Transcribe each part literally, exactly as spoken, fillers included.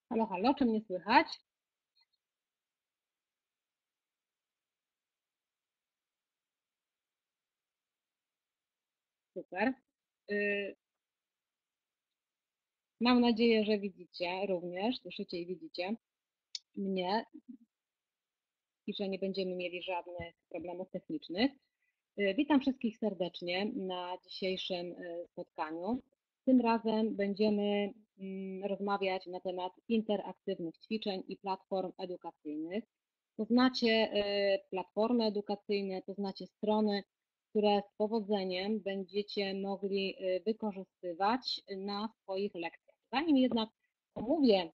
Halo, halo, czy mnie słychać? Super. Y, Mam nadzieję, że widzicie również, słyszycie i widzicie mnie i że nie będziemy mieli żadnych problemów technicznych. Y, Witam wszystkich serdecznie na dzisiejszym y, spotkaniu. Tym razem będziemy mm, rozmawiać na temat interaktywnych ćwiczeń i platform edukacyjnych. Poznacie y, platformy edukacyjne, poznacie strony, które z powodzeniem będziecie mogli y, wykorzystywać na swoich lekcjach. Zanim jednak omówię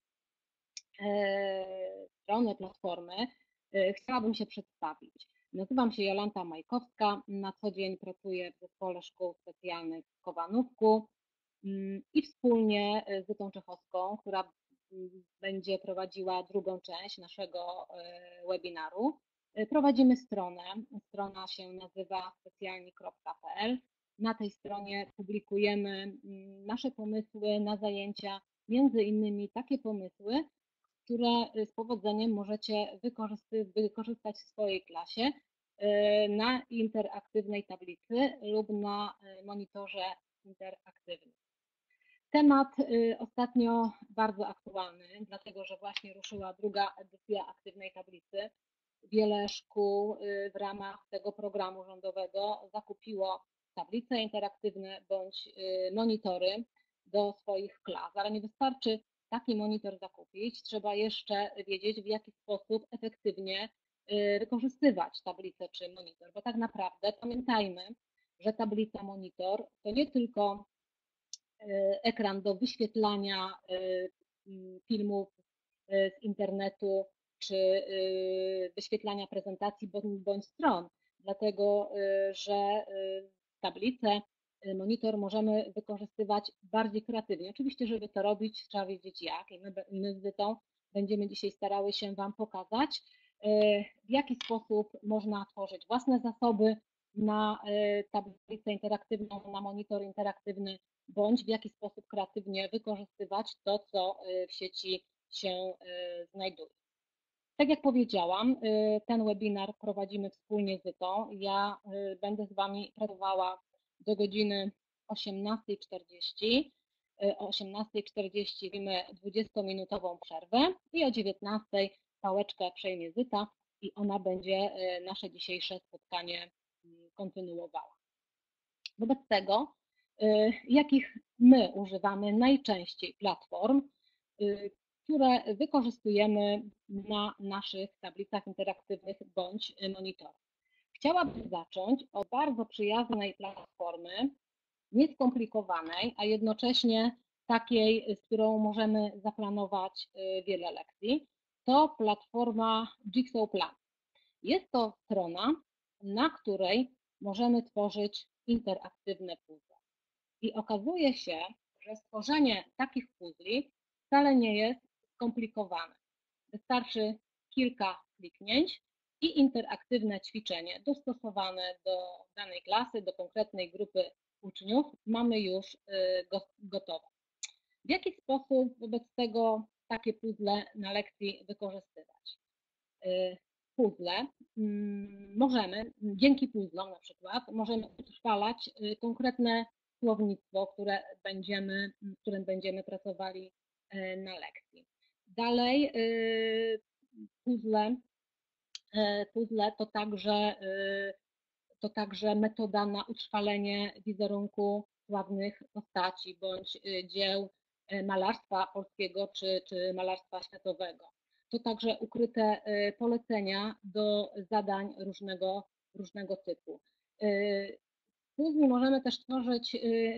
e, strony platformy, e, chciałabym się przedstawić. Nazywam się Jolanta Majkowska, na co dzień pracuję w Zespole Szkół Specjalnych w Kowanówku mm, i wspólnie z Zytą Czechowską, która mm, będzie prowadziła drugą część naszego e, webinaru. E, Prowadzimy stronę. Strona się nazywa specjalni kropka p l. Na tej stronie publikujemy mm, nasze pomysły na zajęcia, między innymi takie pomysły, które z powodzeniem możecie wykorzystać w swojej klasie na interaktywnej tablicy lub na monitorze interaktywnym. Temat ostatnio bardzo aktualny, dlatego że właśnie ruszyła druga edycja aktywnej tablicy. Wiele szkół w ramach tego programu rządowego zakupiło tablice interaktywne bądź monitory do swoich klas, ale nie wystarczy taki monitor zakupić, trzeba jeszcze wiedzieć, w jaki sposób efektywnie wykorzystywać tablicę czy monitor, bo tak naprawdę pamiętajmy, że tablica monitor to nie tylko ekran do wyświetlania filmów z internetu czy wyświetlania prezentacji bądź stron, dlatego że tablicę, monitor możemy wykorzystywać bardziej kreatywnie. Oczywiście, żeby to robić, trzeba wiedzieć jak i my, my z Zytą będziemy dzisiaj starały się Wam pokazać, w jaki sposób można tworzyć własne zasoby na tablicę interaktywną, na monitor interaktywny, bądź w jaki sposób kreatywnie wykorzystywać to, co w sieci się znajduje. Tak jak powiedziałam, ten webinar prowadzimy wspólnie z Zytą. Ja będę z Wami pracowała do godziny osiemnastej czterdzieści. O osiemnastej czterdzieści robimy dwudziestominutową przerwę i o dziewiętnastej pałeczkę przejmie Zyta i ona będzie nasze dzisiejsze spotkanie kontynuowała. Wobec tego, jakich my używamy najczęściej platform, które wykorzystujemy na naszych tablicach interaktywnych bądź monitorach. Chciałabym zacząć od bardzo przyjaznej platformy, nieskomplikowanej, a jednocześnie takiej, z którą możemy zaplanować wiele lekcji. To platforma Jigsaw Plan. Jest to strona, na której możemy tworzyć interaktywne puzzle. I okazuje się, że stworzenie takich puzli wcale nie jest skomplikowane. Wystarczy kilka kliknięć i interaktywne ćwiczenie dostosowane do danej klasy, do konkretnej grupy uczniów mamy już gotowe. W jaki sposób wobec tego takie puzzle na lekcji wykorzystywać? Puzzle możemy, dzięki puzzlom na przykład, możemy utrwalać konkretne słownictwo, które będziemy, w którym będziemy pracowali na lekcji. Dalej puzzle, puzzle to także, to także metoda na utrwalenie wizerunku sławnych postaci bądź dzieł malarstwa polskiego czy, czy malarstwa światowego. To także ukryte polecenia do zadań różnego, różnego typu. Później możemy też tworzyć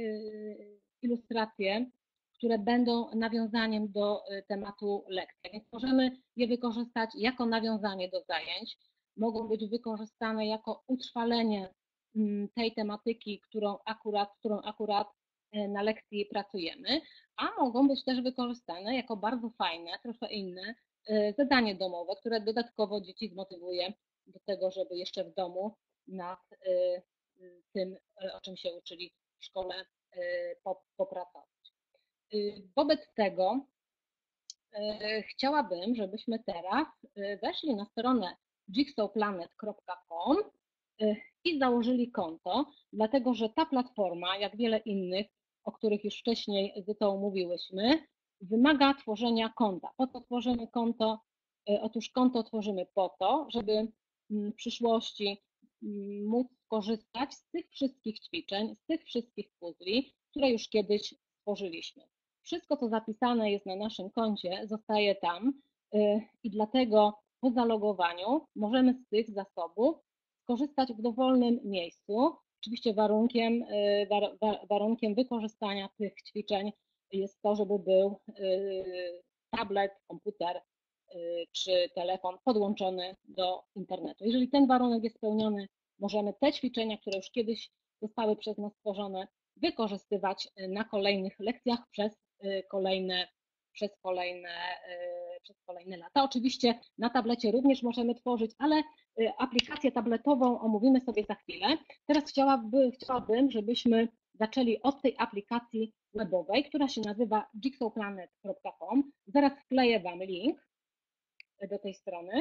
ilustracje, które będą nawiązaniem do tematu lekcji, więc możemy je wykorzystać jako nawiązanie do zajęć, mogą być wykorzystane jako utrwalenie tej tematyki, którą akurat, którą akurat na lekcji pracujemy, a mogą być też wykorzystane jako bardzo fajne, trochę inne zadanie domowe, które dodatkowo dzieci zmotywuje do tego, żeby jeszcze w domu nad tym, o czym się uczyli w szkole, popracować. Wobec tego chciałabym, żebyśmy teraz weszli na stronę jigsaw planet kropka com i założyli konto, dlatego że ta platforma, jak wiele innych, o których już wcześniej z Zytą mówiłyśmy, wymaga tworzenia konta. Po co tworzymy konto? Otóż konto tworzymy po to, żeby w przyszłości móc skorzystać z tych wszystkich ćwiczeń, z tych wszystkich puzli, które już kiedyś stworzyliśmy. Wszystko, co zapisane jest na naszym koncie, zostaje tam i dlatego po zalogowaniu możemy z tych zasobów skorzystać w dowolnym miejscu. Oczywiście warunkiem, warunkiem wykorzystania tych ćwiczeń jest to, żeby był tablet, komputer czy telefon podłączony do internetu. Jeżeli ten warunek jest spełniony, możemy te ćwiczenia, które już kiedyś zostały przez nas stworzone, wykorzystywać na kolejnych lekcjach przez kolejne, przez kolejne, przez kolejne lata. Oczywiście na tablecie również możemy tworzyć, ale aplikację tabletową omówimy sobie za chwilę. Teraz chciałabym, chciałabym żebyśmy zaczęli od tej aplikacji webowej, która się nazywa jigsaw planet kropka com. Zaraz wkleję Wam link do tej strony.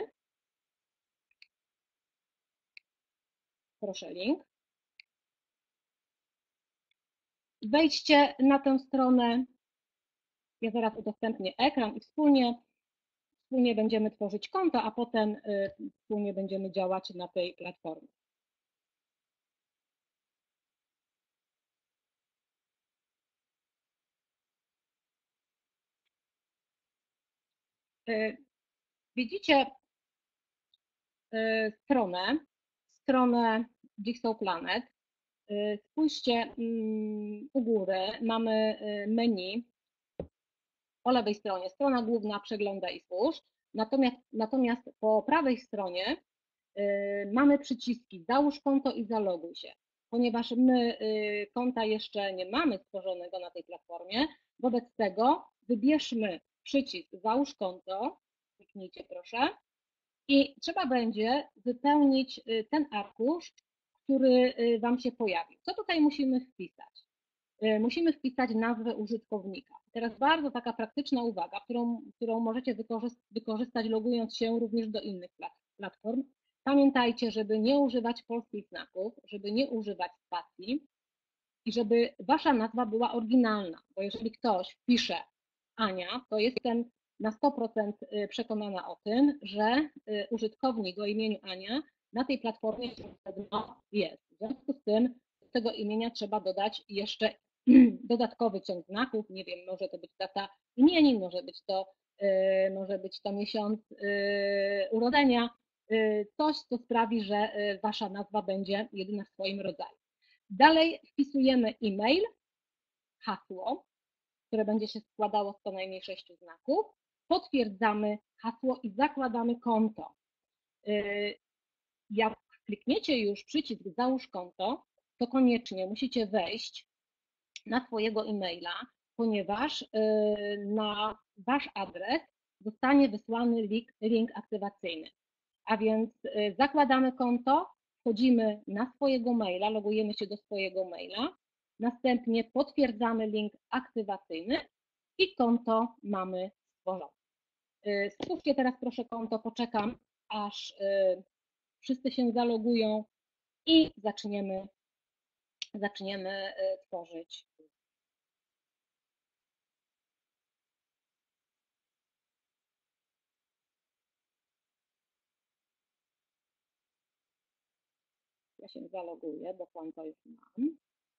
Proszę link. Wejdźcie na tę stronę. Ja zaraz udostępnię ekran i wspólnie, wspólnie będziemy tworzyć konto, a potem wspólnie będziemy działać na tej platformie. Widzicie stronę, stronę Jigsaw Planet. Spójrzcie u góry, mamy menu po lewej stronie, strona główna, przeglądaj i twórz, natomiast, natomiast po prawej stronie mamy przyciski załóż konto i zaloguj się. Ponieważ my konta jeszcze nie mamy stworzonego na tej platformie, wobec tego wybierzmy przycisk załóż konto, kliknijcie proszę, i trzeba będzie wypełnić ten arkusz, który Wam się pojawił. Co tutaj musimy wpisać? Musimy wpisać nazwę użytkownika. Teraz bardzo taka praktyczna uwaga, którą, którą możecie wykorzystać logując się również do innych platform. Pamiętajcie, żeby nie używać polskich znaków, żeby nie używać spacji i żeby Wasza nazwa była oryginalna, bo jeżeli ktoś pisze Ania, to jestem na sto procent przekonana o tym, że użytkownik o imieniu Ania na tej platformie jest. W związku z tym do tego imienia trzeba dodać jeszcze dodatkowy ciąg znaków, nie wiem, może to być data imienin, może być to, może być to miesiąc urodzenia, coś, co sprawi, że Wasza nazwa będzie jedyna w swoim rodzaju. Dalej wpisujemy e-mail, hasło, które będzie się składało z co najmniej sześciu znaków, potwierdzamy hasło i zakładamy konto. Jak klikniecie już przycisk załóż konto, to koniecznie musicie wejść na swojego e-maila, ponieważ na Wasz adres zostanie wysłany link, link aktywacyjny. A więc zakładamy konto, wchodzimy na swojego maila, logujemy się do swojego maila, następnie potwierdzamy link aktywacyjny i konto mamy stworzone. Stwórzcie teraz proszę konto, poczekam, aż wszyscy się zalogują i zaczniemy, zaczniemy tworzyć. Ja się zaloguję, bo konto już mam.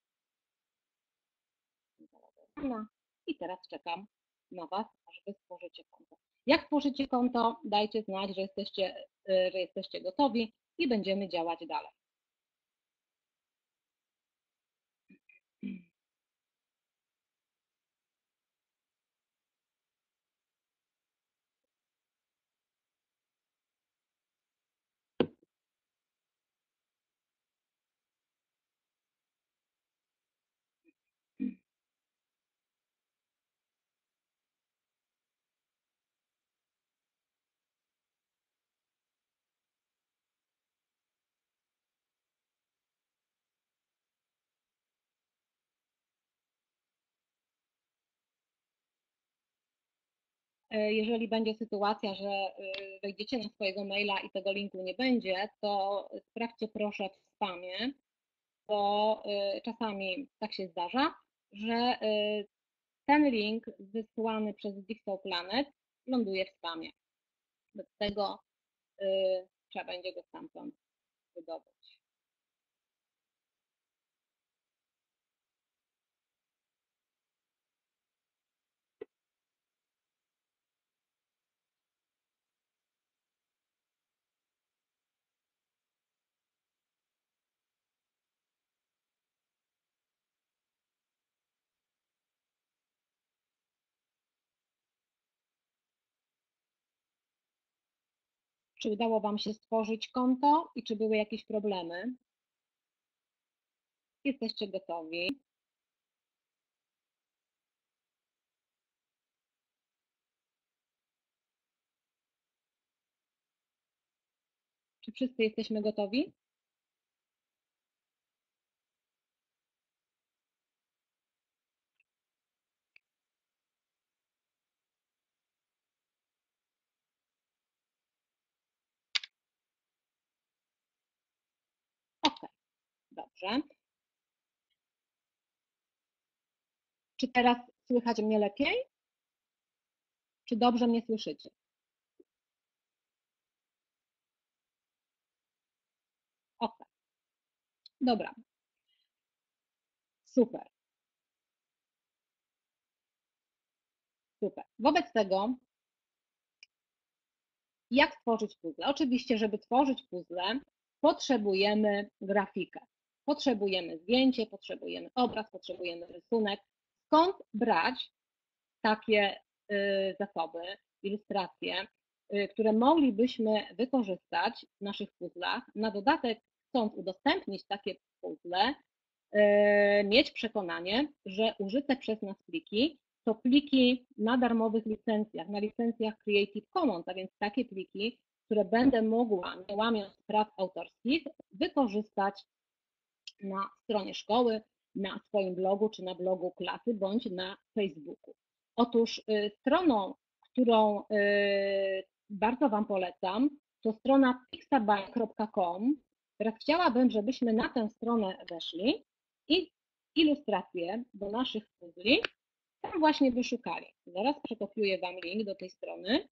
I teraz czekam na Was, aż Wy stworzycie konto. Jak tworzycie konto, dajcie znać, że jesteście, że jesteście gotowi i będziemy działać dalej. Jeżeli będzie sytuacja, że wejdziecie na swojego maila i tego linku nie będzie, to sprawdźcie proszę w spamie, bo czasami tak się zdarza, że ten link wysłany przez Jigsaw Planet ląduje w spamie. Do tego trzeba będzie go stamtąd wydobyć. Czy udało Wam się stworzyć konto i czy były jakieś problemy? Jesteście gotowi? Czy wszyscy jesteśmy gotowi? Ok, dobrze. Czy teraz słychać mnie lepiej? Czy dobrze mnie słyszycie? Ok, dobra, super, super. Wobec tego, jak tworzyć puzzle? Oczywiście, żeby tworzyć puzzle, potrzebujemy grafikę. Potrzebujemy zdjęcie, potrzebujemy obraz, potrzebujemy rysunek. Skąd brać takie y, zasoby, ilustracje, y, które moglibyśmy wykorzystać w naszych puzzlach? Na dodatek, chcąc udostępnić takie puzzle, y, mieć przekonanie, że użyte przez nas pliki to pliki na darmowych licencjach, na licencjach Creative Commons, a więc takie pliki, które będę mogła, nie łamiąc praw autorskich, wykorzystać na stronie szkoły, na swoim blogu, czy na blogu klasy, bądź na Facebooku. Otóż stroną, którą bardzo Wam polecam, to strona pixabay kropka com. Teraz chciałabym, żebyśmy na tę stronę weszli i ilustracje do naszych puzli tam właśnie wyszukali. Zaraz przekopiuję Wam link do tej strony.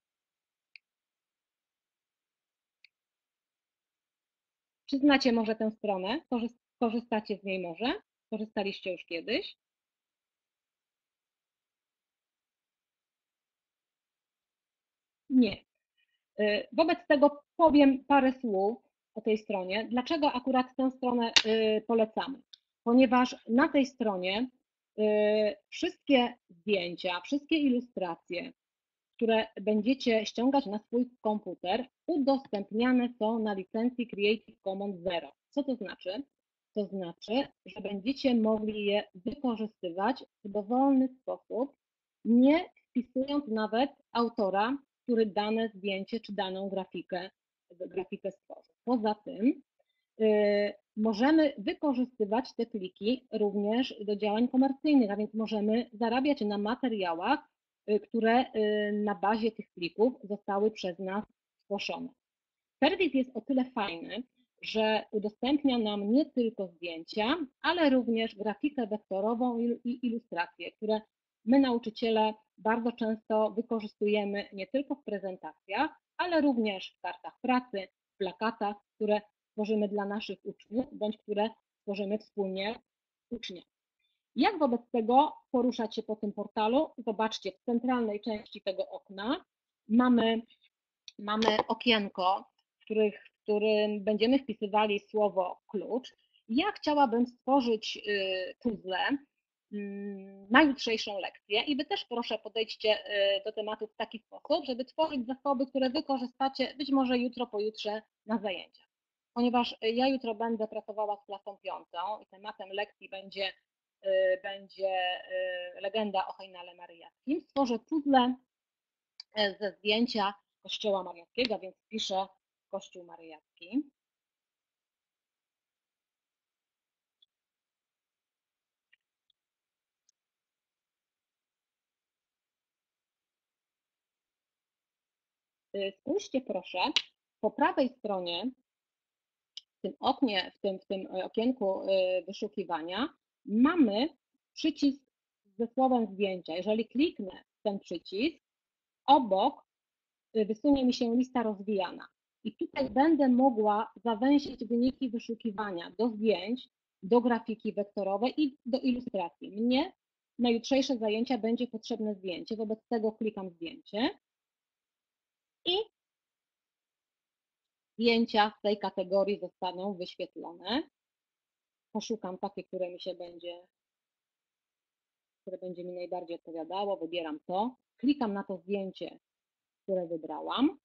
Czy znacie może tę stronę? Korzystacie z niej może? Korzystaliście już kiedyś? Nie. Wobec tego powiem parę słów o tej stronie. Dlaczego akurat tę stronę polecamy? Ponieważ na tej stronie wszystkie zdjęcia, wszystkie ilustracje, które będziecie ściągać na swój komputer, udostępniane są na licencji Creative Commons Zero. Co to znaczy? To znaczy, że będziecie mogli je wykorzystywać w dowolny sposób, nie wpisując nawet autora, który dane zdjęcie czy daną grafikę, grafikę stworzył. Poza tym możemy wykorzystywać te pliki również do działań komercyjnych, a więc możemy zarabiać na materiałach, które na bazie tych plików zostały przez nas stworzone. Serwis jest o tyle fajny, że udostępnia nam nie tylko zdjęcia, ale również grafikę wektorową i ilustracje, które my nauczyciele bardzo często wykorzystujemy nie tylko w prezentacjach, ale również w kartach pracy, w plakatach, które tworzymy dla naszych uczniów, bądź które tworzymy wspólnie z uczniami. Jak wobec tego poruszać się po tym portalu? Zobaczcie, w centralnej części tego okna mamy, mamy okienko, w, których, w którym będziemy wpisywali słowo klucz. Ja chciałabym stworzyć puzzle na jutrzejszą lekcję i Wy też proszę podejdźcie do tematu w taki sposób, żeby tworzyć zasoby, które wykorzystacie być może jutro, pojutrze na zajęciach. Ponieważ ja jutro będę pracowała z klasą piątą i tematem lekcji będzie, będzie legenda o Hejnale Maryjackim, stworzę puzzle ze zdjęcia Kościoła Mariackiego, więc piszę Kościół Maryjacki. spójrzcie proszę, po prawej stronie, w tym oknie, w tym, w tym okienku wyszukiwania mamy przycisk ze słowem zdjęcia. Jeżeli kliknę w ten przycisk, obok wysunie mi się lista rozwijana. I tutaj będę mogła zawęzić wyniki wyszukiwania do zdjęć, do grafiki wektorowej i do ilustracji. Mnie na jutrzejsze zajęcia będzie potrzebne zdjęcie, wobec tego klikam zdjęcie i zdjęcia w tej kategorii zostaną wyświetlone. Poszukam takie, które mi się będzie, które będzie mi najbardziej odpowiadało, wybieram to, klikam na to zdjęcie, które wybrałam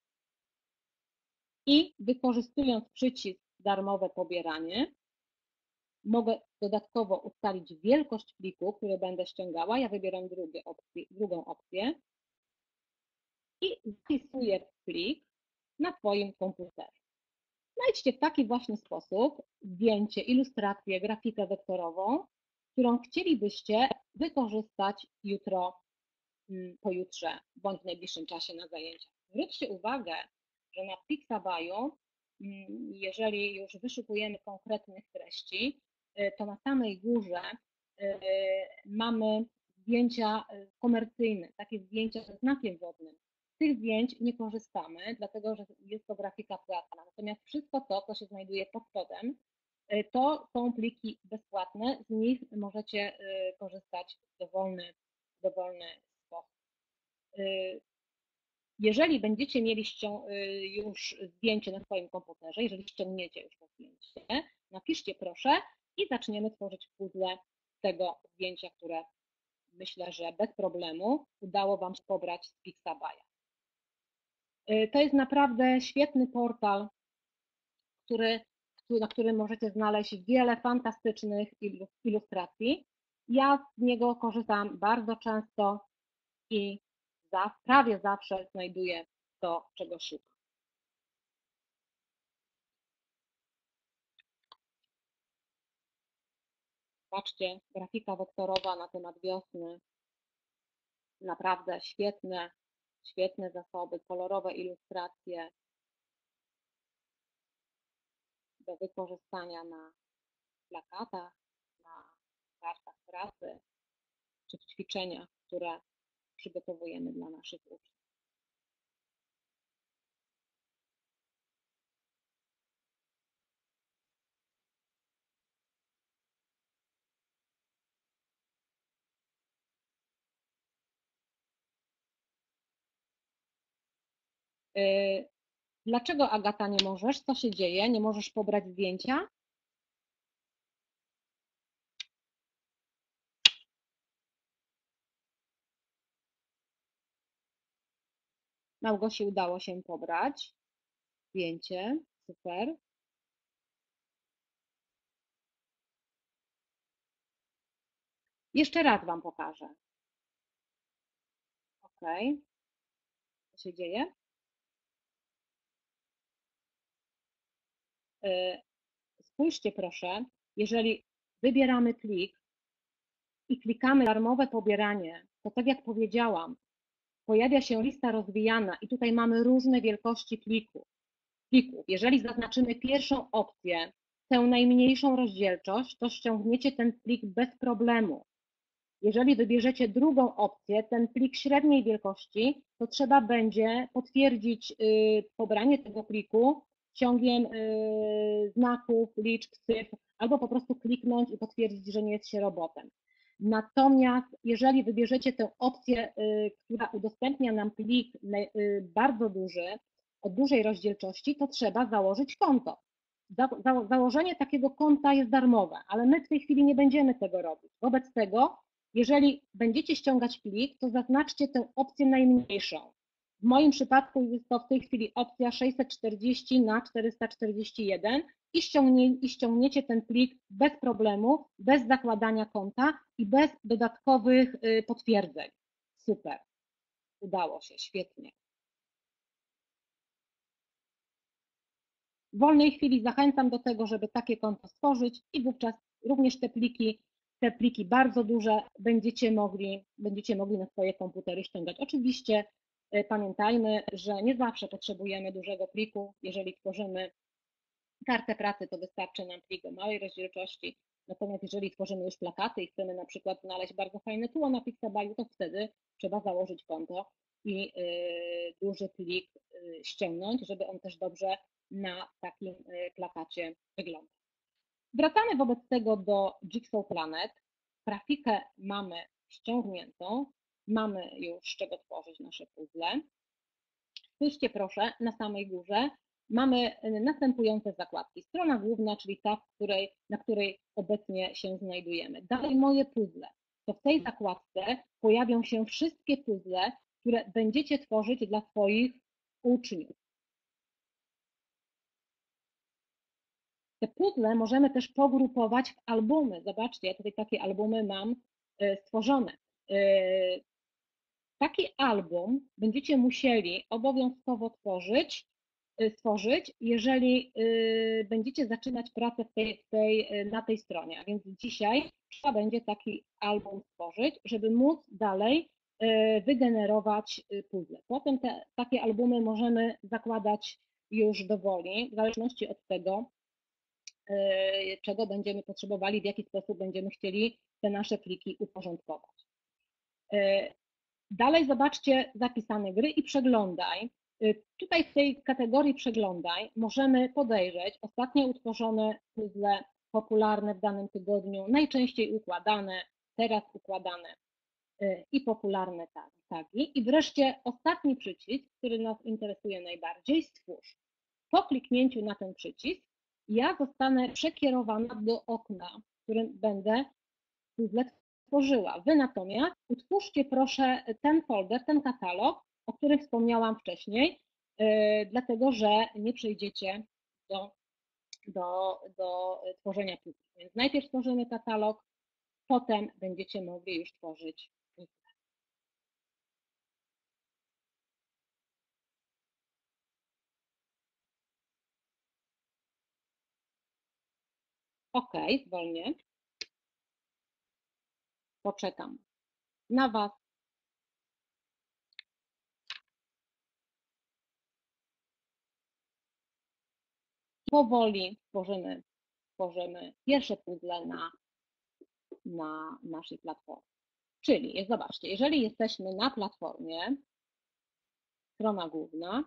i wykorzystując przycisk darmowe pobieranie, mogę dodatkowo ustalić wielkość pliku, który będę ściągała. Ja wybieram drugie opcje, drugą opcję i zapisuję plik na Twoim komputerze. Znajdźcie w taki właśnie sposób zdjęcie, ilustrację, grafikę wektorową, którą chcielibyście wykorzystać jutro, pojutrze bądź w najbliższym czasie na zajęciach. Zwróćcie uwagę, że na Pixabay, jeżeli już wyszukujemy konkretnych treści, to na samej górze mamy zdjęcia komercyjne, takie zdjęcia ze znakiem wodnym. Z tych zdjęć nie korzystamy, dlatego że jest to grafika płatna. Natomiast wszystko to, co się znajduje pod spodem, to są pliki bezpłatne, z nich możecie korzystać w dowolny, dowolny sposób. Jeżeli będziecie mieli już zdjęcie na swoim komputerze, jeżeli ściągniecie już to zdjęcie, napiszcie proszę i zaczniemy tworzyć puzzle tego zdjęcia, które myślę, że bez problemu udało Wam się pobrać z Pixabaya. To jest naprawdę świetny portal, który, na którym możecie znaleźć wiele fantastycznych ilustracji. Ja z niego korzystam bardzo często i za, prawie zawsze znajduję to, czego szukam. Patrzcie, grafika wektorowa na temat wiosny. Naprawdę świetne, świetne zasoby, kolorowe ilustracje do wykorzystania na plakatach, na kartach pracy czy w ćwiczeniach, które przygotowujemy dla naszych uczniów. Dlaczego, Agata, nie możesz? Co się dzieje? Nie możesz pobrać zdjęcia? Małgosi udało się pobrać zdjęcie. Super. Jeszcze raz Wam pokażę. OK. Co się dzieje? Spójrzcie proszę, jeżeli wybieramy plik i klikamy darmowe pobieranie, to tak jak powiedziałam, pojawia się lista rozwijana i tutaj mamy różne wielkości plików. plików. Jeżeli zaznaczymy pierwszą opcję, tę najmniejszą rozdzielczość, to ściągniecie ten plik bez problemu. Jeżeli wybierzecie drugą opcję, ten plik średniej wielkości, to trzeba będzie potwierdzić pobranie tego pliku ciągiem znaków, liczb, cyfr, albo po prostu kliknąć i potwierdzić, że nie jest się robotem. Natomiast jeżeli wybierzecie tę opcję, która udostępnia nam plik bardzo duży, o dużej rozdzielczości, to trzeba założyć konto. Założenie takiego konta jest darmowe, ale my w tej chwili nie będziemy tego robić. Wobec tego, jeżeli będziecie ściągać plik, to zaznaczcie tę opcję najmniejszą. W moim przypadku jest to w tej chwili opcja sześćset czterdzieści na czterysta czterdzieści jeden i, ściągnie, i ściągniecie ten plik bez problemu, bez zakładania konta i bez dodatkowych potwierdzeń. Super, udało się, świetnie. W wolnej chwili zachęcam do tego, żeby takie konto stworzyć i wówczas również te pliki, te pliki bardzo duże będziecie mogli, będziecie mogli na swoje komputery ściągać. Oczywiście Pamiętajmy, że nie zawsze potrzebujemy dużego pliku. Jeżeli tworzymy kartę pracy, to wystarczy nam plik o małej rozdzielczości. Natomiast jeżeli tworzymy już plakaty i chcemy na przykład znaleźć bardzo fajne tło na Pixabay, to wtedy trzeba założyć konto i duży plik ściągnąć, żeby on też dobrze na takim plakacie wyglądał. Wracamy wobec tego do Jigsaw Planet. Grafikę mamy ściągniętą, mamy już z czego tworzyć nasze puzzle. Spójrzcie proszę, na samej górze mamy następujące zakładki. Strona główna, czyli ta, w której, na której obecnie się znajdujemy. Dalej moje puzzle. To w tej zakładce pojawią się wszystkie puzzle, które będziecie tworzyć dla swoich uczniów. Te puzzle możemy też pogrupować w albumy. Zobaczcie, ja tutaj takie albumy mam stworzone. Taki album będziecie musieli obowiązkowo tworzyć, stworzyć, jeżeli będziecie zaczynać pracę w tej, w tej, na tej stronie. A więc dzisiaj trzeba będzie taki album stworzyć, żeby móc dalej wygenerować puzzle. Potem te, takie albumy możemy zakładać już dowoli, w zależności od tego, czego będziemy potrzebowali, w jaki sposób będziemy chcieli te nasze pliki uporządkować. Dalej zobaczcie zapisane gry i przeglądaj. Tutaj w tej kategorii przeglądaj możemy podejrzeć ostatnio utworzone puzzle popularne w danym tygodniu, najczęściej układane, teraz układane i popularne tagi. I wreszcie ostatni przycisk, który nas interesuje najbardziej, stwórz. Po kliknięciu na ten przycisk ja zostanę przekierowana do okna, w którym będę puzzle tworzyła. Wy natomiast utwórzcie proszę ten folder, ten katalog, o którym wspomniałam wcześniej, yy, dlatego że nie przejdziecie do, do, do tworzenia puzli. Więc najpierw tworzymy katalog, potem będziecie mogli już tworzyć puzzle. Ok, zwolnię. Poczekam na Was. Powoli tworzymy, tworzymy pierwsze puzzle na, na naszej platformie. Czyli, zobaczcie, jeżeli jesteśmy na platformie, strona główna,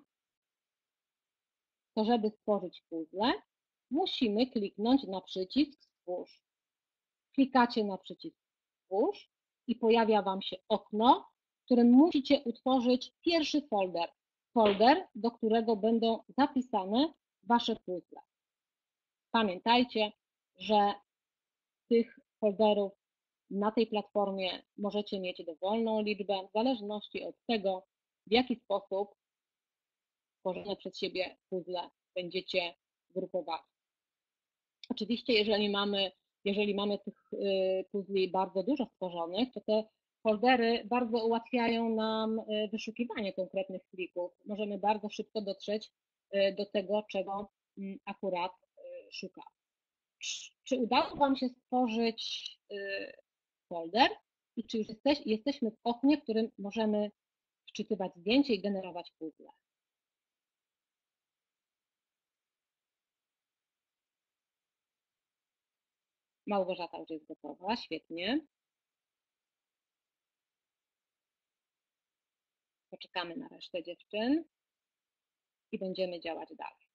to żeby stworzyć puzzle, musimy kliknąć na przycisk Stwórz. Klikacie na przycisk Stwórz i pojawia Wam się okno, w którym musicie utworzyć pierwszy folder. Folder, do którego będą zapisane Wasze puzzle. Pamiętajcie, że tych folderów na tej platformie możecie mieć dowolną liczbę, w zależności od tego, w jaki sposób tworzone przez siebie puzzle będziecie grupowali. Oczywiście, jeżeli mamy, jeżeli mamy tych puzli bardzo dużo stworzonych, to te foldery bardzo ułatwiają nam wyszukiwanie konkretnych plików. Możemy bardzo szybko dotrzeć do tego, czego akurat szukamy. Czy udało Wam się stworzyć folder i czy już jesteś, jesteśmy w oknie, w którym możemy wczytywać zdjęcie i generować puzzle? Małgorzata już jest gotowa, świetnie. Poczekamy na resztę dziewczyn i będziemy działać dalej.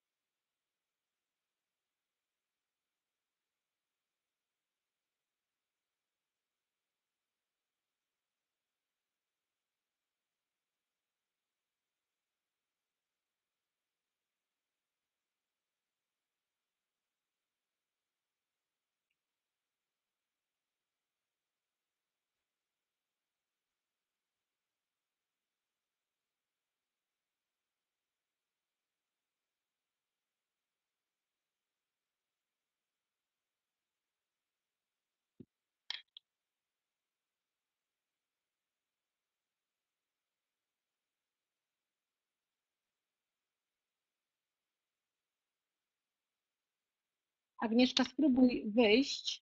Agnieszka, spróbuj wyjść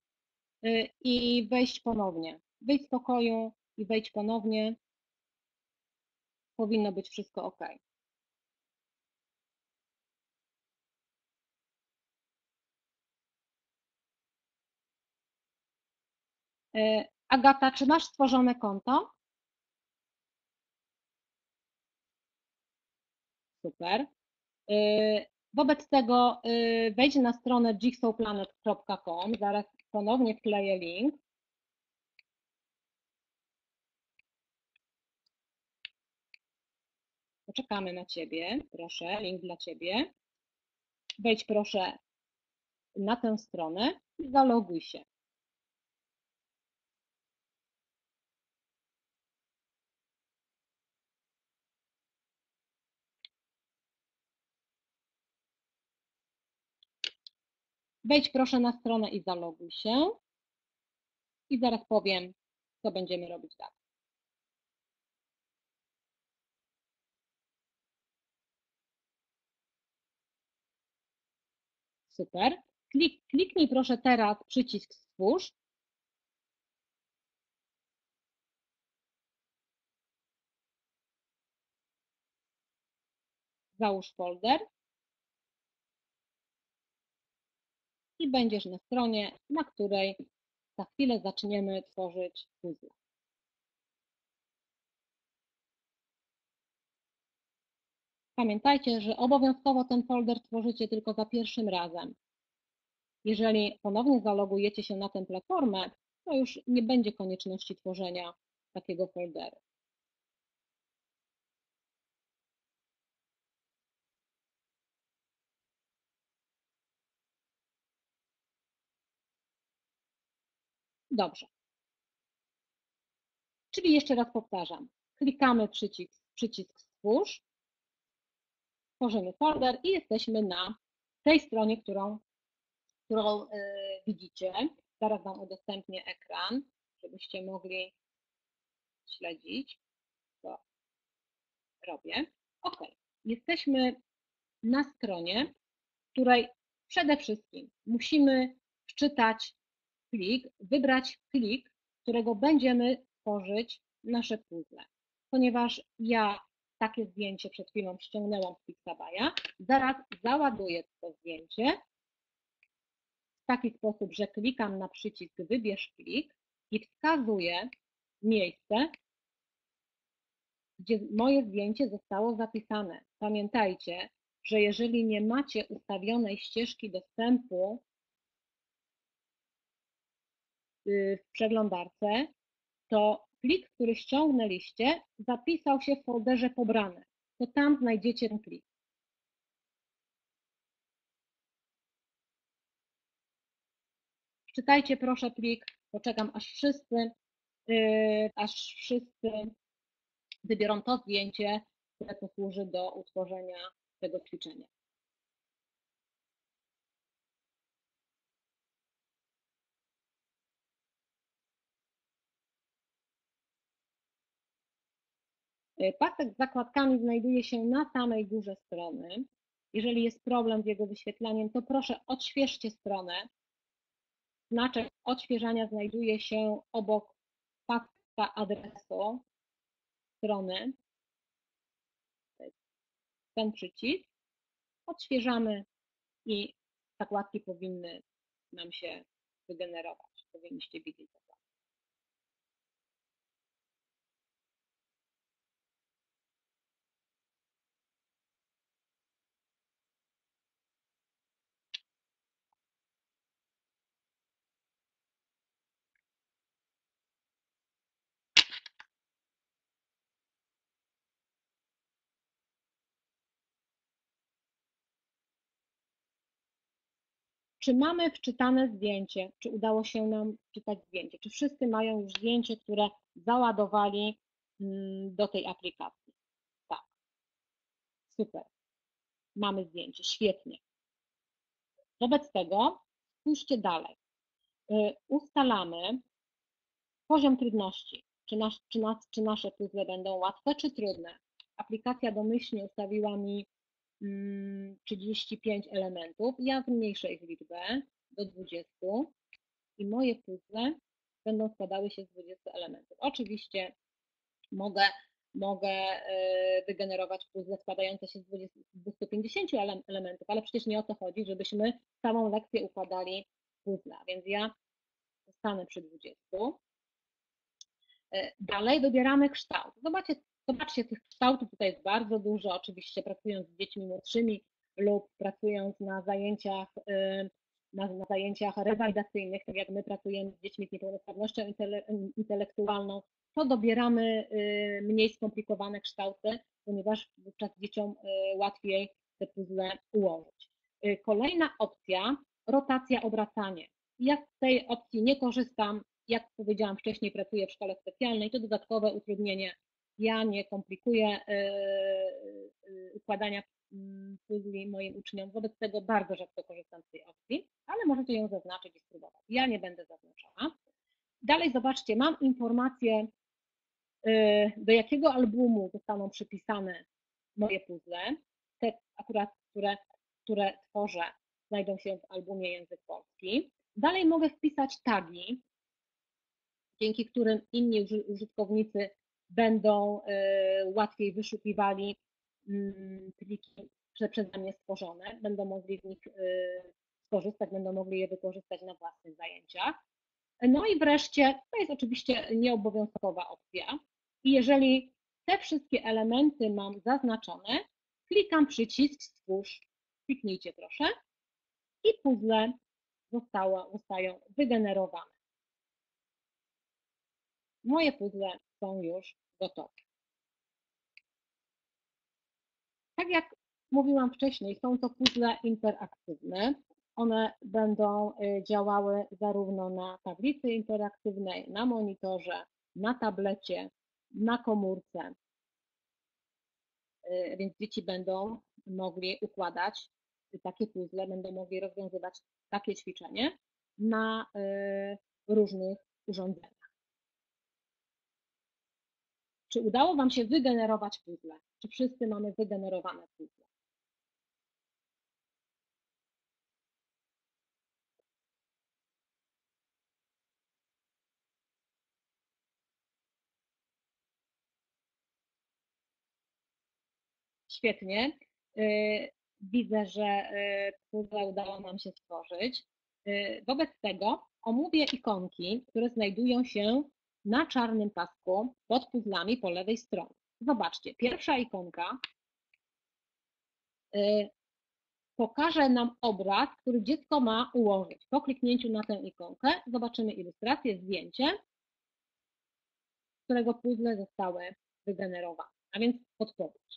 i wejść ponownie. Wyjdź z pokoju i wejdź ponownie. powinno być wszystko ok. Agata, czy masz stworzone konto? Super. Wobec tego wejdź na stronę jigsaw planet kropka com, zaraz ponownie wkleję link. Poczekamy na Ciebie, proszę, link dla Ciebie. Wejdź proszę na tę stronę i zaloguj się. Wejdź proszę na stronę i zaloguj się. I zaraz powiem, co będziemy robić dalej. Super. Klik, kliknij proszę teraz przycisk Stwórz. Załóż folder. I będziesz na stronie, na której za chwilę zaczniemy tworzyć puzzle. Pamiętajcie, że obowiązkowo ten folder tworzycie tylko za pierwszym razem. Jeżeli ponownie zalogujecie się na tę platformę, to już nie będzie konieczności tworzenia takiego folderu. Dobrze. Czyli jeszcze raz powtarzam. Klikamy przycisk, przycisk Stwórz, tworzymy folder i jesteśmy na tej stronie, którą, którą yy, widzicie. Zaraz Wam udostępnię ekran, żebyście mogli śledzić, co robię. Ok, jesteśmy na stronie, w której przede wszystkim musimy wczytać plik, wybrać plik, którego będziemy tworzyć nasze puzzle. Ponieważ ja takie zdjęcie przed chwilą ściągnęłam z Pixabay'a, zaraz załaduję to zdjęcie w taki sposób, że klikam na przycisk Wybierz plik i wskazuję miejsce, gdzie moje zdjęcie zostało zapisane. Pamiętajcie, że jeżeli nie macie ustawionej ścieżki dostępu w przeglądarce, to plik, który ściągnęliście, zapisał się w folderze pobrane. To tam znajdziecie ten plik. Czytajcie proszę plik, poczekam aż wszyscy, yy, aż wszyscy wybiorą to zdjęcie, które posłuży do utworzenia tego ćwiczenia. Pasek z zakładkami znajduje się na samej górze strony. Jeżeli jest problem z jego wyświetlaniem, to proszę odświeżcie stronę. Znaczek odświeżania znajduje się obok paska adresu strony. Ten przycisk. Odświeżamy i zakładki powinny nam się wygenerować. Powinniście widzieć zakładki. Czy mamy wczytane zdjęcie? Czy udało się nam wczytać zdjęcie? Czy wszyscy mają już zdjęcie, które załadowali do tej aplikacji? Tak. Super. Mamy zdjęcie. Świetnie. Wobec tego spójrzcie dalej. Ustalamy poziom trudności. Czy, nasz, czy, nas, czy nasze puzzle będą łatwe, czy trudne? Aplikacja domyślnie ustawiła mi trzydzieści pięć elementów. Ja zmniejszę ich liczbę do dwudziestu i moje puzzle będą składały się z dwudziestu elementów. Oczywiście mogę mogę wygenerować puzzle składające się z dwustu pięćdziesięciu elementów, ale przecież nie o to chodzi, żebyśmy całą lekcję układali puzzle, więc ja zostanę przy dwudziestu. Dalej dobieramy kształt. Zobaczcie, zobaczcie, tych kształtów tutaj jest bardzo dużo, oczywiście pracując z dziećmi młodszymi lub pracując na zajęciach, na, na zajęciach rewalidacyjnych, tak jak my pracujemy z dziećmi z niepełnosprawnością intelektualną, to dobieramy mniej skomplikowane kształty, ponieważ wówczas dzieciom łatwiej te puzzle ułożyć. Kolejna opcja, rotacja, obracanie. Ja z tej opcji nie korzystam, jak powiedziałam wcześniej, pracuję w szkole specjalnej, to dodatkowe utrudnienie. Ja nie komplikuję układania puzli moim uczniom, wobec tego bardzo rzadko korzystam z tej opcji, ale możecie ją zaznaczyć i spróbować. Ja nie będę zaznaczała. Dalej zobaczcie, mam informację, do jakiego albumu zostaną przypisane moje puzzle. Te akurat, które, które tworzę, znajdą się w albumie Język Polski. Dalej mogę wpisać tagi, dzięki którym inni użytkownicy będą łatwiej wyszukiwali pliki przeze mnie stworzone, będą mogli z nich skorzystać, będą mogli je wykorzystać na własnych zajęciach. No i wreszcie, to jest oczywiście nieobowiązkowa opcja, i jeżeli te wszystkie elementy mam zaznaczone, klikam przycisk Stwórz, kliknijcie proszę, i puzzle zostało, zostają wygenerowane. Moje puzzle są już gotowe. Tak jak mówiłam wcześniej, są to puzzle interaktywne. One będą działały zarówno na tablicy interaktywnej, na monitorze, na tablecie, na komórce, więc dzieci będą mogli układać takie puzzle, będą mogli rozwiązywać takie ćwiczenie na różnych urządzeniach. Czy udało Wam się wygenerować puzzle? Czy wszyscy mamy wygenerowane puzzle? Świetnie. Widzę, że puzzle udało nam się stworzyć. Wobec tego omówię ikonki, które znajdują się na czarnym pasku pod puzzlami po lewej stronie. Zobaczcie, pierwsza ikonka pokaże nam obraz, który dziecko ma ułożyć. Po kliknięciu na tę ikonkę zobaczymy ilustrację, zdjęcie, z którego puzzle zostały wygenerowane, a więc podpowiedź.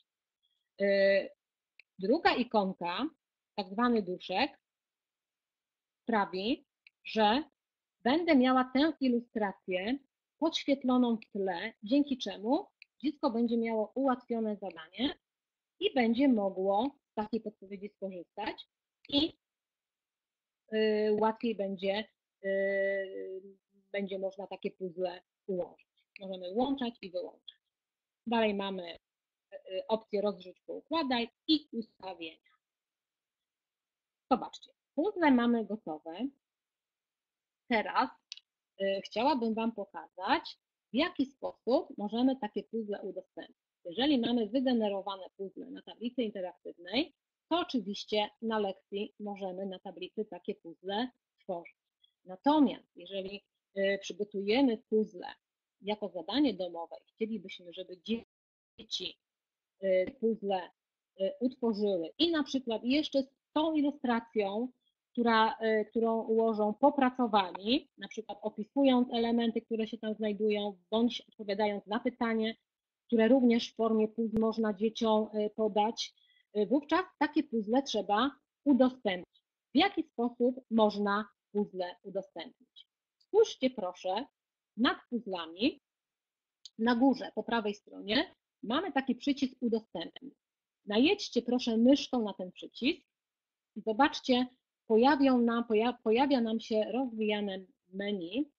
Druga ikonka, tak zwany duszek, sprawi, że będę miała tę ilustrację podświetloną w tle, dzięki czemu dziecko będzie miało ułatwione zadanie i będzie mogło z takiej podpowiedzi skorzystać i łatwiej będzie, będzie można takie puzzle ułożyć. Możemy łączać i wyłączać. Dalej mamy opcję rozrzuć, poukładaj i ustawienia. Zobaczcie, puzzle mamy gotowe. Teraz chciałabym Wam pokazać, w jaki sposób możemy takie puzzle udostępnić. Jeżeli mamy wygenerowane puzzle na tablicy interaktywnej, to oczywiście na lekcji możemy na tablicy takie puzzle tworzyć. Natomiast jeżeli przygotujemy puzzle jako zadanie domowe i chcielibyśmy, żeby dzieci puzzle utworzyły i na przykład jeszcze z tą ilustracją, która, którą ułożą, popracowali, na przykład opisując elementy, które się tam znajdują, bądź odpowiadając na pytanie, które również w formie puzzle można dzieciom podać, wówczas takie puzzle trzeba udostępnić. W jaki sposób można puzzle udostępnić? Spójrzcie proszę nad puzzlami, na górze po prawej stronie mamy taki przycisk udostępnij. Najedźcie proszę myszką na ten przycisk i zobaczcie, pojawią nam, pojawia nam się rozwijane menu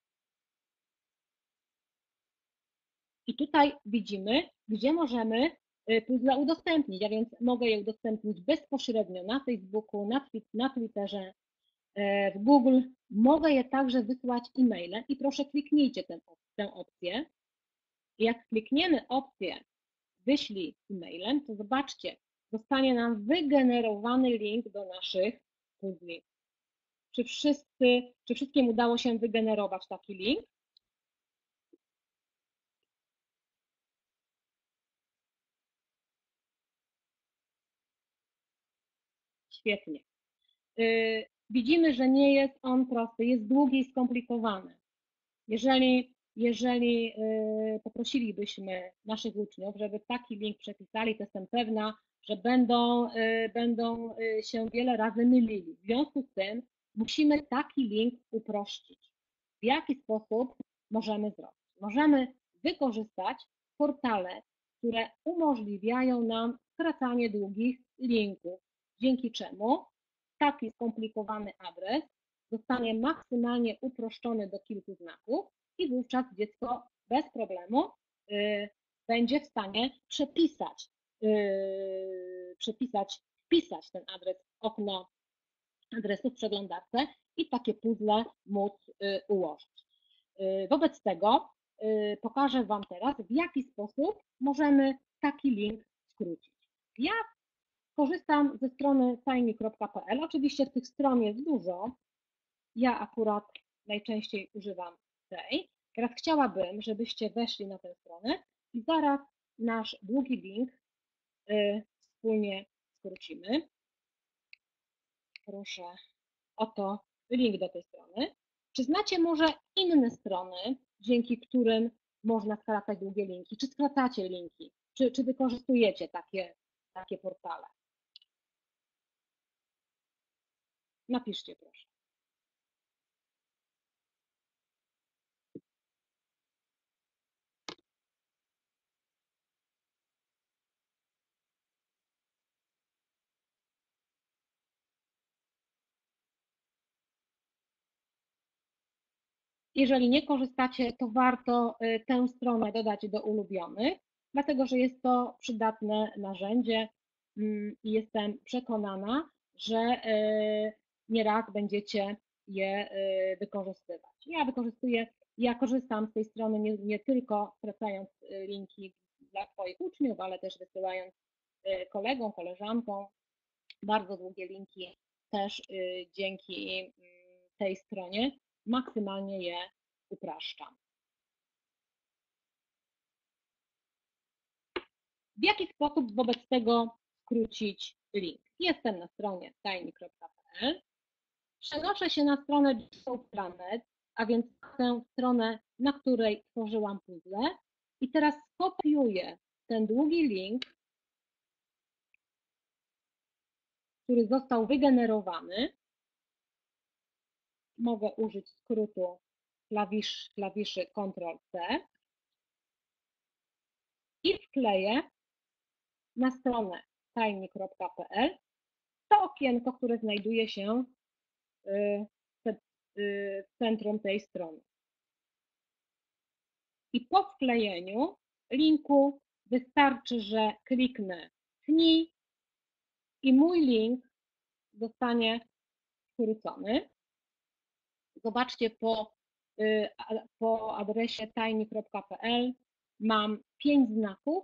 i tutaj widzimy, gdzie możemy puzzle udostępnić, a więc mogę je udostępnić bezpośrednio na Facebooku, na Twitterze, w Google, mogę je także wysłać e-mailem i proszę kliknijcie tę, tę opcję. Jak klikniemy opcję wyślij e-mailem, to zobaczcie, zostanie nam wygenerowany link do naszych puzli. Czy wszyscy, czy wszystkim udało się wygenerować taki link? Świetnie. Widzimy, że nie jest on prosty, jest długi i skomplikowany. Jeżeli, jeżeli poprosilibyśmy naszych uczniów, żeby taki link przepisali, to jestem pewna, że będą, będą się wiele razy mylili. W związku z tym musimy taki link uprościć. W jaki sposób możemy zrobić? Możemy wykorzystać portale, które umożliwiają nam skracanie długich linków, dzięki czemu taki skomplikowany adres zostanie maksymalnie uproszczony do kilku znaków i wówczas dziecko bez problemu y, będzie w stanie przepisać, y, przepisać, wpisać ten adres w okno adresu w przeglądarce i takie puzzle móc y, ułożyć. Y, wobec tego y, pokażę Wam teraz, w jaki sposób możemy taki link skrócić. Ja korzystam ze strony tiny kropka p l. Oczywiście tych stron jest dużo. Ja akurat najczęściej używam tej. Teraz chciałabym, żebyście weszli na tę stronę i zaraz nasz długi link y, wspólnie skrócimy. Proszę, oto link do tej strony. Czy znacie może inne strony, dzięki którym można skracać długie linki? Czy skracacie linki? Czy, czy wykorzystujecie takie, takie portale? Napiszcie proszę. Jeżeli nie korzystacie, to warto tę stronę dodać do ulubionych, dlatego że jest to przydatne narzędzie i jestem przekonana, że nieraz będziecie je wykorzystywać. Ja wykorzystuję, ja korzystam z tej strony nie, nie tylko skracając linki dla swoich uczniów, ale też wysyłając kolegom, koleżankom bardzo długie linki też dzięki tej stronie maksymalnie je upraszczam. W jaki sposób wobec tego skrócić link? Jestem na stronie tiny kropka p l, przenoszę się na stronę Default Planet, a więc tę stronę, na której tworzyłam puzzle i teraz skopiuję ten długi link, który został wygenerowany. Mogę użyć skrótu klawisz, klawiszy kontrol C i wkleję na stronę tiny kropka p l to okienko, które znajduje się w centrum tej strony. I po wklejeniu linku wystarczy, że kliknę tnij i mój link zostanie skrócony. Zobaczcie, po, po adresie tiny kropka p l mam pięć znaków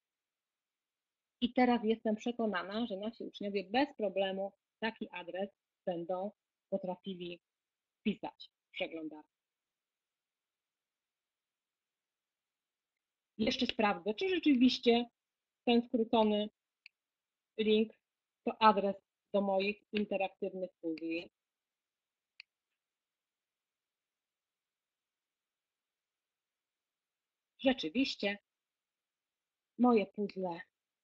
i teraz jestem przekonana, że nasi uczniowie bez problemu taki adres będą potrafili wpisać w przeglądarce. Jeszcze sprawdzę, czy rzeczywiście ten skrócony link to adres do moich interaktywnych puzli. Rzeczywiście moje puzzle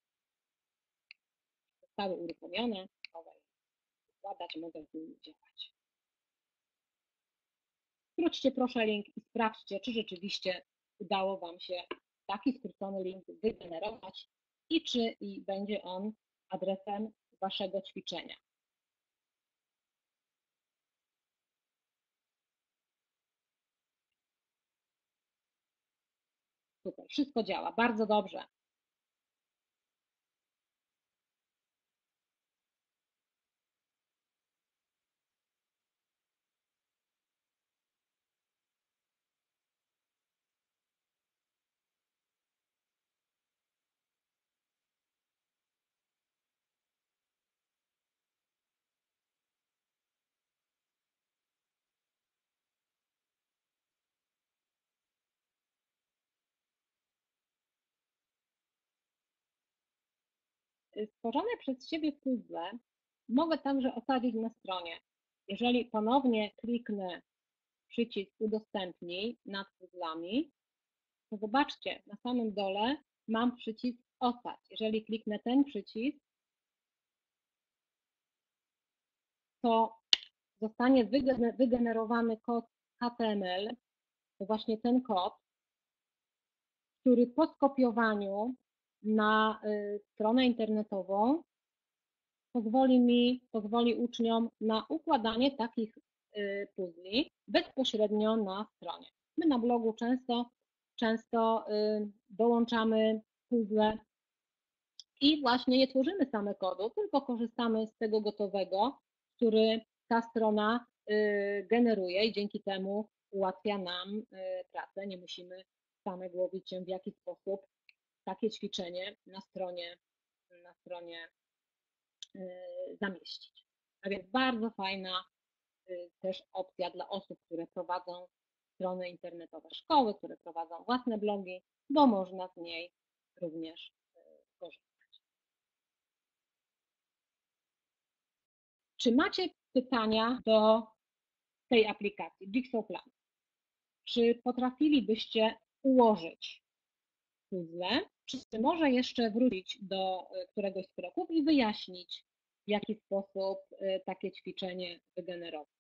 zostały uruchomione. Mogę je składać, mogę z nimi działać. Skróćcie proszę link i sprawdźcie, czy rzeczywiście udało Wam się taki skrócony link wygenerować i czy i będzie on adresem Waszego ćwiczenia. Super, wszystko działa, bardzo dobrze. stworzone przez siebie puzzle mogę także osadzić na stronie. Jeżeli ponownie kliknę przycisk udostępnij nad puzzlami, to zobaczcie, na samym dole mam przycisk osadź. Jeżeli kliknę ten przycisk, to zostanie wygenerowany kod H T M L, to właśnie ten kod, który po skopiowaniu na stronę internetową pozwoli mi, pozwoli uczniom na układanie takich puzli bezpośrednio na stronie. My na blogu często, często dołączamy puzzle i właśnie nie tworzymy same kodu, tylko korzystamy z tego gotowego, który ta strona generuje i dzięki temu ułatwia nam pracę. Nie musimy same głowić się, w jaki sposób takie ćwiczenie na stronie, na stronie zamieścić. A więc bardzo fajna też opcja dla osób, które prowadzą strony internetowe szkoły, które prowadzą własne blogi, bo można z niej również korzystać. Czy macie pytania do tej aplikacji Jigsaw Plan? Czy potrafilibyście ułożyć puzzle, czy może jeszcze wrócić do któregoś z kroków i wyjaśnić, w jaki sposób takie ćwiczenie wygenerować?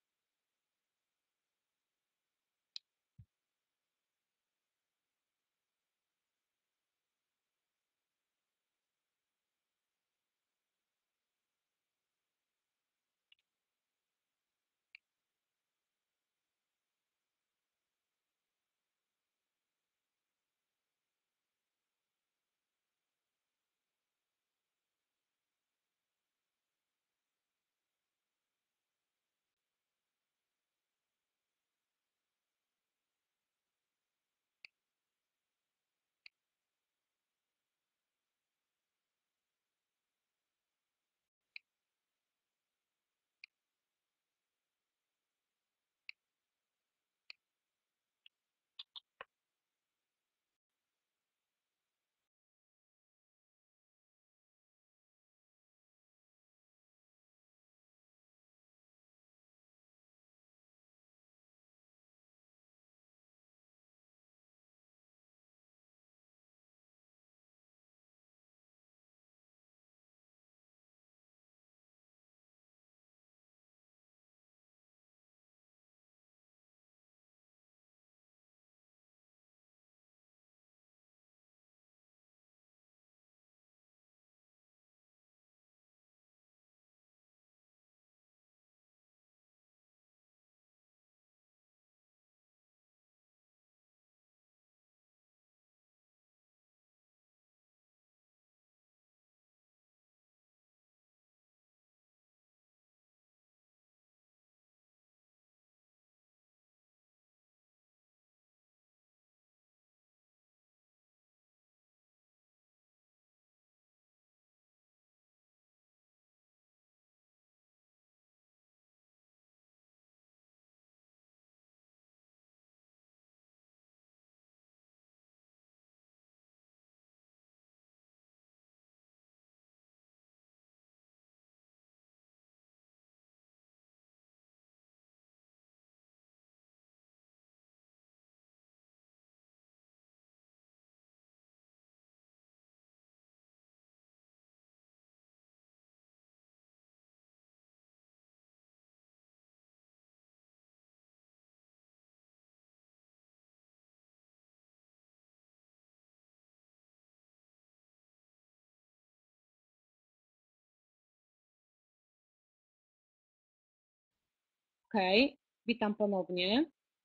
OK, witam ponownie.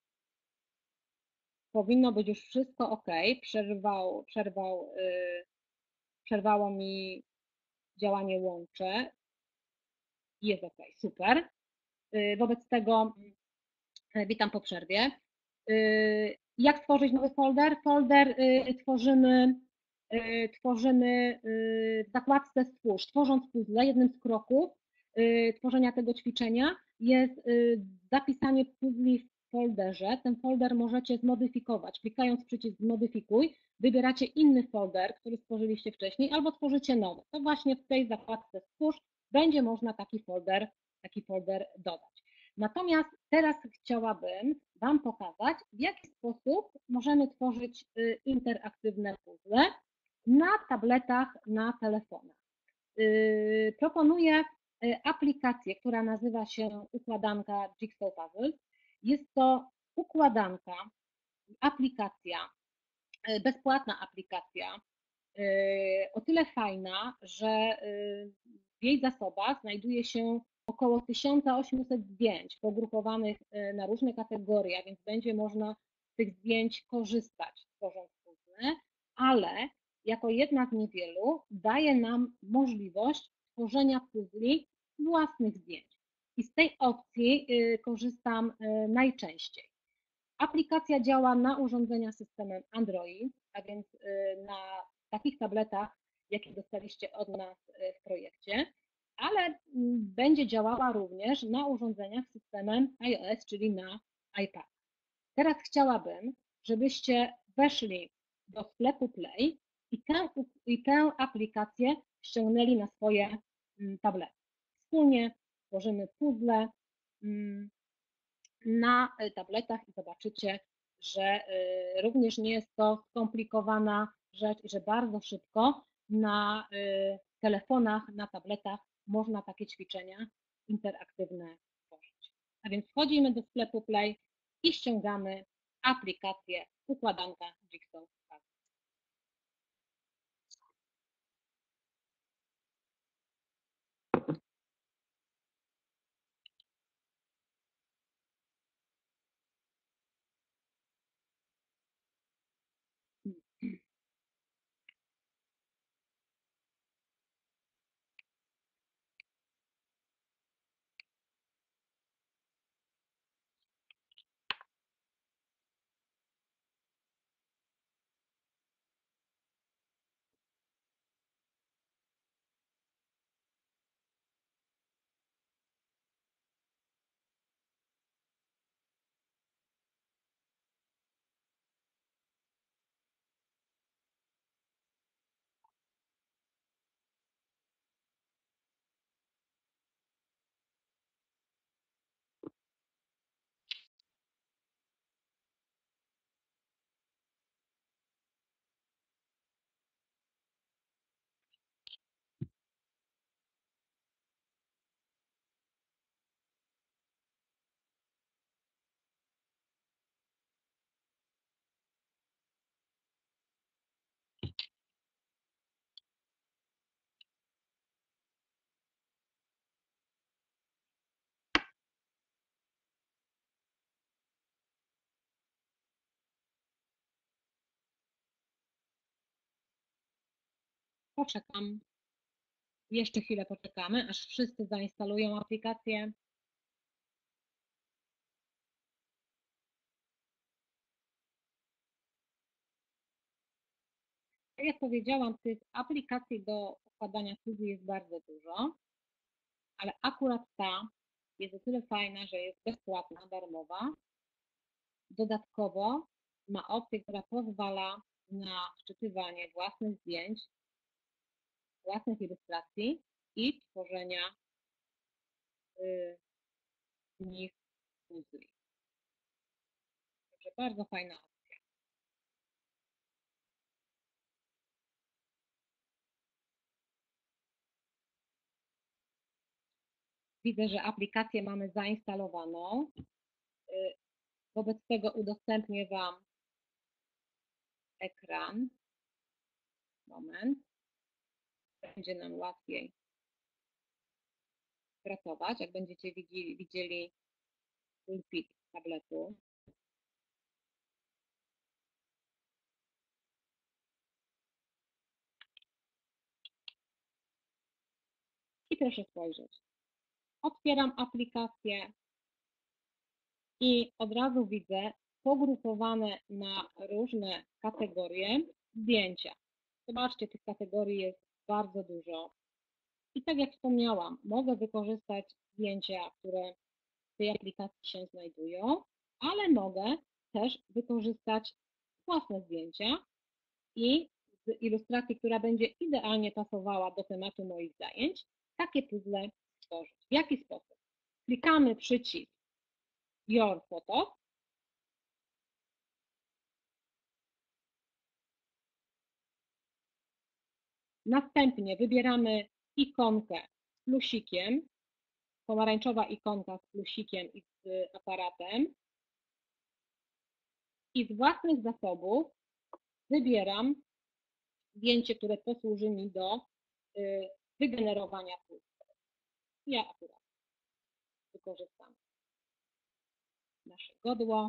Powinno być już wszystko OK. Przerwał, przerwał, yy, przerwało mi działanie łącze. Jest OK, super. Yy, wobec tego yy, witam po przerwie. Yy, jak stworzyć nowy folder? Folder yy, tworzymy, yy, tworzymy yy, w zakładce Stwórz. Tworząc puzzle, jednym z kroków yy, tworzenia tego ćwiczenia jest yy, zapisanie puzli w folderze, ten folder możecie zmodyfikować. Klikając przycisk zmodyfikuj, wybieracie inny folder, który stworzyliście wcześniej, albo tworzycie nowy. To właśnie w tej zakładce stwórz będzie można taki folder, taki folder dodać. Natomiast teraz chciałabym Wam pokazać, w jaki sposób możemy tworzyć interaktywne puzzle na tabletach, na telefonach. Proponuję aplikację, która nazywa się układanka Jigsaw Puzzles. Jest to układanka, aplikacja, bezpłatna aplikacja, o tyle fajna, że w jej zasobach znajduje się około tysiąc osiemset zdjęć pogrupowanych na różne kategorie, a więc będzie można z tych zdjęć korzystać, tworząc puzzle, ale jako jedna z niewielu daje nam możliwość tworzenia puzli własnych zdjęć. I z tej opcji korzystam najczęściej. Aplikacja działa na urządzenia systemem Android, a więc na takich tabletach, jakie dostaliście od nas w projekcie, ale będzie działała również na urządzeniach systemem iOS, czyli na iPad. Teraz chciałabym, żebyście weszli do sklepu Play i tę, i tę aplikację ściągnęli na swoje tablety. Wspólnie tworzymy puzzle na tabletach i zobaczycie, że również nie jest to skomplikowana rzecz i że bardzo szybko na telefonach, na tabletach można takie ćwiczenia interaktywne tworzyć. A więc wchodzimy do sklepu Play i ściągamy aplikację układanka Jigsaw Puzzles. Poczekam. Jeszcze chwilę poczekamy, aż wszyscy zainstalują aplikację. Tak jak powiedziałam, tych aplikacji do układania puzli jest bardzo dużo, ale akurat ta jest o tyle fajna, że jest bezpłatna, darmowa. Dodatkowo ma opcję, która pozwala na wczytywanie własnych zdjęć, własnych ilustracji i tworzenia z nich puzli. Także bardzo fajna opcja. Widzę, że aplikację mamy zainstalowaną. Wobec tego udostępnię Wam ekran. Moment. Będzie nam łatwiej pracować, jak będziecie widzieli, widzieli pulpit tabletu. I proszę spojrzeć. Otwieram aplikację i od razu widzę pogrupowane na różne kategorie zdjęcia. Zobaczcie, tych kategorii jest bardzo dużo. I tak jak wspomniałam, mogę wykorzystać zdjęcia, które w tej aplikacji się znajdują, ale mogę też wykorzystać własne zdjęcia i z ilustracji, która będzie idealnie pasowała do tematu moich zajęć, takie puzzle stworzyć. W jaki sposób? Klikamy przycisk Your Photo. Następnie wybieramy ikonkę z plusikiem, pomarańczowa ikonka z plusikiem i z aparatem. I z własnych zasobów wybieram zdjęcie, które posłuży mi do wygenerowania puzzle. Ja akurat wykorzystam nasze godło.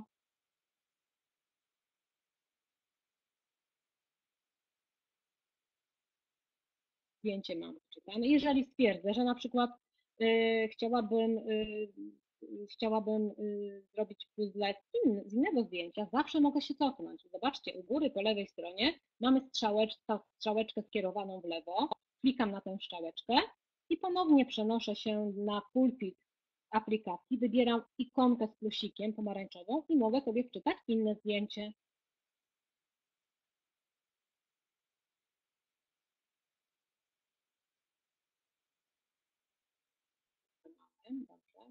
Zdjęcie mam wczytane. Jeżeli stwierdzę, że na przykład y, chciałabym, y, chciałabym y, zrobić puzzle z, in, z innego zdjęcia, zawsze mogę się cofnąć. Zobaczcie, u góry po lewej stronie mamy strzałeczkę, strzałeczkę skierowaną w lewo. Klikam na tę strzałeczkę i ponownie przenoszę się na pulpit aplikacji, wybieram ikonkę z plusikiem pomarańczową i mogę sobie wczytać inne zdjęcie. Dobrze,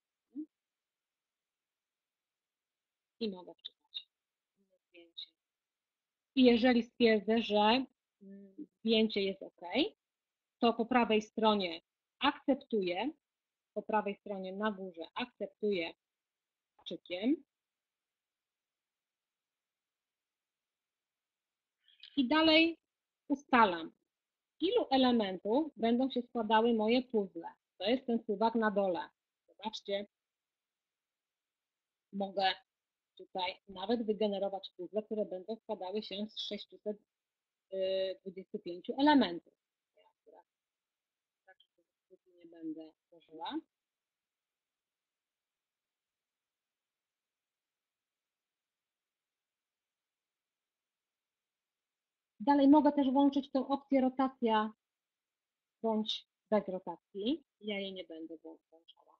i mogę wczytać inne zdjęcie. I jeżeli stwierdzę, że zdjęcie jest OK, to po prawej stronie akceptuję, po prawej stronie na górze akceptuję haczykiem i dalej ustalam, z ilu elementów będą się składały moje puzzle. To jest ten suwak na dole. Zobaczcie, mogę tutaj nawet wygenerować puzzle, które będą składały się z sześciuset dwudziestu pięciu elementów. Ja akurat takich nie będę tworzyła. Dalej mogę też włączyć tę opcję rotacja bądź bez rotacji. Ja jej nie będę włączała.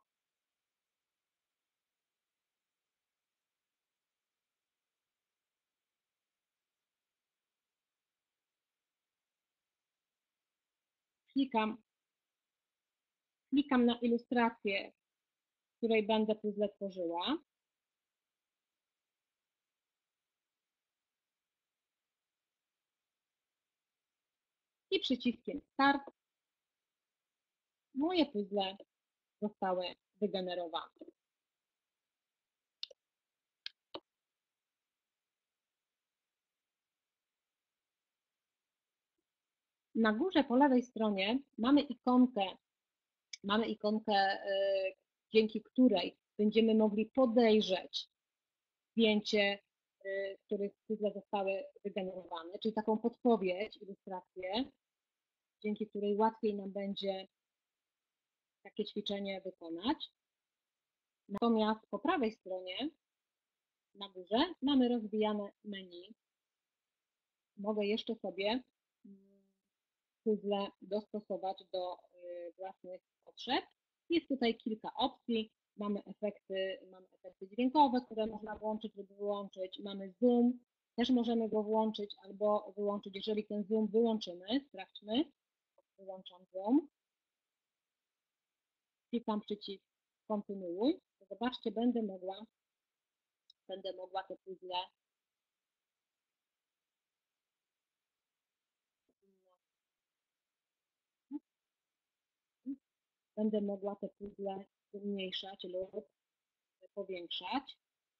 Klikam, klikam na ilustrację, w której będę puzzle tworzyła. I przyciskiem Start moje puzzle zostały wygenerowane. Na górze po lewej stronie mamy ikonkę, mamy ikonkę, dzięki której będziemy mogli podejrzeć zdjęcie, w których puzzle zostały wygenerowane, czyli taką podpowiedź, ilustrację, dzięki której łatwiej nam będzie takie ćwiczenie wykonać. Natomiast po prawej stronie na górze mamy rozwijane menu. Mogę jeszcze sobie puzzle dostosować do własnych potrzeb. Jest tutaj kilka opcji. Mamy efekty, mamy efekty dźwiękowe, które można włączyć lub wyłączyć. Mamy zoom, też możemy go włączyć albo wyłączyć. Jeżeli ten zoom wyłączymy, sprawdźmy. Wyłączam zoom. Klikam przycisk kontynuuj. Zobaczcie, będę mogła, będę mogła te puzzle będę mogła te puzzle zmniejszać lub powiększać,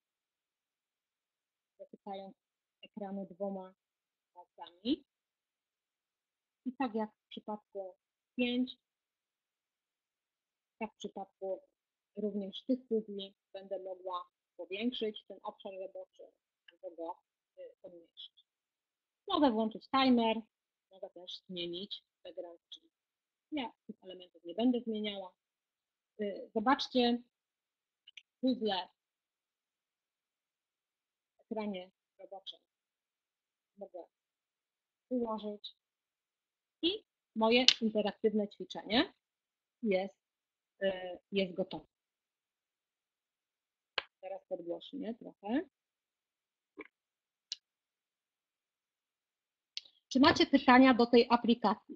dotykając ekranu dwoma palcami. I tak jak w przypadku pięć, tak w przypadku również tych puzli będę mogła powiększyć ten obszar roboczy albo go pomniejszyć. Mogę włączyć timer, mogę też zmienić background, czyli ja tych elementów nie będę zmieniała. Zobaczcie, puzzle w ekranie roboczym mogę ułożyć i moje interaktywne ćwiczenie jest, jest gotowe. teraz podgłośnie trochę. Czy macie pytania do tej aplikacji?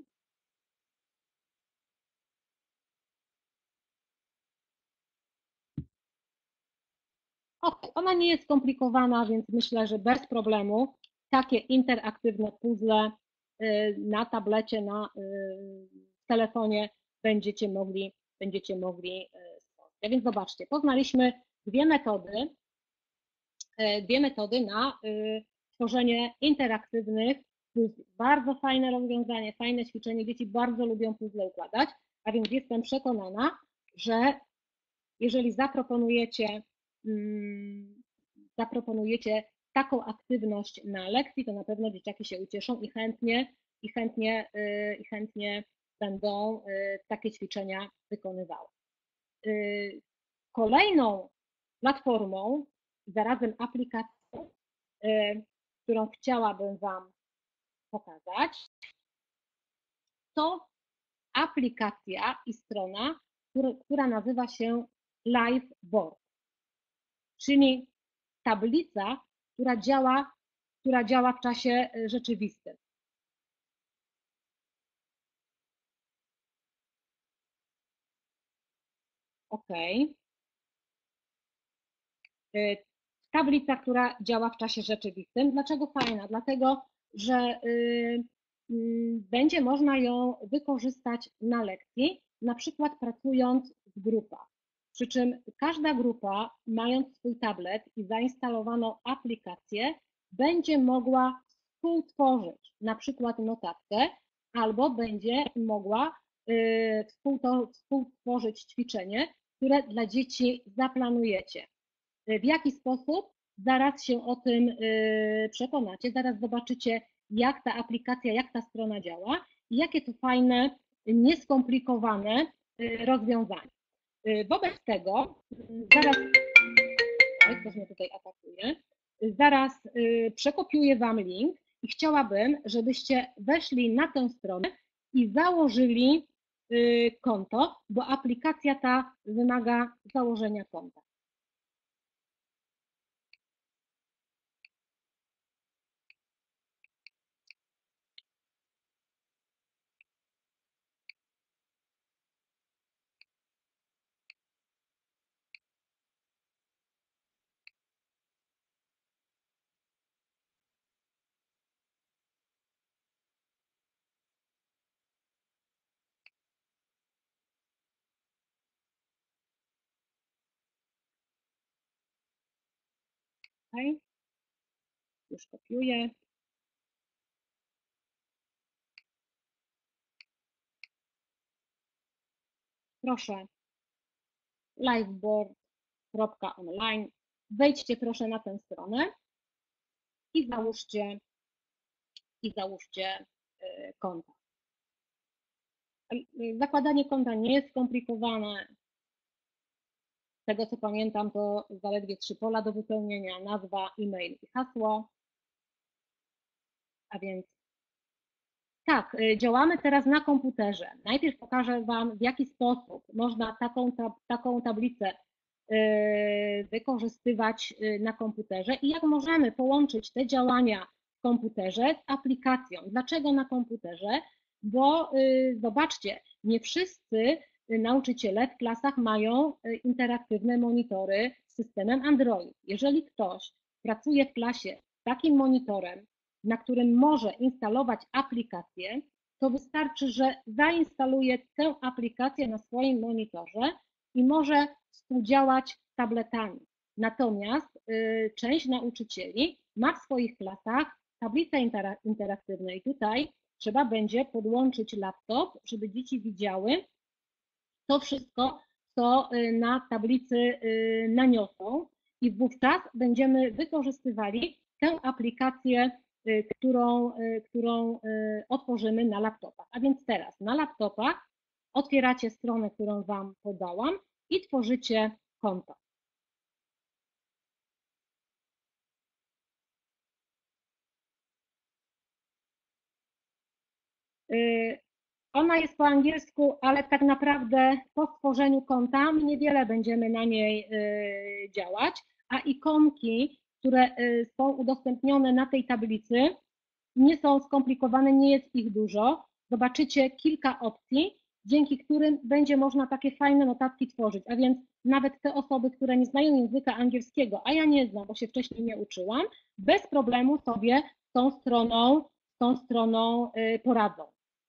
Ok, ona nie jest skomplikowana, więc myślę, że bez problemu takie interaktywne puzzle na tablecie, na telefonie będziecie mogli, będziecie mogli stworzyć. A więc zobaczcie, poznaliśmy dwie metody, dwie metody na tworzenie interaktywnych puzzli. Bardzo fajne rozwiązanie, fajne ćwiczenie, dzieci bardzo lubią puzzle układać, a więc jestem przekonana, że jeżeli zaproponujecie, zaproponujecie taką aktywność na lekcji, to na pewno dzieciaki się ucieszą i chętnie, i chętnie, i chętnie będą takie ćwiczenia wykonywały. Kolejną platformą, zarazem aplikacją, którą chciałabym Wam pokazać, to aplikacja i strona, która nazywa się Liveboard, czyli tablica, która działa, która działa w czasie rzeczywistym. OK. Tablica, która działa w czasie rzeczywistym. Dlaczego fajna? Dlatego, że będzie można ją wykorzystać na lekcji, na przykład pracując w grupach. Przy czym każda grupa, mając swój tablet i zainstalowaną aplikację, będzie mogła współtworzyć na przykład notatkę albo będzie mogła współtworzyć ćwiczenie, które dla dzieci zaplanujecie. W jaki sposób? Zaraz się o tym przekonacie, zaraz zobaczycie, jak ta aplikacja, jak ta strona działa i jakie to fajne, nieskomplikowane rozwiązanie. Wobec tego, zaraz, ktoś mnie tutaj atakuje, zaraz przekopiuję Wam link i chciałabym, żebyście weszli na tę stronę i założyli konto, bo aplikacja ta wymaga założenia konta. Okay. Już kopiuję. Proszę, liveboard kropka online. Wejdźcie proszę na tę stronę i załóżcie, i załóżcie konto. Zakładanie konta nie jest skomplikowane. Z tego co pamiętam, to zaledwie trzy pola do wypełnienia: nazwa, e-mail i hasło. A więc tak, działamy teraz na komputerze. Najpierw pokażę Wam, w jaki sposób można taką, taką tablicę wykorzystywać na komputerze i jak możemy połączyć te działania w komputerze z aplikacją. Dlaczego na komputerze? Bo zobaczcie, nie wszyscy nauczyciele w klasach mają interaktywne monitory z systemem Android. Jeżeli ktoś pracuje w klasie z takim monitorem, na którym może instalować aplikację, to wystarczy, że zainstaluje tę aplikację na swoim monitorze i może współdziałać z tabletami. Natomiast y, część nauczycieli ma w swoich klasach tablice interaktywne i tutaj trzeba będzie podłączyć laptop, żeby dzieci widziały to wszystko, co na tablicy naniosą i wówczas będziemy wykorzystywali tę aplikację, którą, którą otworzymy na laptopach. A więc teraz na laptopach otwieracie stronę, którą Wam podałam i tworzycie konto. Ona jest po angielsku, ale tak naprawdę po stworzeniu konta niewiele będziemy na niej działać, a ikonki, które są udostępnione na tej tablicy, nie są skomplikowane, nie jest ich dużo. Zobaczycie kilka opcji, dzięki którym będzie można takie fajne notatki tworzyć, a więc nawet te osoby, które nie znają języka angielskiego, a ja nie znam, bo się wcześniej nie uczyłam, bez problemu sobie z tą stroną, z tą stroną poradzą.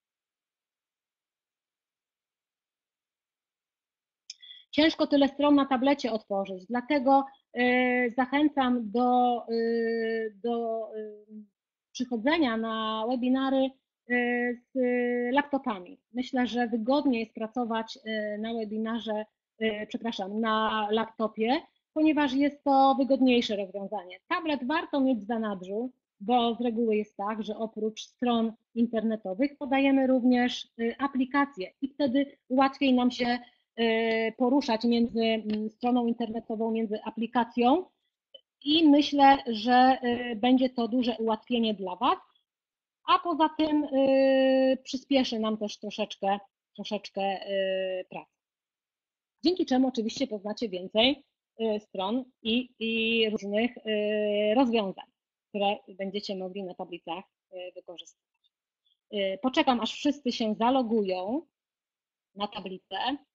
Ciężko tyle stron na tablecie otworzyć, dlatego zachęcam do, do przychodzenia na webinary z laptopami. Myślę, że wygodniej jest pracować na webinarze, przepraszam, na laptopie, ponieważ jest to wygodniejsze rozwiązanie. Tablet warto mieć w zanadrzu, bo z reguły jest tak, że oprócz stron internetowych podajemy również aplikacje i wtedy łatwiej nam się poruszać między stroną internetową, między aplikacją i myślę, że będzie to duże ułatwienie dla Was, a poza tym przyspieszy nam też troszeczkę, troszeczkę pracy. Dzięki czemu oczywiście poznacie więcej stron i, i różnych rozwiązań, które będziecie mogli na tablicach wykorzystywać. Poczekam, aż wszyscy się zalogują na tablicę.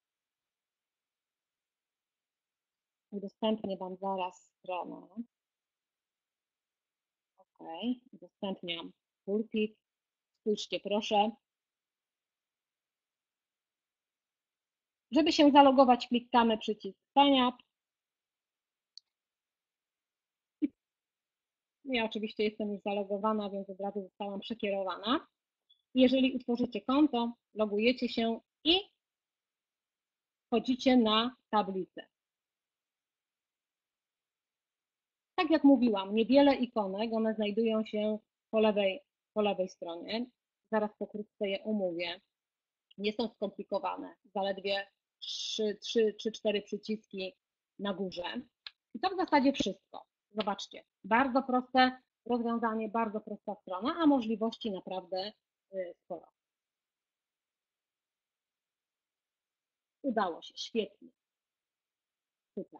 Udostępnię Wam zaraz stronę. OK, udostępniam pulpit. Spójrzcie proszę. Żeby się zalogować, klikamy przycisk Sign up. Ja oczywiście jestem już zalogowana, więc od razu zostałam przekierowana. Jeżeli utworzycie konto, logujecie się i wchodzicie na tablicę. Tak jak mówiłam, niewiele ikonek, one znajdują się po lewej, po lewej stronie. Zaraz pokrótce je omówię. Nie są skomplikowane, zaledwie trzy czy cztery przyciski na górze. I to w zasadzie wszystko. Zobaczcie, bardzo proste rozwiązanie, bardzo prosta strona, a możliwości naprawdę sporo. Udało się, świetnie. Super.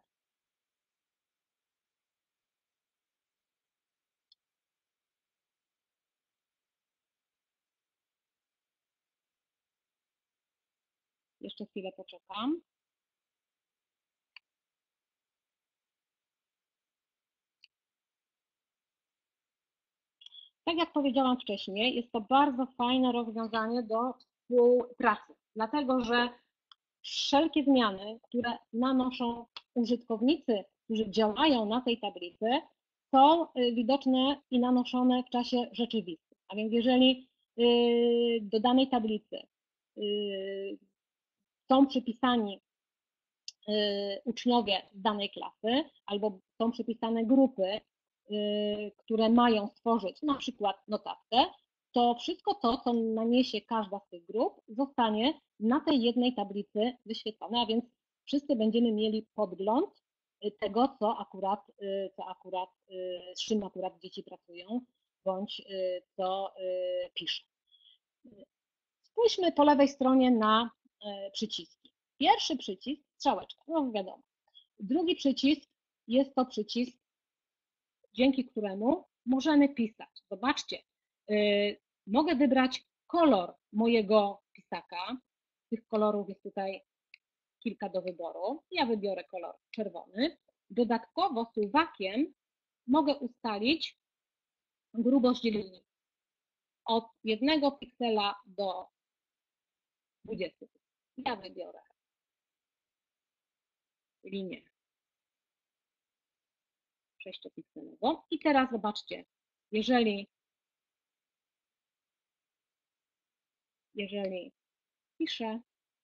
Jeszcze chwilę poczekam. Tak jak powiedziałam wcześniej, jest to bardzo fajne rozwiązanie do współpracy, dlatego że wszelkie zmiany, które nanoszą użytkownicy, którzy działają na tej tablicy, są widoczne i nanoszone w czasie rzeczywistym. A więc jeżeli do danej tablicy są przypisani uczniowie z danej klasy albo są przypisane grupy, które mają stworzyć na przykład notatkę, to wszystko to, co naniesie każda z tych grup, zostanie na tej jednej tablicy wyświetlone, a więc wszyscy będziemy mieli podgląd tego, co akurat, co akurat, z czym akurat dzieci pracują, bądź co piszą. Spójrzmy po lewej stronie na przyciski. Pierwszy przycisk, strzałeczka, no wiadomo. Drugi przycisk jest to przycisk, dzięki któremu możemy pisać. Zobaczcie, mogę wybrać kolor mojego pisaka. Tych kolorów jest tutaj kilka do wyboru. Ja wybiorę kolor czerwony. Dodatkowo suwakiem mogę ustalić grubość linii od jednego piksela do dwudziestu. Ja wybiorę linię sześciopikselową i teraz zobaczcie, jeżeli jeżeli piszę,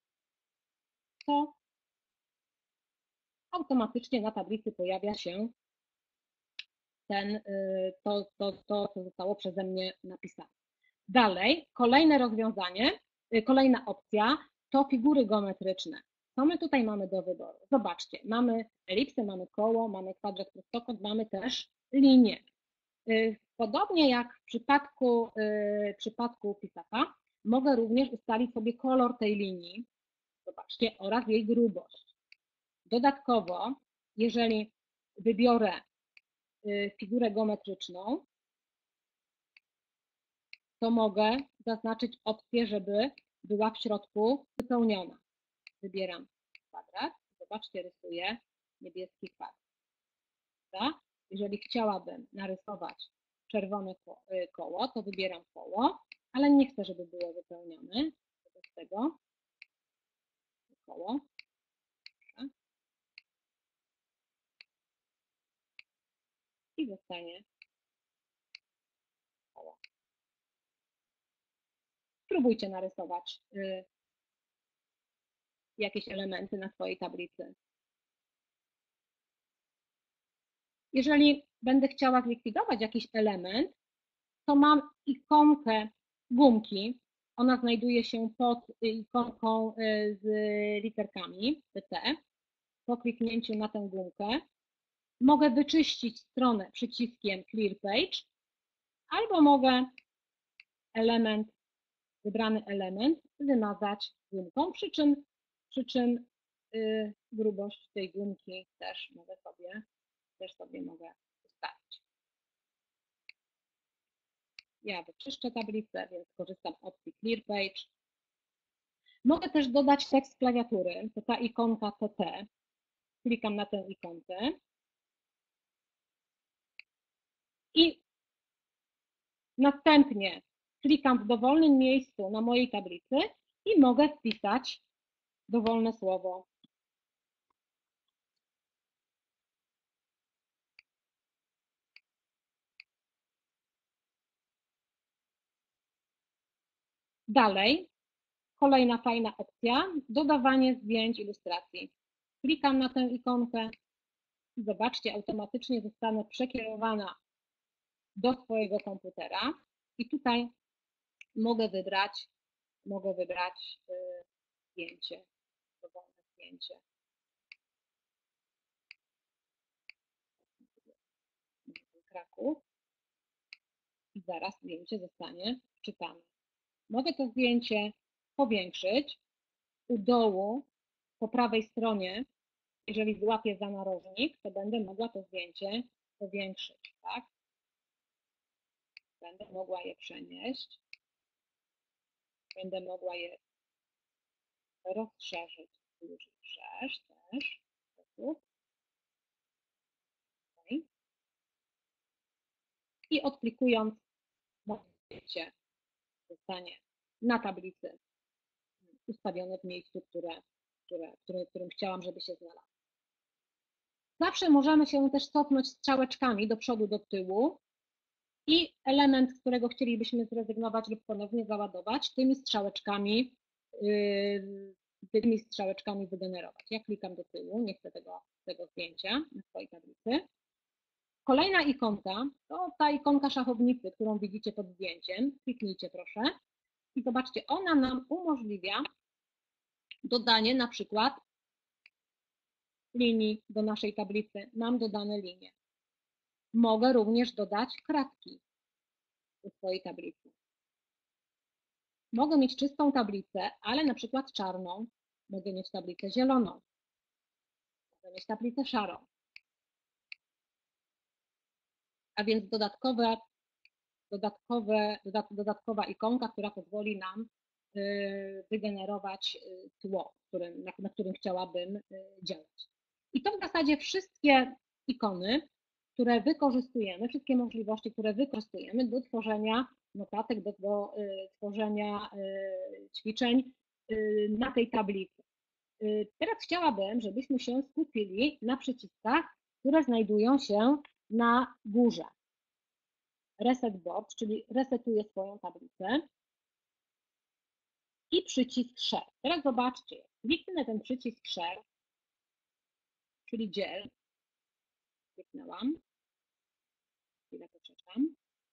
to automatycznie na tablicy pojawia się ten, to, to, to, co zostało przeze mnie napisane. Dalej, kolejne rozwiązanie, kolejna opcja to figury geometryczne. Co my tutaj mamy do wyboru? Zobaczcie, mamy elipsy, mamy koło, mamy kwadrat, prostokąt, mamy też linię. Podobnie jak w przypadku, w przypadku pisaka, mogę również ustalić sobie kolor tej linii, zobaczcie, oraz jej grubość. Dodatkowo, jeżeli wybiorę figurę geometryczną, to mogę zaznaczyć opcję, żeby była w środku wypełniona. Wybieram kwadrat, zobaczcie, rysuję niebieski kwadrat. Jeżeli chciałabym narysować czerwone koło, to wybieram koło, ale nie chcę, żeby było wypełnione. Wobec tego koło. I zostanie koło. Spróbujcie narysować y, jakieś elementy na swojej tablicy. Jeżeli będę chciała zlikwidować jakiś element, to mam ikonkę gumki. Ona znajduje się pod ikonką z literkami T. Po kliknięciu na tę gumkę mogę wyczyścić stronę przyciskiem Clear Page, albo mogę element, wybrany element wymazać gumką, przy czym, przy czym yy, grubość tej gumki też mogę sobie, też sobie mogę ustawić. Ja wyczyszczę tablicę, więc korzystam z opcji Clear Page. Mogę też dodać tekst klawiatury, to ta ikonka T T. Klikam na tę ikonkę i następnie klikam w dowolnym miejscu na mojej tablicy i mogę wpisać dowolne słowo. Dalej, kolejna fajna opcja, dodawanie zdjęć, ilustracji. Klikam na tę ikonkę i zobaczcie, automatycznie zostanę przekierowana do swojego komputera i tutaj mogę wybrać, mogę wybrać zdjęcie, dowolne zdjęcie. Kraków i zaraz zdjęcie zostanie wczytane. Mogę to zdjęcie powiększyć. U dołu, po prawej stronie, jeżeli złapię za narożnik, to będę mogła to zdjęcie powiększyć, tak? Będę mogła je przenieść. Będę mogła je rozszerzyć. Już wszerz też. Okay. I odklikując zdjęcie zostanie na tablicy ustawione w miejscu, które, które, które, którym chciałam, żeby się znalazło. Zawsze możemy się też cofnąć strzałeczkami do przodu, do tyłu i element, z którego chcielibyśmy zrezygnować lub ponownie załadować, tymi strzałeczkami, yy, tymi strzałeczkami wygenerować. Ja klikam do tyłu, nie chcę tego, tego zdjęcia na swojej tablicy. Kolejna ikonka to ta ikonka szachownicy, którą widzicie pod zdjęciem. Kliknijcie proszę i zobaczcie, ona nam umożliwia dodanie na przykład linii do naszej tablicy. Mam dodane linie. Mogę również dodać kratki do swojej tablicy. Mogę mieć czystą tablicę, ale na przykład czarną. Mogę mieć tablicę zieloną. Mogę mieć tablicę szarą. A więc dodatkowe, dodatkowe, dodatkowa ikonka, która pozwoli nam wygenerować tło, którym, na, na którym chciałabym działać. I to w zasadzie wszystkie ikony, które wykorzystujemy, wszystkie możliwości, które wykorzystujemy do tworzenia notatek, do, do tworzenia ćwiczeń na tej tablicy. Teraz chciałabym, żebyśmy się skupili na przyciskach, które znajdują się na górze. Reset Board, czyli resetuję swoją tablicę. I przycisk Share. Teraz zobaczcie, kliknę ten przycisk Share, czyli dziel. Kliknęłam. Chwilę poczekam.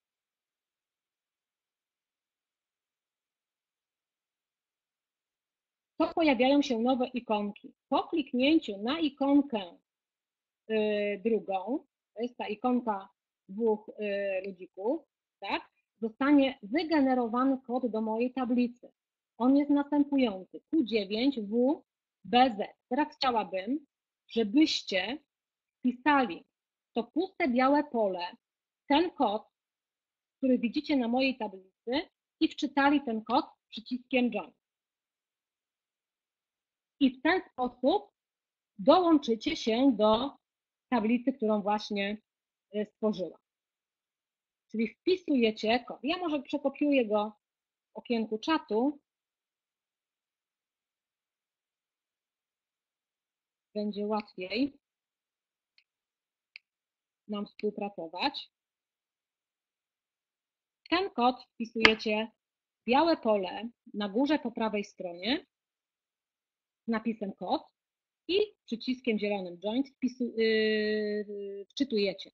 To pojawiają się nowe ikonki. Po kliknięciu na ikonkę y, drugą, to jest ta ikonka dwóch y, ludzików, tak, zostanie wygenerowany kod do mojej tablicy. On jest następujący: Q dziewięć W B Z. Teraz chciałabym, żebyście wpisali to puste białe pole, ten kod, który widzicie na mojej tablicy i wczytali ten kod przyciskiem Join. I w ten sposób dołączycie się do tablicy, którą właśnie stworzyłam. Czyli wpisujecie kod. Ja może przekopiuję go w okienku czatu. Będzie łatwiej nam współpracować. Ten kod wpisujecie w białe pole na górze po prawej stronie z napisem kod i przyciskiem zielonym Join wpisu, yy, wczytujecie.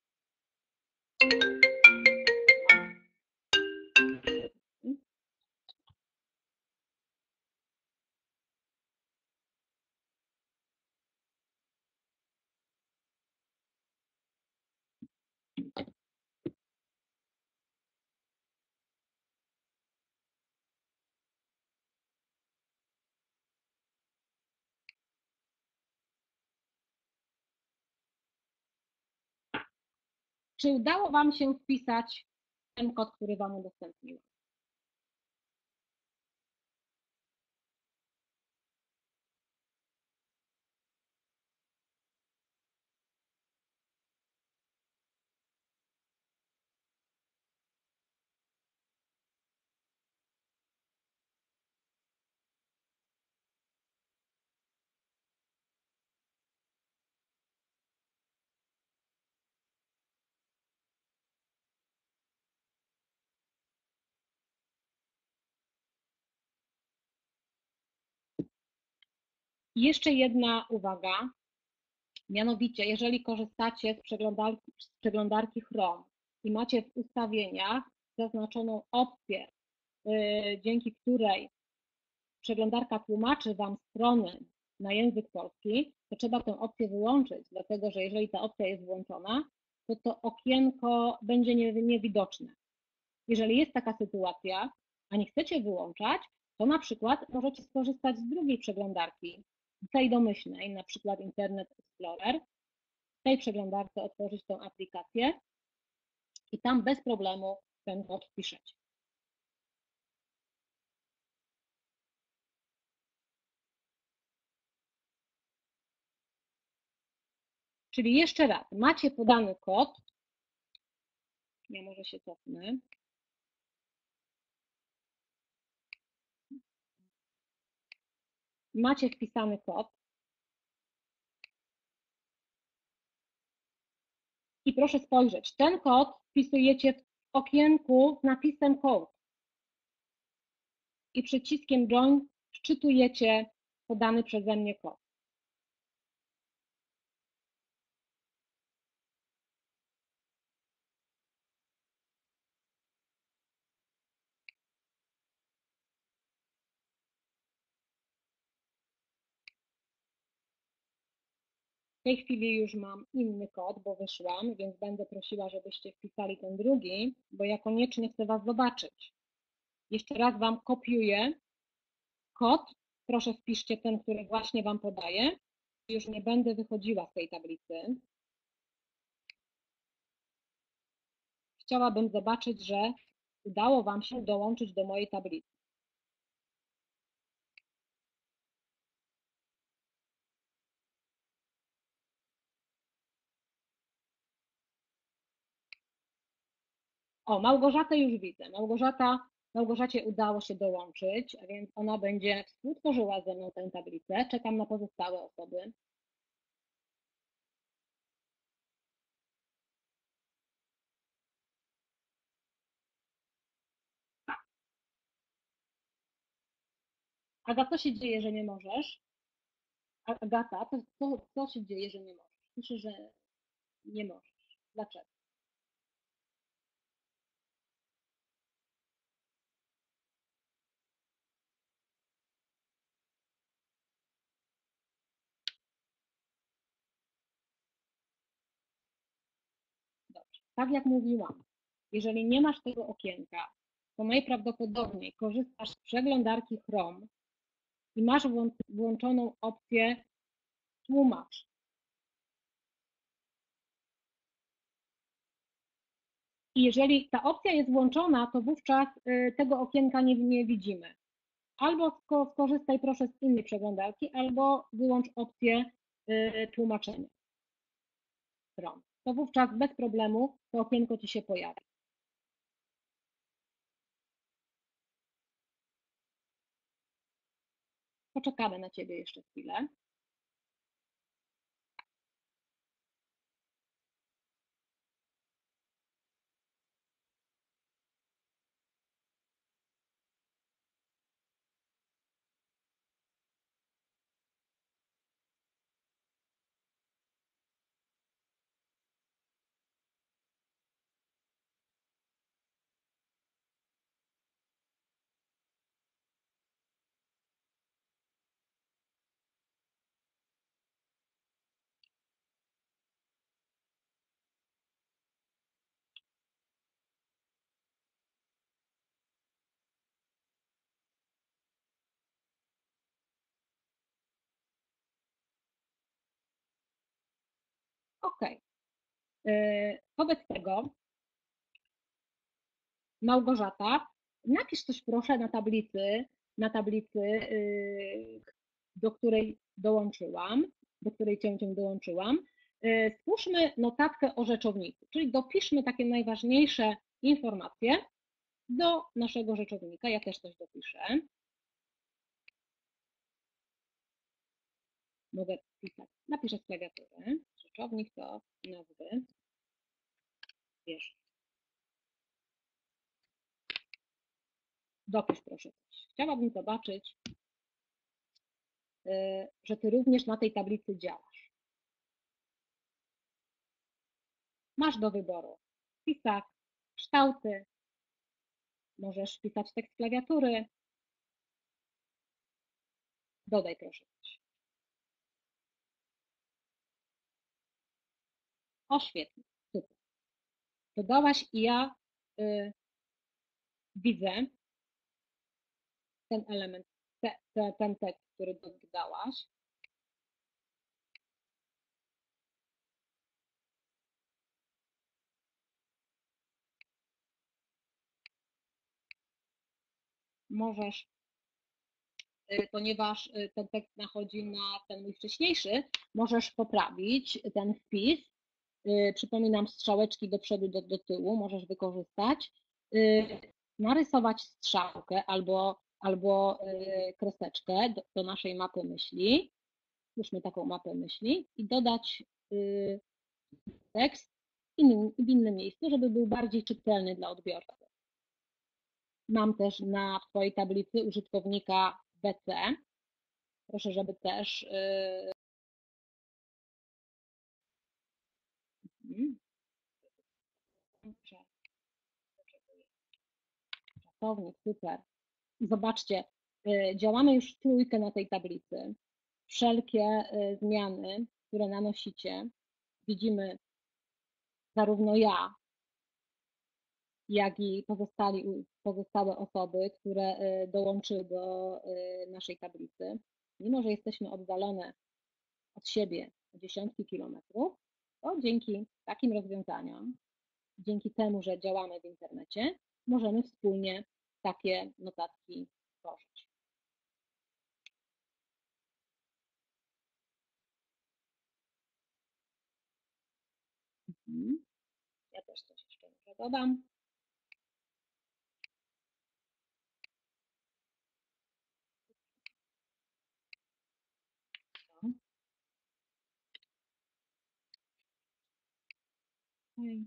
Czy udało Wam się wpisać ten kod, który Wam udostępniłam? Jeszcze jedna uwaga, mianowicie jeżeli korzystacie z przeglądarki, z przeglądarki Chrome i macie w ustawieniach zaznaczoną opcję, yy, dzięki której przeglądarka tłumaczy Wam strony na język polski, to trzeba tę opcję wyłączyć, dlatego że jeżeli ta opcja jest włączona, to to okienko będzie niewidoczne. Jeżeli jest taka sytuacja, a nie chcecie wyłączać, to na przykład możecie skorzystać z drugiej przeglądarki, tej domyślnej, na przykład Internet Explorer. W tej przeglądarce otworzyć tę aplikację i tam bez problemu ten kod wpiszecie. Czyli jeszcze raz, macie podany kod, ja może się cofnę. Macie wpisany kod i proszę spojrzeć, ten kod wpisujecie w okienku z napisem code i przyciskiem Join wczytujecie podany przeze mnie kod. W tej chwili już mam inny kod, bo wyszłam, więc będę prosiła, żebyście wpisali ten drugi, bo ja koniecznie chcę Was zobaczyć. Jeszcze raz Wam kopiuję kod. Proszę wpiszcie ten, który właśnie Wam podaję. Już nie będę wychodziła z tej tablicy. Chciałabym zobaczyć, że udało Wam się dołączyć do mojej tablicy. O, Małgorzatę już widzę. Małgorzata, Małgorzacie udało się dołączyć, a więc ona będzie współtworzyła ze mną tę tablicę. Czekam na pozostałe osoby. Aga, co się dzieje, że nie możesz? Agata, to co, co się dzieje, że nie możesz? Pisze, że nie możesz. Dlaczego? Dobrze. Tak jak mówiłam, jeżeli nie masz tego okienka, to najprawdopodobniej korzystasz z przeglądarki Chrome i masz włączoną opcję tłumacz. I jeżeli ta opcja jest włączona, to wówczas tego okienka nie, nie widzimy. Albo skorzystaj proszę z innej przeglądarki, albo wyłącz opcję tłumaczenia stron. To wówczas bez problemu to okienko Ci się pojawi. Poczekamy na Ciebie jeszcze chwilę. Ok. Wobec tego, Małgorzata, napisz coś proszę na tablicy, na tablicy, do której dołączyłam, do której Cię, cię dołączyłam. Stwórzmy notatkę o rzeczowniku, czyli dopiszmy takie najważniejsze informacje do naszego rzeczownika. Ja też coś dopiszę. Mogę pisać, napiszę z klawiatury. Rzeczownik to nazwy. Wiesz. Dopisz proszę coś. Chciałabym zobaczyć, że Ty również na tej tablicy działasz. Masz do wyboru pisak, kształty, możesz pisać tekst klawiatury. Dodaj proszę coś. O, świetnie, super. Dodałaś i ja y, widzę ten element, te, te, ten tekst, który dodałaś. Możesz, y, ponieważ ten tekst nachodzi na ten mój wcześniejszy, możesz poprawić ten wpis. Y, przypominam, strzałeczki do przodu, do, do tyłu możesz wykorzystać. Y, narysować strzałkę albo, albo y, kreseczkę do, do naszej mapy myśli. Stwórzmy taką mapę myśli i dodać y, tekst w innym miejscu, żeby był bardziej czytelny dla odbiorcy. Mam też na Twojej tablicy użytkownika B C. Proszę, żeby też czasownik, super. Zobaczcie, działamy już w trójkę na tej tablicy. Wszelkie zmiany, które nanosicie, widzimy zarówno ja, jak i pozostali, pozostałe osoby, które dołączyły do naszej tablicy. Mimo że jesteśmy oddalone od siebie o dziesiątki kilometrów, to dzięki takim rozwiązaniom, dzięki temu, że działamy w internecie, możemy wspólnie takie notatki tworzyć. Mhm. Ja też coś jeszcze dodam. Okay.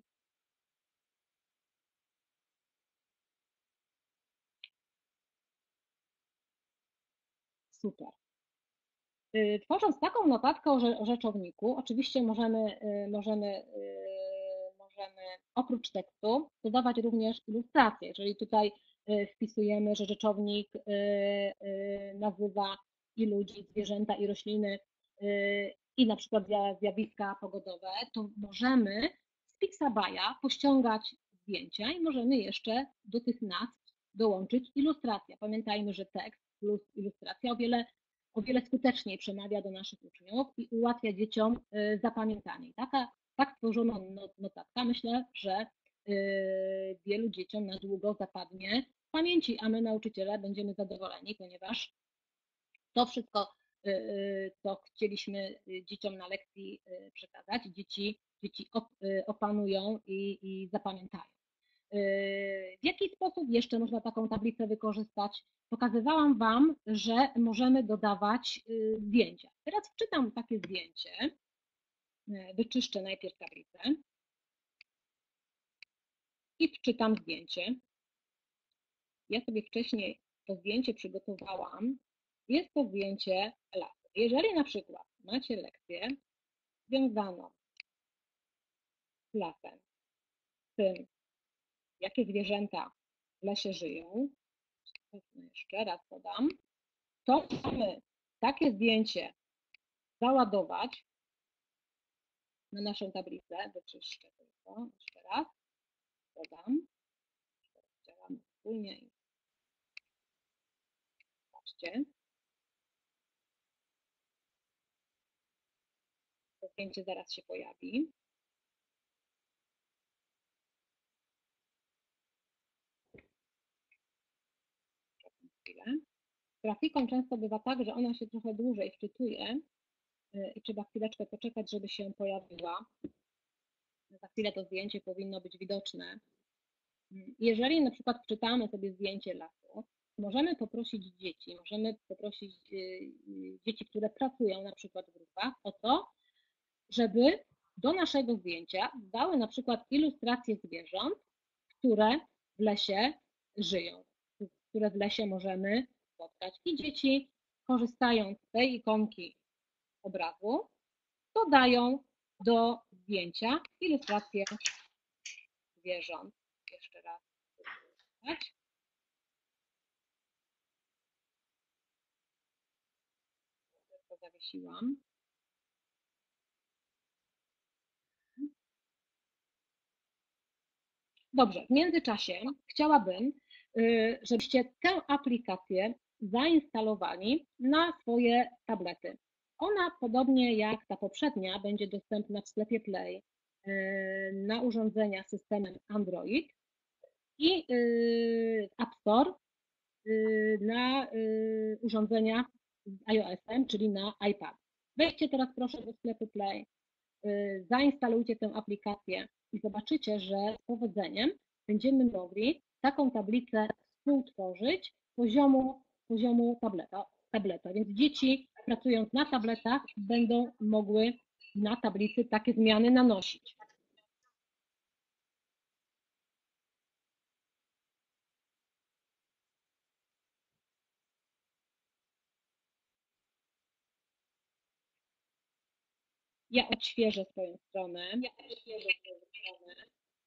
Super. Tworząc taką notatkę o rzeczowniku, oczywiście możemy, możemy, możemy oprócz tekstu dodawać również ilustracje. Jeżeli tutaj wpisujemy, że rzeczownik nazywa i ludzi, zwierzęta i rośliny i na przykład zjawiska pogodowe, to możemy z Pixabaja pościągać zdjęcia i możemy jeszcze do tych nazw dołączyć ilustrację. Pamiętajmy, że tekst plus ilustracja o wiele o wiele skuteczniej przemawia do naszych uczniów i ułatwia dzieciom zapamiętanie. Taka, tak stworzona notatka, myślę, że wielu dzieciom na długo zapadnie w pamięci, a my nauczyciele będziemy zadowoleni, ponieważ to wszystko, co chcieliśmy dzieciom na lekcji przekazać, dzieci, dzieci opanują i, i zapamiętają. W jaki sposób jeszcze można taką tablicę wykorzystać? Pokazywałam Wam, że możemy dodawać zdjęcia. Teraz wczytam takie zdjęcie. Wyczyszczę najpierw tablicę i wczytam zdjęcie. Ja sobie wcześniej to zdjęcie przygotowałam. Jest to zdjęcie lasu. Jeżeli na przykład macie lekcję związaną z lasem, z tym, jakie zwierzęta w lesie żyją, jeszcze raz podam, to możemy takie zdjęcie załadować na naszą tablicę. Wyczyszczę tylko jeszcze raz, dodam, działamy wspólnie i patrzcie. To zdjęcie zaraz się pojawi. Chwilę. Z grafiką często bywa tak, że ona się trochę dłużej wczytuje i trzeba chwileczkę poczekać, żeby się pojawiła. Za chwilę to zdjęcie powinno być widoczne. Jeżeli na przykład wczytamy sobie zdjęcie lasu, możemy poprosić dzieci, możemy poprosić dzieci, które pracują na przykład w grupach, o to, żeby do naszego zdjęcia dały na przykład ilustracje zwierząt, które w lesie żyją, które w lesie możemy spotkać. I dzieci, korzystając z tej ikonki obrazu, dodają do zdjęcia ilustracje zwierząt. Jeszcze raz spróbować. To zawiesiłam. Dobrze, w międzyczasie chciałabym, żebyście tę aplikację zainstalowali na swoje tablety. Ona, podobnie jak ta poprzednia, będzie dostępna w sklepie Play na urządzenia z systemem Android i w App Store na urządzenia z iOS-em, czyli na iPad. Wejdźcie teraz proszę do sklepu Play, zainstalujcie tę aplikację i zobaczycie, że z powodzeniem będziemy mogli taką tablicę współtworzyć poziomu, poziomu tableta, tableta. Więc dzieci pracując na tabletach będą mogły na tablicy takie zmiany nanosić. Ja odświeżę swoją stronę. Ja odświeżę swoją stronę.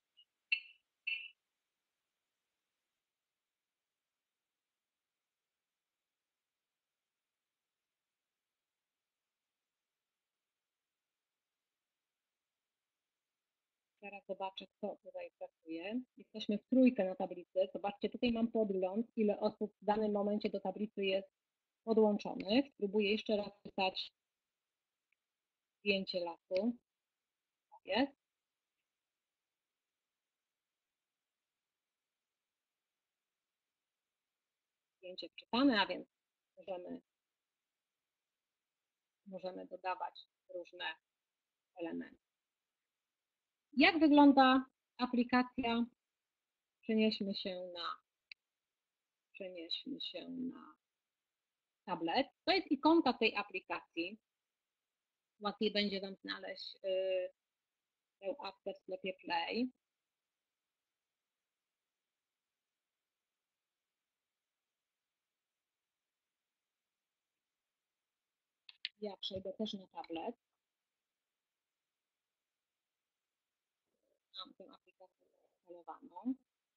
Teraz zobaczę, kto tutaj pracuje. Jesteśmy w trójkę na tablicy. Zobaczcie, tutaj mam podgląd, ile osób w danym momencie do tablicy jest podłączonych. Spróbuję jeszcze raz pisać zdjęcie lasu. Jest. Zdjęcie wczytane, a więc możemy, możemy dodawać różne elementy. Jak wygląda aplikacja? Przenieśmy się na, przenieśmy się na tablet. To jest ikonka tej aplikacji. Łatwiej będzie Wam znaleźć tę apkę w sklepie Play. Ja przejdę też na tablet. Mam tę aplikację zainstalowaną.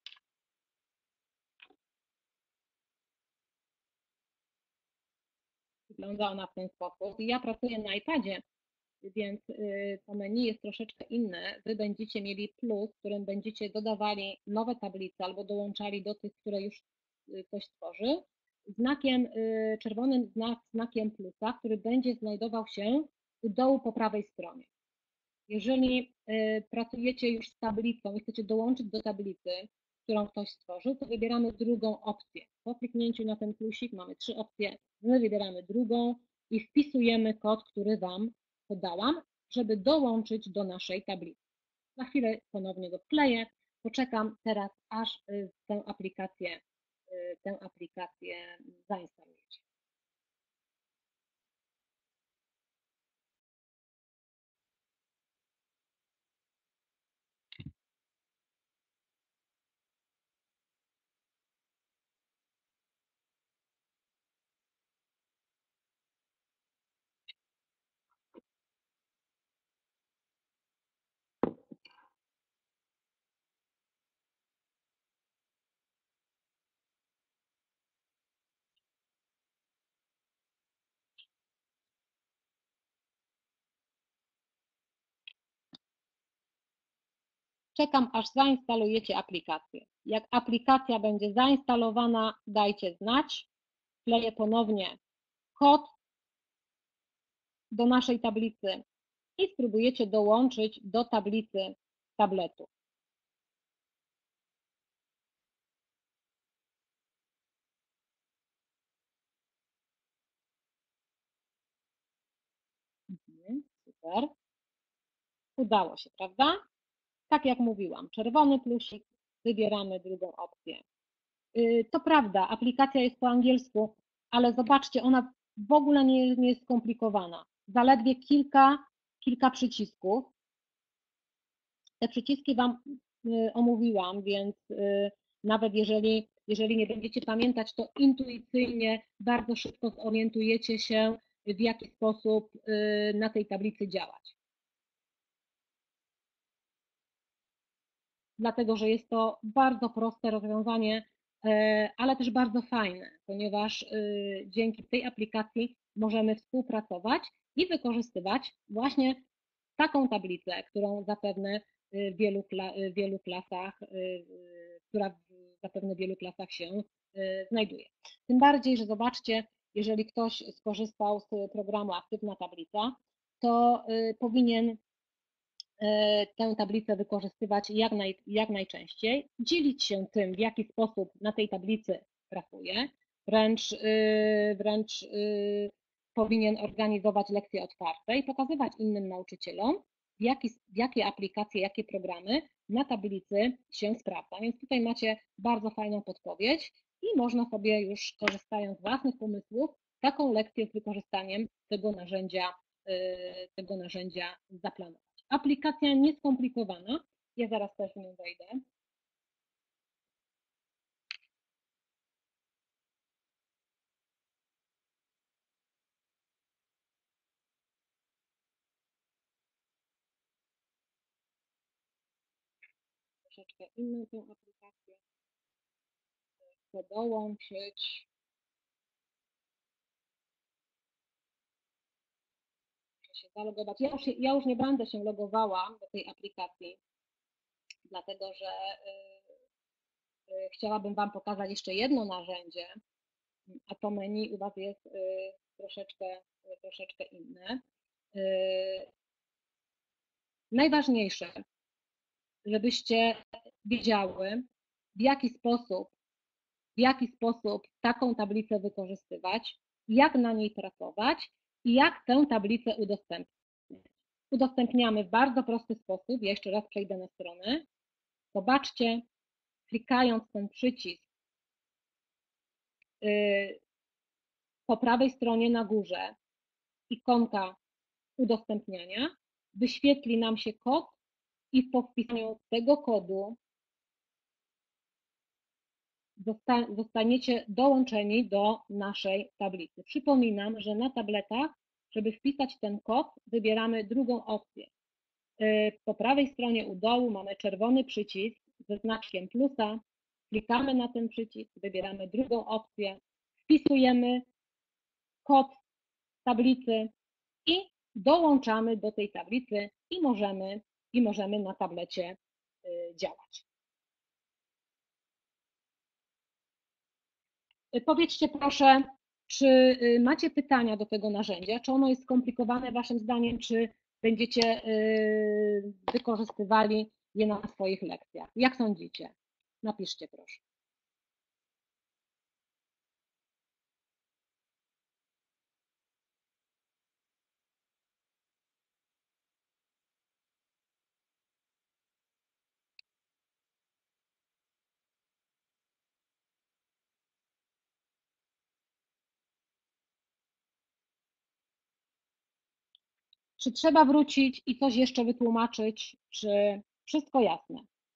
Wygląda ona w ten sposób. Ja pracuję na iPadzie, więc to menu jest troszeczkę inne. Wy będziecie mieli plus, w którym będziecie dodawali nowe tablice albo dołączali do tych, które już ktoś stworzył, znakiem czerwonym, znakiem plusa, który będzie znajdował się u dołu po prawej stronie. Jeżeli pracujecie już z tablicą i chcecie dołączyć do tablicy, którą ktoś stworzył, to wybieramy drugą opcję. Po kliknięciu na ten plusik mamy trzy opcje, my wybieramy drugą i wpisujemy kod, który Wam podałam, żeby dołączyć do naszej tablicy. Za chwilę ponownie go wkleję. Poczekam teraz, aż tę aplikację, tę aplikację zainstalujecie. Czekam, aż zainstalujecie aplikację. Jak aplikacja będzie zainstalowana, dajcie znać. Wkleję ponownie kod do naszej tablicy i spróbujecie dołączyć do tablicy tabletu. Super. Udało się, prawda? Tak jak mówiłam, czerwony plusik, wybieramy drugą opcję. To prawda, aplikacja jest po angielsku, ale zobaczcie, ona w ogóle nie, nie jest skomplikowana. Zaledwie kilka, kilka przycisków. Te przyciski Wam omówiłam, więc nawet jeżeli, jeżeli nie będziecie pamiętać, to intuicyjnie bardzo szybko zorientujecie się, w jaki sposób na tej tablicy działać. Dlatego, że jest to bardzo proste rozwiązanie, ale też bardzo fajne, ponieważ dzięki tej aplikacji możemy współpracować i wykorzystywać właśnie taką tablicę, którą zapewne w wielu, w wielu klasach, która zapewne w wielu klasach się znajduje. Tym bardziej, że zobaczcie, jeżeli ktoś skorzystał z programu Aktywna Tablica, to powinien tę tablicę wykorzystywać jak, naj, jak najczęściej, dzielić się tym, w jaki sposób na tej tablicy pracuje, wręcz, wręcz powinien organizować lekcje otwarte i pokazywać innym nauczycielom, w, jaki, w jakie aplikacje, jakie programy na tablicy się sprawdza. Więc tutaj macie bardzo fajną podpowiedź i można sobie już, korzystając z własnych pomysłów, taką lekcję z wykorzystaniem tego narzędzia, tego narzędzia zaplanować. Aplikacja nieskomplikowana, ja zaraz też w nią wejdę. Troszeczkę inną tę aplikację. Chcę dołączyć. Muszę się zalogować. Ja już, ja już nie będę się logowała do tej aplikacji, dlatego że yy, yy, chciałabym Wam pokazać jeszcze jedno narzędzie, a to menu u Was jest yy, troszeczkę, yy, troszeczkę inne. Yy, najważniejsze, żebyście wiedziały, w jaki sposób, w jaki sposób taką tablicę wykorzystywać, jak na niej pracować i jak tę tablicę udostępnić. Udostępniamy w bardzo prosty sposób. Ja jeszcze raz przejdę na stronę. Zobaczcie, klikając ten przycisk po prawej stronie na górze, ikonka udostępniania, wyświetli nam się kod i po wpisaniu tego kodu zostaniecie dołączeni do naszej tablicy. Przypominam, że na tabletach, żeby wpisać ten kod, wybieramy drugą opcję. Po prawej stronie u dołu mamy czerwony przycisk ze znaczkiem plusa, klikamy na ten przycisk, wybieramy drugą opcję, wpisujemy kod tablicy i dołączamy do tej tablicy i możemy, i możemy na tablecie działać. Powiedzcie proszę, czy macie pytania do tego narzędzia, czy ono jest skomplikowane Waszym zdaniem, czy będziecie y, wykorzystywali je na swoich lekcjach. Jak sądzicie? Napiszcie proszę. Czy trzeba wrócić i coś jeszcze wytłumaczyć, czy wszystko jasne?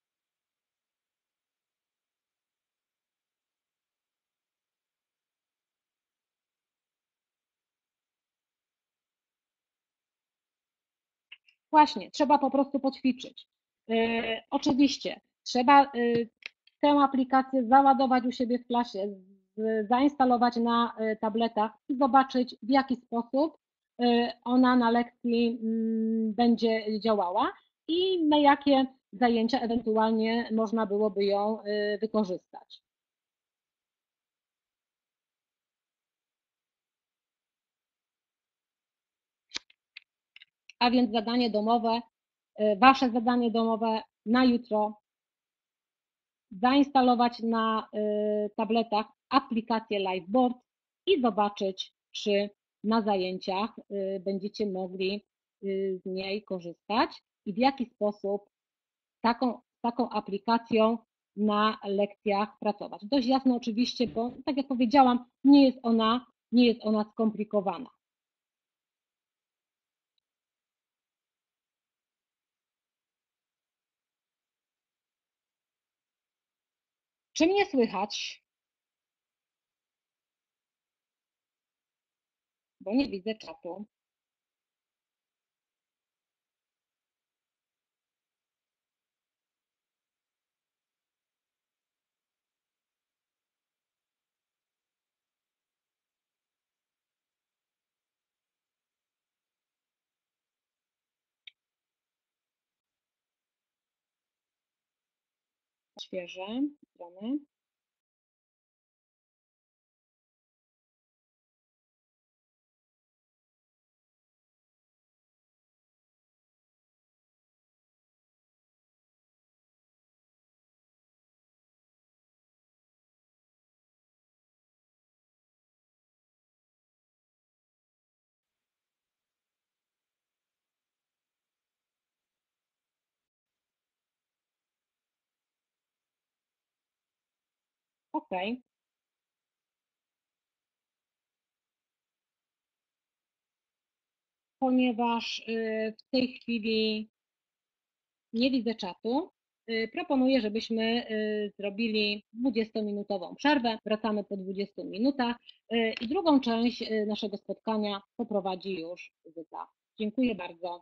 Właśnie, trzeba po prostu poćwiczyć. Yy, oczywiście, trzeba yy, tę aplikację załadować u siebie w klasie, z, zainstalować na y, tabletach i zobaczyć, w jaki sposób y, ona na lekcji y, będzie działała i na jakie zajęcia ewentualnie można byłoby ją y, wykorzystać. A więc zadanie domowe, y, wasze zadanie domowe na jutro: zainstalować na y, tabletach aplikację Liveboard i zobaczyć, czy na zajęciach y, będziecie mogli y, z niej korzystać i w jaki sposób taką, taką aplikacją na lekcjach pracować. Dość jasno oczywiście, bo tak jak powiedziałam, nie jest ona, nie jest ona skomplikowana. Czy mnie słychać? Bo nie widzę czatu. Świeże strony. OK. Ponieważ y, w tej chwili nie widzę czatu, y, proponuję, żebyśmy y, zrobili dwudziestominutową przerwę. Wracamy po dwudziestu minutach y, i drugą część naszego spotkania poprowadzi już Zyta. Dziękuję bardzo.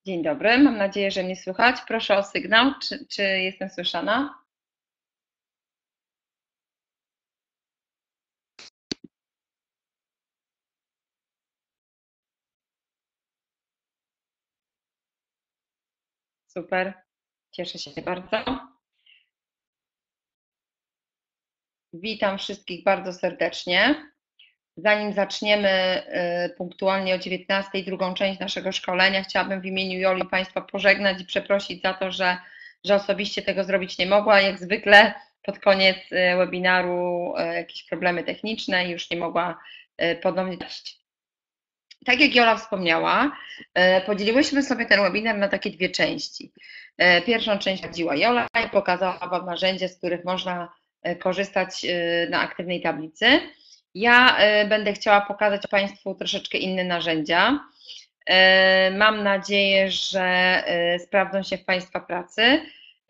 Dzień dobry, mam nadzieję, że mnie słychać. Proszę o sygnał, czy, czy jestem słyszana? Super, cieszę się bardzo. Witam wszystkich bardzo serdecznie. Zanim zaczniemy y, punktualnie o dziewiętnastej drugą część naszego szkolenia, chciałabym w imieniu Joli Państwa pożegnać i przeprosić za to, że, że osobiście tego zrobić nie mogła. Jak zwykle pod koniec y, webinaru y, jakieś problemy techniczne i już nie mogła y, ponownie dojść. Tak jak Jola wspomniała, podzieliłyśmy sobie ten webinar na takie dwie części. Pierwszą część prowadziła Jola i pokazała Wam narzędzia, z których można korzystać na aktywnej tablicy. Ja będę chciała pokazać Państwu troszeczkę inne narzędzia. Mam nadzieję, że sprawdzą się w Państwa pracy.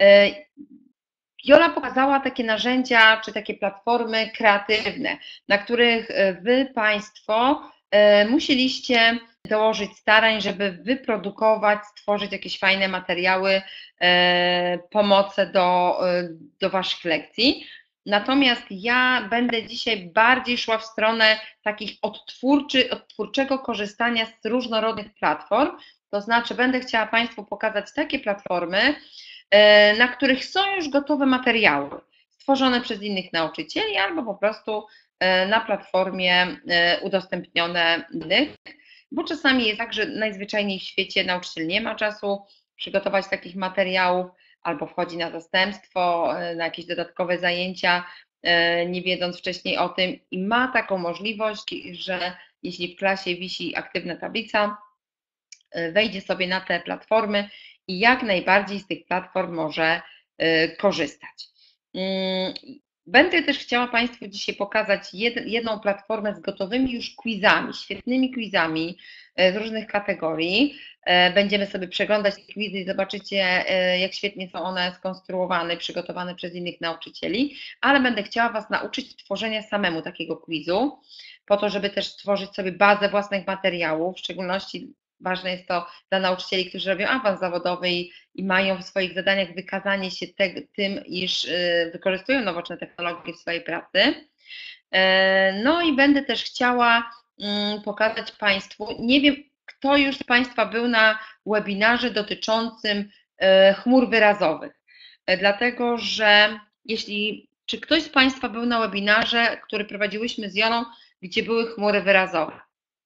Jola pokazała takie narzędzia, czy takie platformy kreatywne, na których Wy, Państwo, musieliście dołożyć starań, żeby wyprodukować, stworzyć jakieś fajne materiały, pomoce do, do Waszych lekcji. Natomiast ja będę dzisiaj bardziej szła w stronę takich odtwórczy, odtwórczego korzystania z różnorodnych platform, to znaczy będę chciała Państwu pokazać takie platformy, na których są już gotowe materiały stworzone przez innych nauczycieli albo po prostu na platformie udostępnione innych, bo czasami jest tak, że najzwyczajniej w świecie nauczyciel nie ma czasu przygotować takich materiałów albo wchodzi na zastępstwo, na jakieś dodatkowe zajęcia, nie wiedząc wcześniej o tym i ma taką możliwość, że jeśli w klasie wisi aktywna tablica, wejdzie sobie na te platformy i jak najbardziej z tych platform może korzystać. Będę też chciała Państwu dzisiaj pokazać jedną platformę z gotowymi już quizami, świetnymi quizami z różnych kategorii. Będziemy sobie przeglądać te quizy i zobaczycie, jak świetnie są one skonstruowane, przygotowane przez innych nauczycieli, ale będę chciała Was nauczyć tworzenia samemu takiego quizu, po to, żeby też stworzyć sobie bazę własnych materiałów, w szczególności ważne jest to dla nauczycieli, którzy robią awans zawodowy i, i mają w swoich zadaniach wykazanie się te, tym, iż y, wykorzystują nowoczesne technologie w swojej pracy. E, no i będę też chciała y, pokazać Państwu, nie wiem, kto już z Państwa był na webinarze dotyczącym y, chmur wyrazowych, e, dlatego że jeśli, czy ktoś z Państwa był na webinarze, który prowadziłyśmy z Jolą, gdzie były chmury wyrazowe?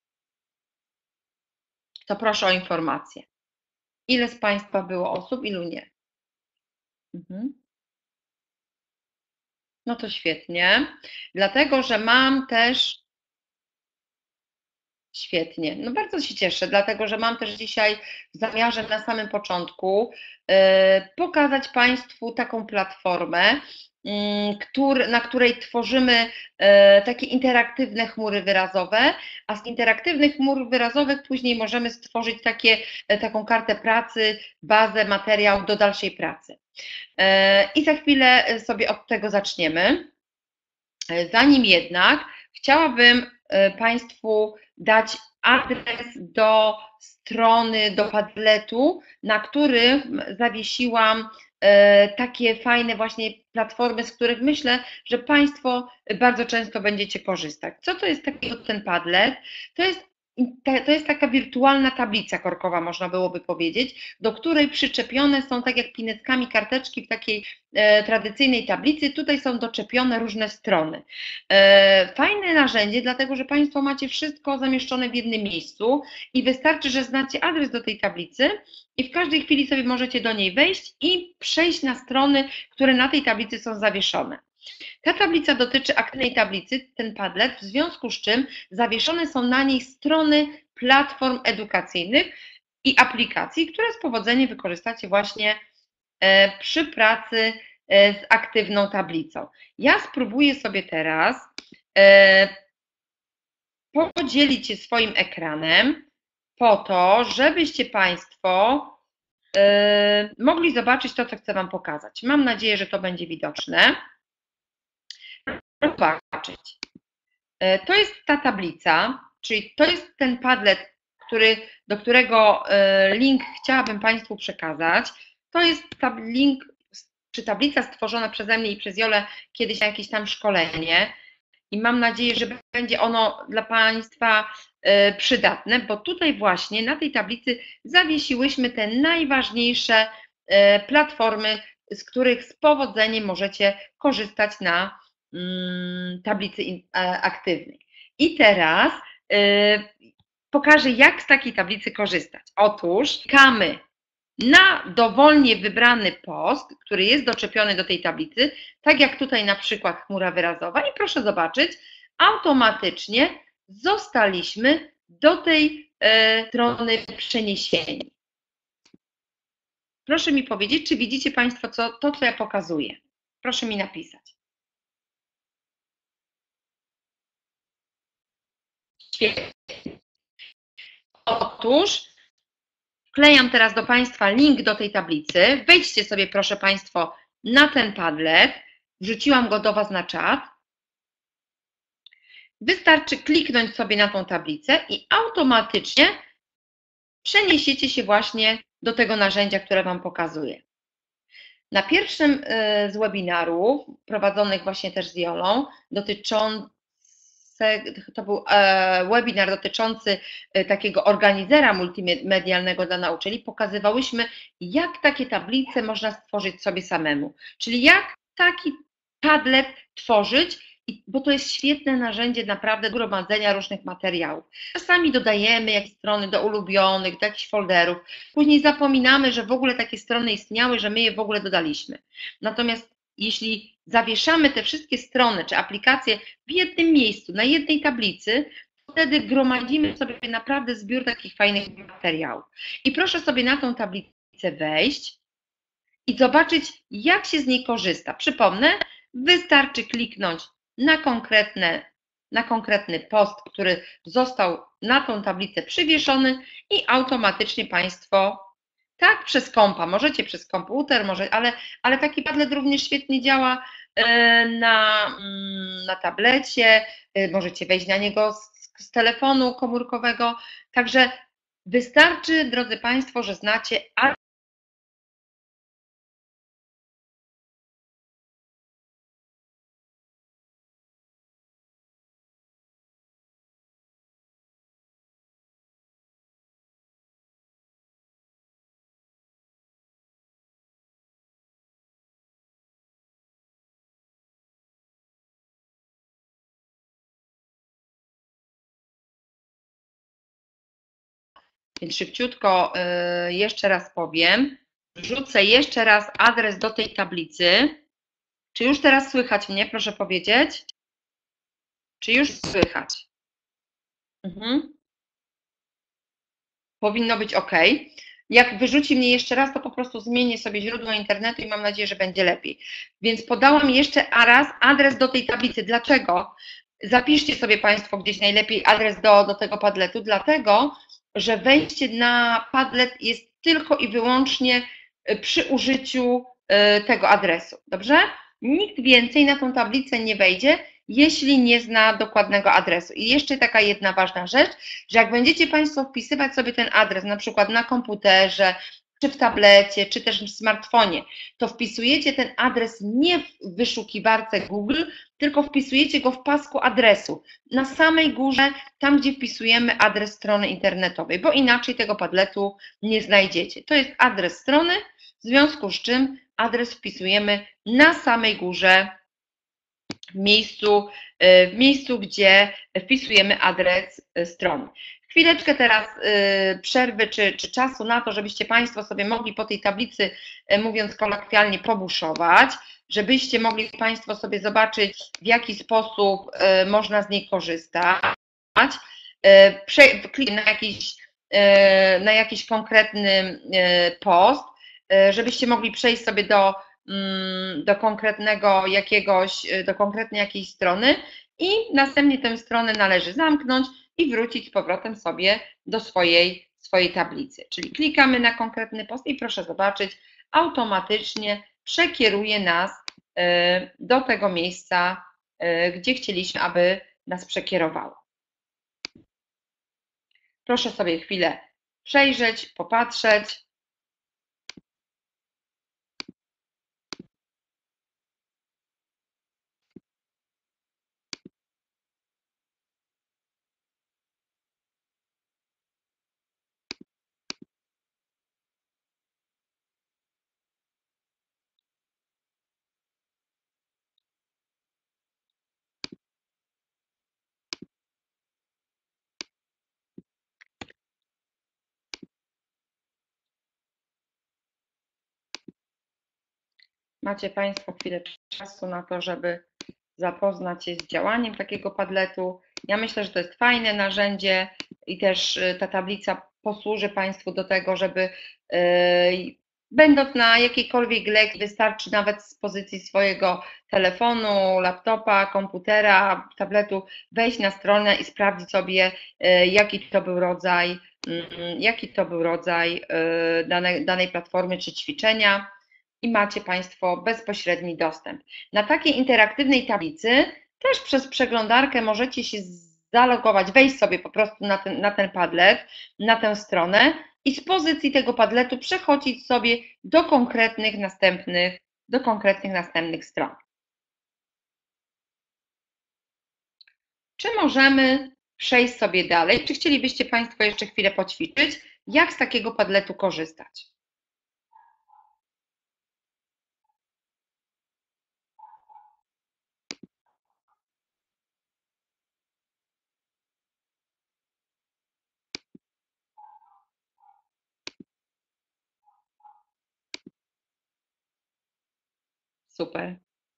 To proszę o informację. Ile z Państwa było osób, ilu nie? Mhm. No to świetnie, dlatego że mam też, świetnie, no bardzo się cieszę, dlatego że mam też dzisiaj w zamiarze na samym początku pokazać Państwu taką platformę, na której tworzymy takie interaktywne chmury wyrazowe, a z interaktywnych chmur wyrazowych później możemy stworzyć takie, taką kartę pracy, bazę, materiał do dalszej pracy. I za chwilę sobie od tego zaczniemy. Zanim jednak chciałabym Państwu dać adres do strony, do Padletu, na którym zawiesiłam takie fajne właśnie platformy, z których myślę, że Państwo bardzo często będziecie korzystać. Co to jest takiego ten Padlet? To jest To jest taka wirtualna tablica korkowa, można byłoby powiedzieć, do której przyczepione są, tak jak pineckami, karteczki w takiej e, tradycyjnej tablicy. Tutaj są doczepione różne strony. E, fajne narzędzie, dlatego że Państwo macie wszystko zamieszczone w jednym miejscu i wystarczy, że znacie adres do tej tablicy i w każdej chwili sobie możecie do niej wejść i przejść na strony, które na tej tablicy są zawieszone. Ta tablica dotyczy aktywnej tablicy, ten Padlet, w związku z czym zawieszone są na niej strony platform edukacyjnych i aplikacji, które z powodzeniem wykorzystacie właśnie przy pracy z aktywną tablicą. Ja spróbuję sobie teraz podzielić się swoim ekranem po to, żebyście Państwo mogli zobaczyć to, co chcę Wam pokazać. Mam nadzieję, że to będzie widoczne. Zobaczyć. To jest ta tablica, czyli to jest ten Padlet, który, do którego link chciałabym Państwu przekazać, to jest link czy tablica stworzona przeze mnie i przez Jolę kiedyś na jakieś tam szkolenie i mam nadzieję, że będzie ono dla Państwa przydatne, bo tutaj właśnie na tej tablicy zawiesiłyśmy te najważniejsze platformy, z których z powodzeniem możecie korzystać na tablicy aktywnej. I teraz pokażę, jak z takiej tablicy korzystać. Otóż klikamy na dowolnie wybrany post, który jest doczepiony do tej tablicy, tak jak tutaj na przykład chmura wyrazowa i proszę zobaczyć, automatycznie zostaliśmy do tej strony przeniesieni. Proszę mi powiedzieć, czy widzicie Państwo co, to, co ja pokazuję? Proszę mi napisać. Świetnie. Otóż wklejam teraz do Państwa link do tej tablicy. Wejdźcie sobie, proszę Państwo, na ten Padlet. Wrzuciłam go do Was na czat. Wystarczy kliknąć sobie na tą tablicę i automatycznie przeniesiecie się właśnie do tego narzędzia, które Wam pokazuję. Na pierwszym z webinarów, prowadzonych właśnie też z Jolą, dotyczący, to był webinar dotyczący takiego organizera multimedialnego dla nauczycieli, pokazywałyśmy, jak takie tablice można stworzyć sobie samemu. Czyli jak taki Padlet tworzyć, bo to jest świetne narzędzie naprawdę do gromadzenia różnych materiałów. Czasami dodajemy jakieś strony do ulubionych, do jakichś folderów, później zapominamy, że w ogóle takie strony istniały, że my je w ogóle dodaliśmy. Natomiast jeśli zawieszamy te wszystkie strony czy aplikacje w jednym miejscu, na jednej tablicy, wtedy gromadzimy sobie naprawdę zbiór takich fajnych materiałów. I proszę sobie na tą tablicę wejść i zobaczyć, jak się z niej korzysta. Przypomnę, wystarczy kliknąć na, konkretne, na konkretny post, który został na tą tablicę przywieszony i automatycznie Państwo, tak, przez kompa, możecie przez komputer, może, ale, ale taki Padlet również świetnie działa na, na tablecie, możecie wejść na niego z, z telefonu komórkowego, także wystarczy, drodzy Państwo, że znacie Więc szybciutko jeszcze raz powiem, wrzucę jeszcze raz adres do tej tablicy. Czy już teraz słychać mnie, proszę powiedzieć? Czy już słychać? Mhm. Powinno być OK. Jak wyrzuci mnie jeszcze raz, to po prostu zmienię sobie źródło internetu i mam nadzieję, że będzie lepiej. Więc podałam jeszcze raz adres do tej tablicy. Dlaczego? Zapiszcie sobie Państwo gdzieś najlepiej adres do, do tego Padletu, dlatego, że wejście na Padlet jest tylko i wyłącznie przy użyciu tego adresu. Dobrze? Nikt więcej na tą tablicę nie wejdzie, jeśli nie zna dokładnego adresu. I jeszcze taka jedna ważna rzecz, że jak będziecie Państwo wpisywać sobie ten adres, na przykład na komputerze, czy w tablecie, czy też w smartfonie, to wpisujecie ten adres nie w wyszukiwarce Google, tylko wpisujecie go w pasku adresu, na samej górze, tam gdzie wpisujemy adres strony internetowej, bo inaczej tego Padletu nie znajdziecie. To jest adres strony, w związku z czym adres wpisujemy na samej górze, w miejscu, w miejscu, gdzie wpisujemy adres strony. Chwileczkę teraz przerwy czy, czy czasu na to, żebyście Państwo sobie mogli po tej tablicy, mówiąc kolokwialnie, pobuszować, żebyście mogli Państwo sobie zobaczyć, w jaki sposób można z niej korzystać. Kliknij na jakiś, na jakiś konkretny post, żebyście mogli przejść sobie do do konkretnego jakiegoś, do konkretnej jakiejś strony i następnie tę stronę należy zamknąć i wrócić z powrotem sobie do swojej, swojej tablicy. Czyli klikamy na konkretny post i proszę zobaczyć, automatycznie przekieruje nas do tego miejsca, gdzie chcieliśmy, aby nas przekierowało. Proszę sobie chwilę przejrzeć, popatrzeć. Macie Państwo chwilę czasu na to, żeby zapoznać się z działaniem takiego Padletu. Ja myślę, że to jest fajne narzędzie i też ta tablica posłuży Państwu do tego, żeby będąc na jakiejkolwiek lekcji, wystarczy nawet z pozycji swojego telefonu, laptopa, komputera, tabletu, wejść na stronę i sprawdzić sobie, jaki to był rodzaj, jaki to był rodzaj danej, danej platformy czy ćwiczenia. I macie Państwo bezpośredni dostęp. Na takiej interaktywnej tablicy też przez przeglądarkę możecie się zalogować, wejść sobie po prostu na ten, na ten Padlet, na tę stronę i z pozycji tego Padletu przechodzić sobie do konkretnych następnych, do konkretnych następnych stron. Czy możemy przejść sobie dalej? Czy chcielibyście Państwo jeszcze chwilę poćwiczyć, jak z takiego Padletu korzystać? Super.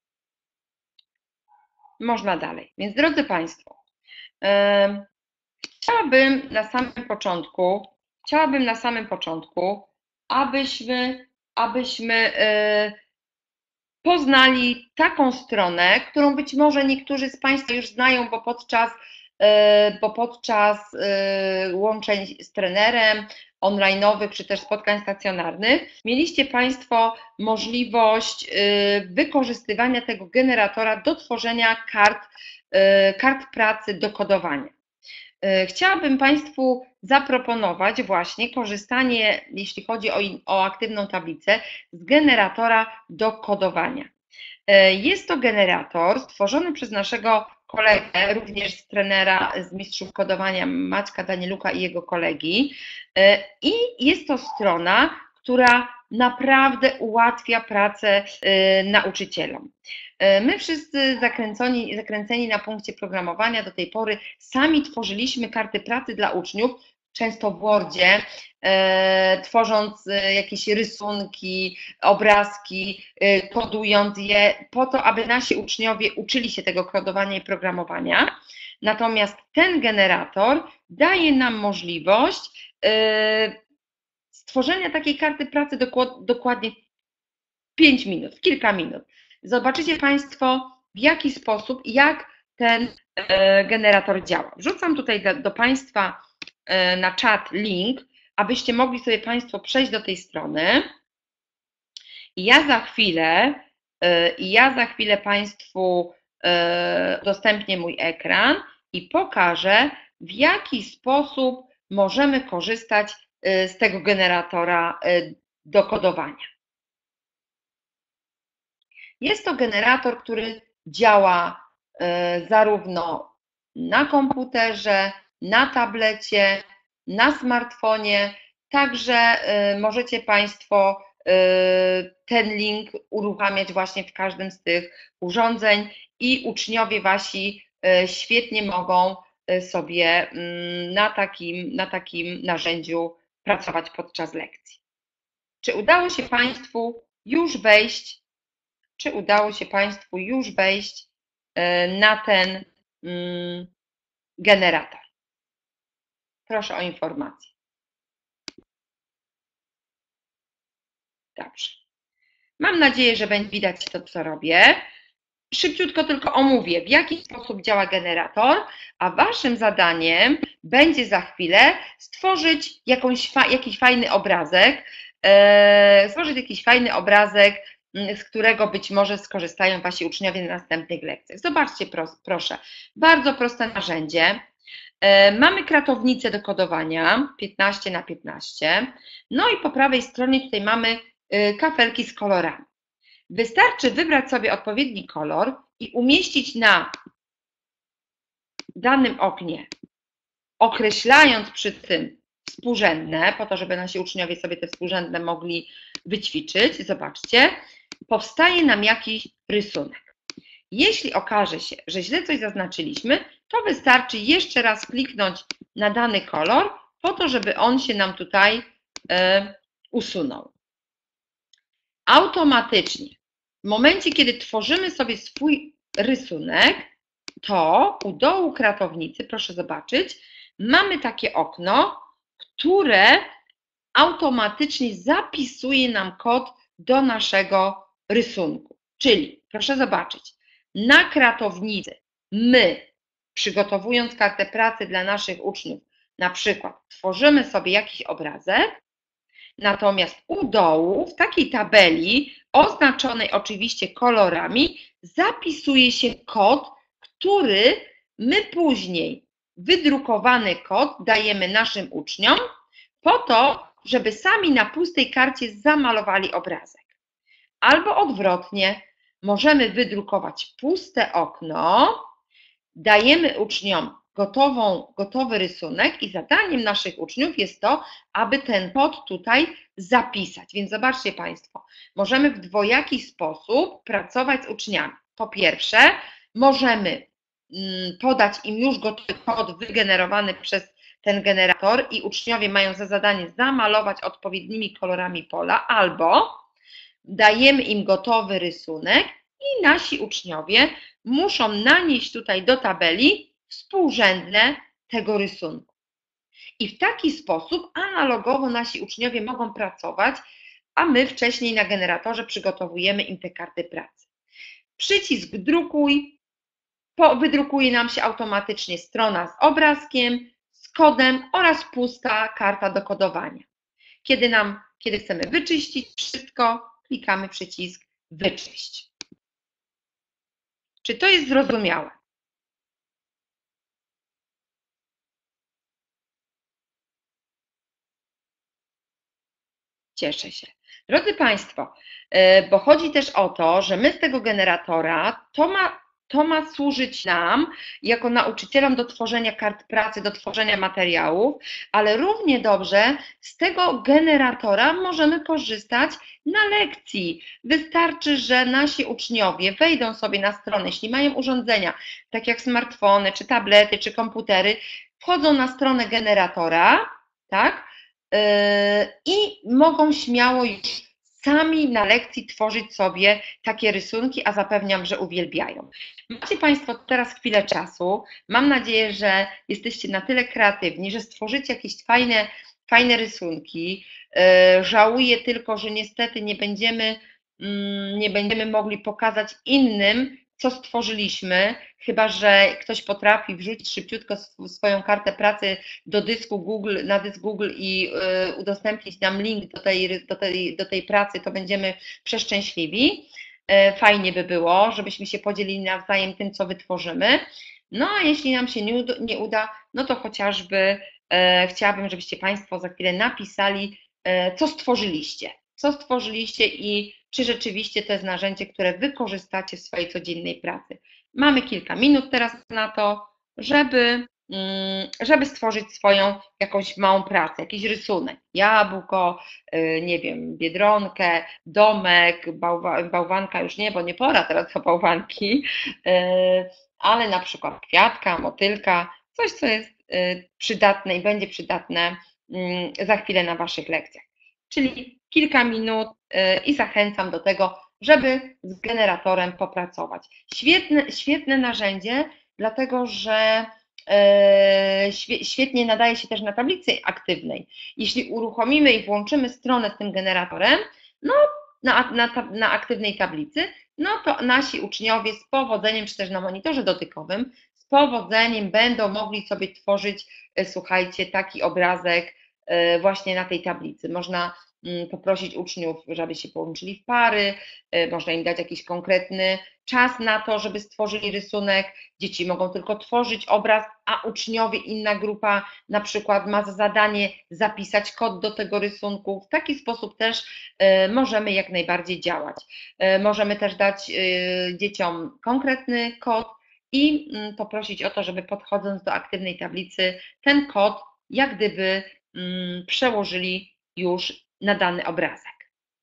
Można dalej. Więc drodzy Państwo, yy, chciałabym na samym początku, chciałabym na samym początku, abyśmy, abyśmy yy, poznali taką stronę, którą być może niektórzy z Państwa już znają, bo podczas, yy, bo podczas yy, łączeń z trenerem, online'owych czy też spotkań stacjonarnych, mieliście Państwo możliwość wykorzystywania tego generatora do tworzenia kart, kart pracy do kodowania. Chciałabym Państwu zaproponować właśnie korzystanie, jeśli chodzi o, o aktywną tablicę, z generatora do kodowania. Jest to generator stworzony przez naszego kolegę, również z trenera, z mistrzów kodowania Maćka Danieluka i jego kolegi. I jest to strona, która naprawdę ułatwia pracę nauczycielom. My wszyscy zakręceni, zakręceni na punkcie programowania do tej pory sami tworzyliśmy karty pracy dla uczniów, często w Wordzie, e, tworząc jakieś rysunki, obrazki, e, kodując je po to, aby nasi uczniowie uczyli się tego kodowania i programowania. Natomiast ten generator daje nam możliwość e, stworzenia takiej karty pracy dokładnie w pięć minut, w kilka minut. Zobaczycie Państwo, w jaki sposób, jak ten e, generator działa. Wrzucam tutaj do, do Państwa na czat link, abyście mogli sobie Państwo przejść do tej strony. I ja za chwilę, i ja za chwilę Państwu udostępnię mój ekran i pokażę, w jaki sposób możemy korzystać z tego generatora do kodowania. Jest to generator, który działa zarówno na komputerze, na tablecie, na smartfonie, także możecie Państwo ten link uruchamiać właśnie w każdym z tych urządzeń i uczniowie Wasi świetnie mogą sobie na takim, na takim narzędziu pracować podczas lekcji. Czy udało się Państwu już wejść, czy udało się Państwu już wejść na ten generator? Proszę o informację. Dobrze. Mam nadzieję, że będzie widać to, co robię. Szybciutko tylko omówię, w jaki sposób działa generator, a Waszym zadaniem będzie za chwilę stworzyć jakąś, jakiś fajny obrazek, e, stworzyć jakiś fajny obrazek, z którego być może skorzystają Wasi uczniowie na następnych lekcjach. Zobaczcie, proszę, bardzo proste narzędzie. Mamy kratownicę do kodowania piętnaście na piętnaście. No i po prawej stronie tutaj mamy kafelki z kolorami. Wystarczy wybrać sobie odpowiedni kolor i umieścić na danym oknie, określając przy tym współrzędne, po to, żeby nasi uczniowie sobie te współrzędne mogli wyćwiczyć. Zobaczcie, powstaje nam jakiś rysunek. Jeśli okaże się, że źle coś zaznaczyliśmy, to wystarczy jeszcze raz kliknąć na dany kolor, po to, żeby on się nam tutaj e, usunął. Automatycznie, w momencie, kiedy tworzymy sobie swój rysunek, to u dołu kratownicy, proszę zobaczyć, mamy takie okno, które automatycznie zapisuje nam kod do naszego rysunku. Czyli, proszę zobaczyć, na kratownicy my, przygotowując kartę pracy dla naszych uczniów, na przykład tworzymy sobie jakiś obrazek, natomiast u dołu w takiej tabeli, oznaczonej oczywiście kolorami, zapisuje się kod, który my później wydrukowany kod dajemy naszym uczniom po to, żeby sami na pustej karcie zamalowali obrazek. Albo odwrotnie, możemy wydrukować puste okno, dajemy uczniom gotową, gotowy rysunek i zadaniem naszych uczniów jest to, aby ten kod tutaj zapisać. Więc zobaczcie Państwo, możemy w dwojaki sposób pracować z uczniami. Po pierwsze, możemy podać im już gotowy kod wygenerowany przez ten generator i uczniowie mają za zadanie zamalować odpowiednimi kolorami pola, albo dajemy im gotowy rysunek i nasi uczniowie muszą nanieść tutaj do tabeli współrzędne tego rysunku. I w taki sposób analogowo nasi uczniowie mogą pracować, a my wcześniej na generatorze przygotowujemy im te karty pracy. Przycisk drukuj, wydrukuje nam się automatycznie strona z obrazkiem, z kodem oraz pusta karta do kodowania. Kiedy, nam, kiedy chcemy wyczyścić wszystko, klikamy przycisk wyczyść. Czy to jest zrozumiałe? Cieszę się. Drodzy Państwo, bo chodzi też o to, że my z tego generatora, to ma, to ma służyć nam jako nauczycielom do tworzenia kart pracy, do tworzenia materiałów, ale równie dobrze z tego generatora możemy korzystać na lekcji. Wystarczy, że nasi uczniowie wejdą sobie na stronę, jeśli mają urządzenia, tak jak smartfony, czy tablety, czy komputery, wchodzą na stronę generatora, tak? I mogą śmiało już sami na lekcji tworzyć sobie takie rysunki, a zapewniam, że uwielbiają. Macie Państwo teraz chwilę czasu. Mam nadzieję, że jesteście na tyle kreatywni, że stworzycie jakieś fajne, fajne rysunki. Żałuję tylko, że niestety nie będziemy, nie będziemy mogli pokazać innym, co stworzyliśmy, chyba że ktoś potrafi wrzucić szybciutko swoją kartę pracy do dysku Google, na dysk Google i udostępnić nam link do tej, do tej, do tej pracy, to będziemy przeszczęśliwi. Fajnie by było, żebyśmy się podzielili nawzajem tym, co wytworzymy. No a jeśli nam się nie uda, nie uda no to chociażby e, chciałabym, żebyście Państwo za chwilę napisali, e, co stworzyliście. Co stworzyliście i czy rzeczywiście to jest narzędzie, które wykorzystacie w swojej codziennej pracy. Mamy kilka minut teraz na to, żeby, żeby stworzyć swoją jakąś małą pracę, jakiś rysunek. Jabłko, nie wiem, biedronkę, domek, bałwa, bałwanka już nie, bo nie pora teraz o bałwanki, ale na przykład kwiatka, motylka, coś, co jest przydatne i będzie przydatne za chwilę na Waszych lekcjach. Czyli kilka minut i zachęcam do tego, żeby z generatorem popracować. Świetne, świetne narzędzie, dlatego że świetnie nadaje się też na tablicy aktywnej. Jeśli uruchomimy i włączymy stronę z tym generatorem, no na, na, na aktywnej tablicy, no to nasi uczniowie z powodzeniem, czy też na monitorze dotykowym, z powodzeniem będą mogli sobie tworzyć, słuchajcie, taki obrazek właśnie na tej tablicy. Można poprosić uczniów, żeby się połączyli w pary, można im dać jakiś konkretny czas na to, żeby stworzyli rysunek. Dzieci mogą tylko tworzyć obraz, a uczniowie, inna grupa na przykład ma za zadanie zapisać kod do tego rysunku. W taki sposób też możemy jak najbardziej działać. Możemy też dać dzieciom konkretny kod i poprosić o to, żeby podchodząc do aktywnej tablicy ten kod jak gdyby przełożyli już na dany obrazek.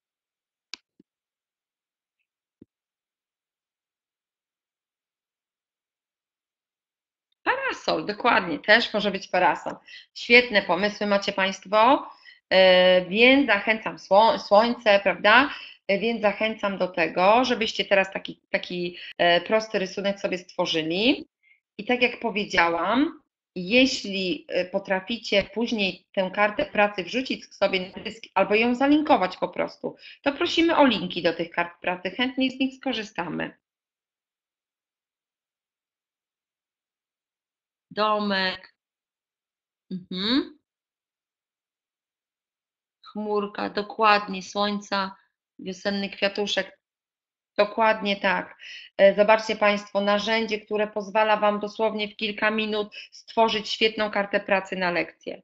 Parasol, dokładnie, też może być parasol. Świetne pomysły macie Państwo, więc zachęcam, słońce, prawda? Więc zachęcam do tego, żebyście teraz taki, taki prosty rysunek sobie stworzyli. I tak jak powiedziałam, jeśli potraficie później tę kartę pracy wrzucić sobie na dysk albo ją zalinkować po prostu, to prosimy o linki do tych kart pracy, chętnie z nich skorzystamy. Domek, mhm. Chmurka, dokładnie, słońca, wiosenny kwiatuszek, dokładnie tak. Zobaczcie Państwo, narzędzie, które pozwala Wam dosłownie w kilka minut stworzyć świetną kartę pracy na lekcję.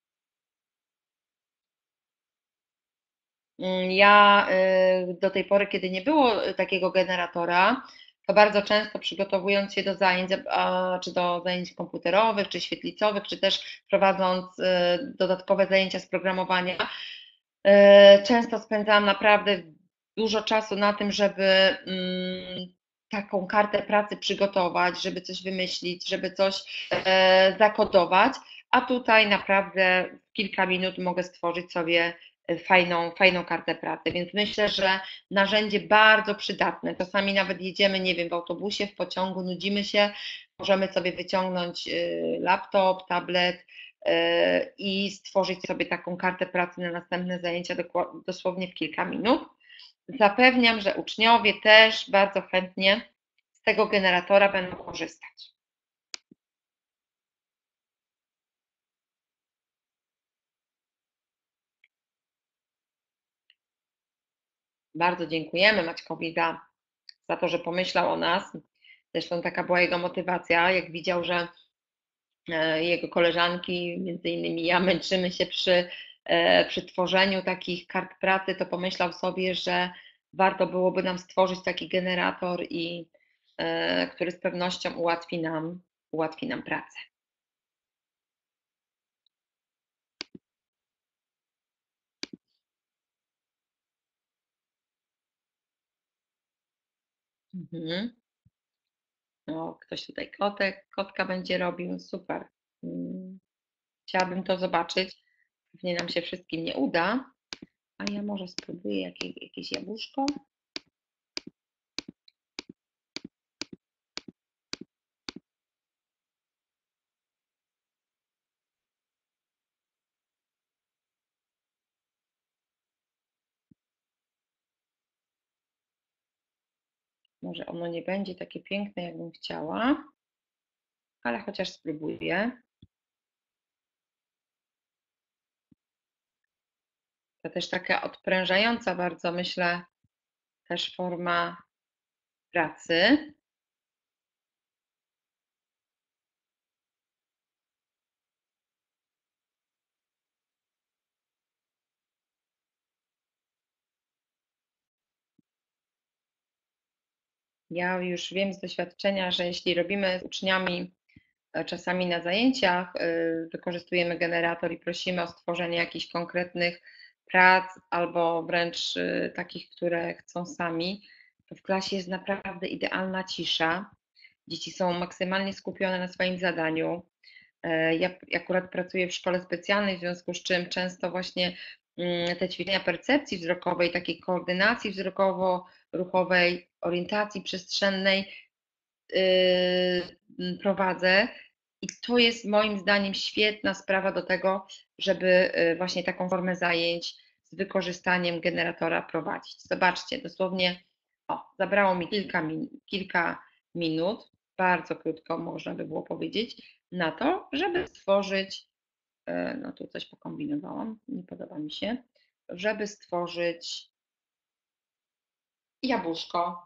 Ja do tej pory, kiedy nie było takiego generatora, to bardzo często przygotowując się do zajęć, czy do zajęć komputerowych, czy świetlicowych, czy też prowadząc dodatkowe zajęcia z programowania, często spędzałam naprawdę dużo czasu na tym, żeby taką kartę pracy przygotować, żeby coś wymyślić, żeby coś zakodować, a tutaj naprawdę w kilka minut mogę stworzyć sobie fajną, fajną kartę pracy, więc myślę, że narzędzie bardzo przydatne. Czasami nawet jedziemy, nie wiem, w autobusie, w pociągu, nudzimy się, możemy sobie wyciągnąć laptop, tablet i stworzyć sobie taką kartę pracy na następne zajęcia dosłownie w kilka minut. Zapewniam, że uczniowie też bardzo chętnie z tego generatora będą korzystać. Bardzo dziękujemy Maćkowi za, za to, że pomyślał o nas. Zresztą taka była jego motywacja, jak widział, że jego koleżanki, między innymi ja, męczymy się przy, przy tworzeniu takich kart pracy, to pomyślał sobie, że warto byłoby nam stworzyć taki generator, i, który z pewnością ułatwi nam, ułatwi nam pracę. Mhm. O, ktoś tutaj kotek, kotka będzie robił, super. Chciałabym to zobaczyć. Pewnie nam się wszystkim nie uda, a ja może spróbuję jakieś, jakieś jabłuszko. Może ono nie będzie takie piękne, jakbym chciała, ale chociaż spróbuję. To też taka odprężająca bardzo, myślę, też forma pracy. Ja już wiem z doświadczenia, że jeśli robimy z uczniami czasami na zajęciach, wykorzystujemy generator i prosimy o stworzenie jakichś konkretnych prac albo wręcz takich, które chcą sami, to w klasie jest naprawdę idealna cisza. Dzieci są maksymalnie skupione na swoim zadaniu. Ja akurat pracuję w szkole specjalnej, w związku z czym często właśnie te ćwiczenia percepcji wzrokowej, takiej koordynacji wzrokowo-ruchowej, orientacji przestrzennej prowadzę, i to jest moim zdaniem świetna sprawa do tego, żeby właśnie taką formę zajęć z wykorzystaniem generatora prowadzić. Zobaczcie, dosłownie o, zabrało mi kilka, min kilka minut, bardzo krótko można by było powiedzieć, na to, żeby stworzyć, no tu coś pokombinowałam, nie podoba mi się, żeby stworzyć jabłuszko.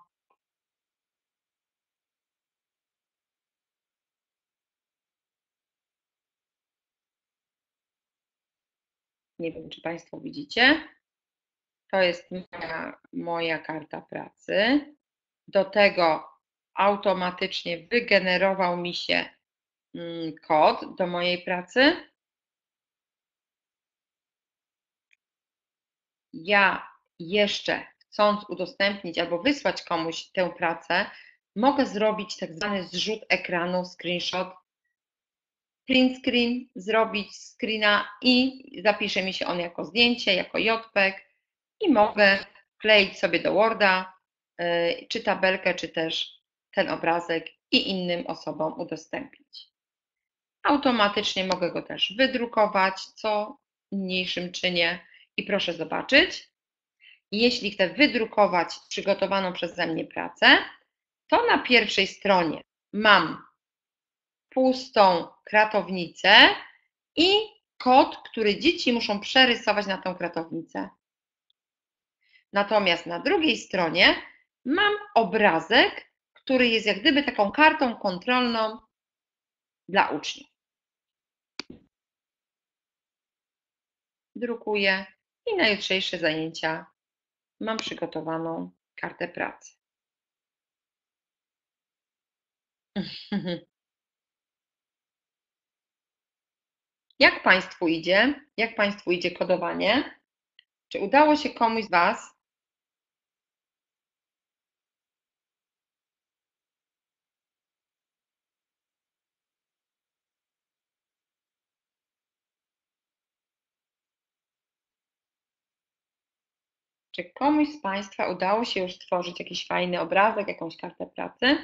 Nie wiem, czy Państwo widzicie. To jest moja, moja karta pracy. Do tego automatycznie wygenerował mi się kod do mojej pracy. Ja jeszcze chcąc udostępnić albo wysłać komuś tę pracę, mogę zrobić tak zwany zrzut ekranu, screenshot, print screen, zrobić screena i zapisze mi się on jako zdjęcie, jako JPEG i mogę wkleić sobie do Worda, czy tabelkę, czy też ten obrazek i innym osobom udostępnić. Automatycznie mogę go też wydrukować, co w mniejszym czynię i proszę zobaczyć, jeśli chcę wydrukować przygotowaną przeze mnie pracę, to na pierwszej stronie mam pustą kratownicę i kod, który dzieci muszą przerysować na tą kratownicę. Natomiast na drugiej stronie mam obrazek, który jest jak gdyby taką kartą kontrolną dla uczniów. Drukuję i na jutrzejsze zajęcia mam przygotowaną kartę pracy. Jak Państwu idzie? Jak Państwu idzie kodowanie? Czy udało się komuś z Was Czy komuś z Państwa udało się już stworzyć jakiś fajny obrazek, jakąś kartę pracy?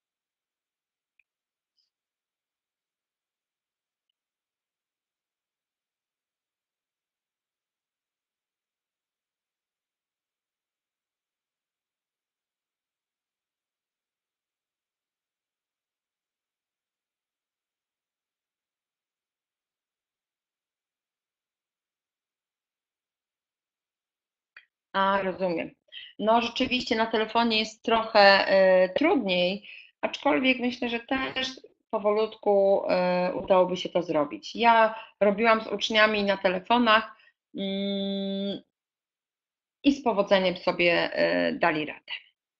A, rozumiem. No rzeczywiście na telefonie jest trochę y, trudniej, aczkolwiek myślę, że też powolutku y, udałoby się to zrobić. Ja robiłam z uczniami na telefonach mm, i z powodzeniem sobie y, dali radę.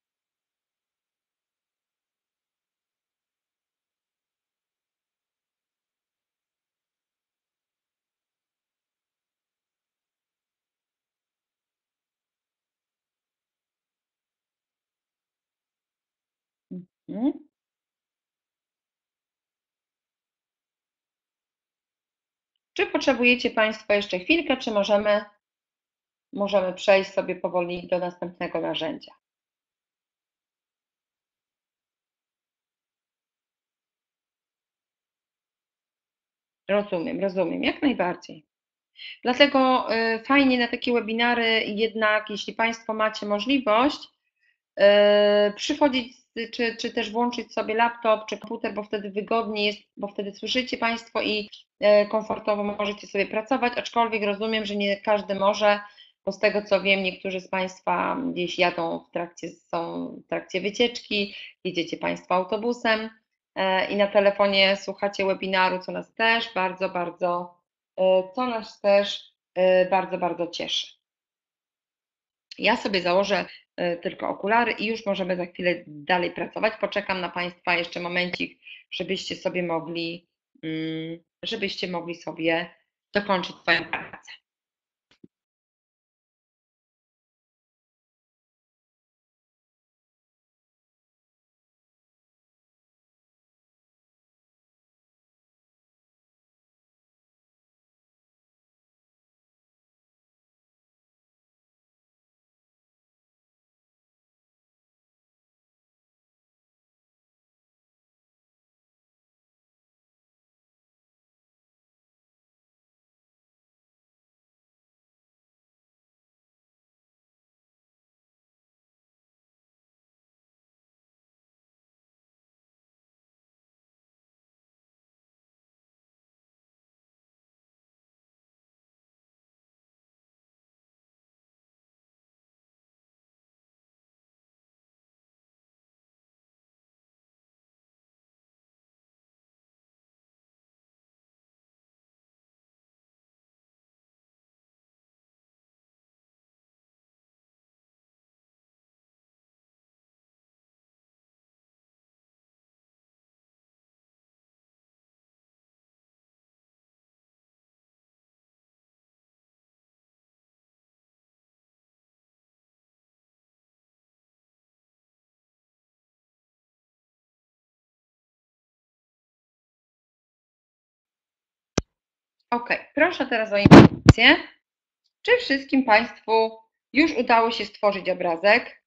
Mhm. Czy potrzebujecie Państwo jeszcze chwilkę, czy możemy, możemy przejść sobie powoli do następnego narzędzia? Rozumiem, rozumiem, jak najbardziej. Dlatego y, fajnie na takie webinary jednak, jeśli Państwo macie możliwość, y, przychodzić czy, czy też włączyć sobie laptop czy komputer, bo wtedy wygodniej jest, bo wtedy słyszycie Państwo i y, komfortowo możecie sobie pracować, aczkolwiek rozumiem, że nie każdy może, bo z tego co wiem, niektórzy z Państwa gdzieś jadą w trakcie, są w trakcie wycieczki, jedziecie Państwo autobusem y, i na telefonie słuchacie webinaru, co nas też bardzo, bardzo co nas też bardzo, bardzo cieszy. Ja sobie założę tylko okulary i już możemy za chwilę dalej pracować. Poczekam na Państwa jeszcze momencik, żebyście sobie mogli, żebyście mogli sobie dokończyć swoją pracę. Ok, proszę teraz o informację, czy wszystkim Państwu już udało się stworzyć obrazek?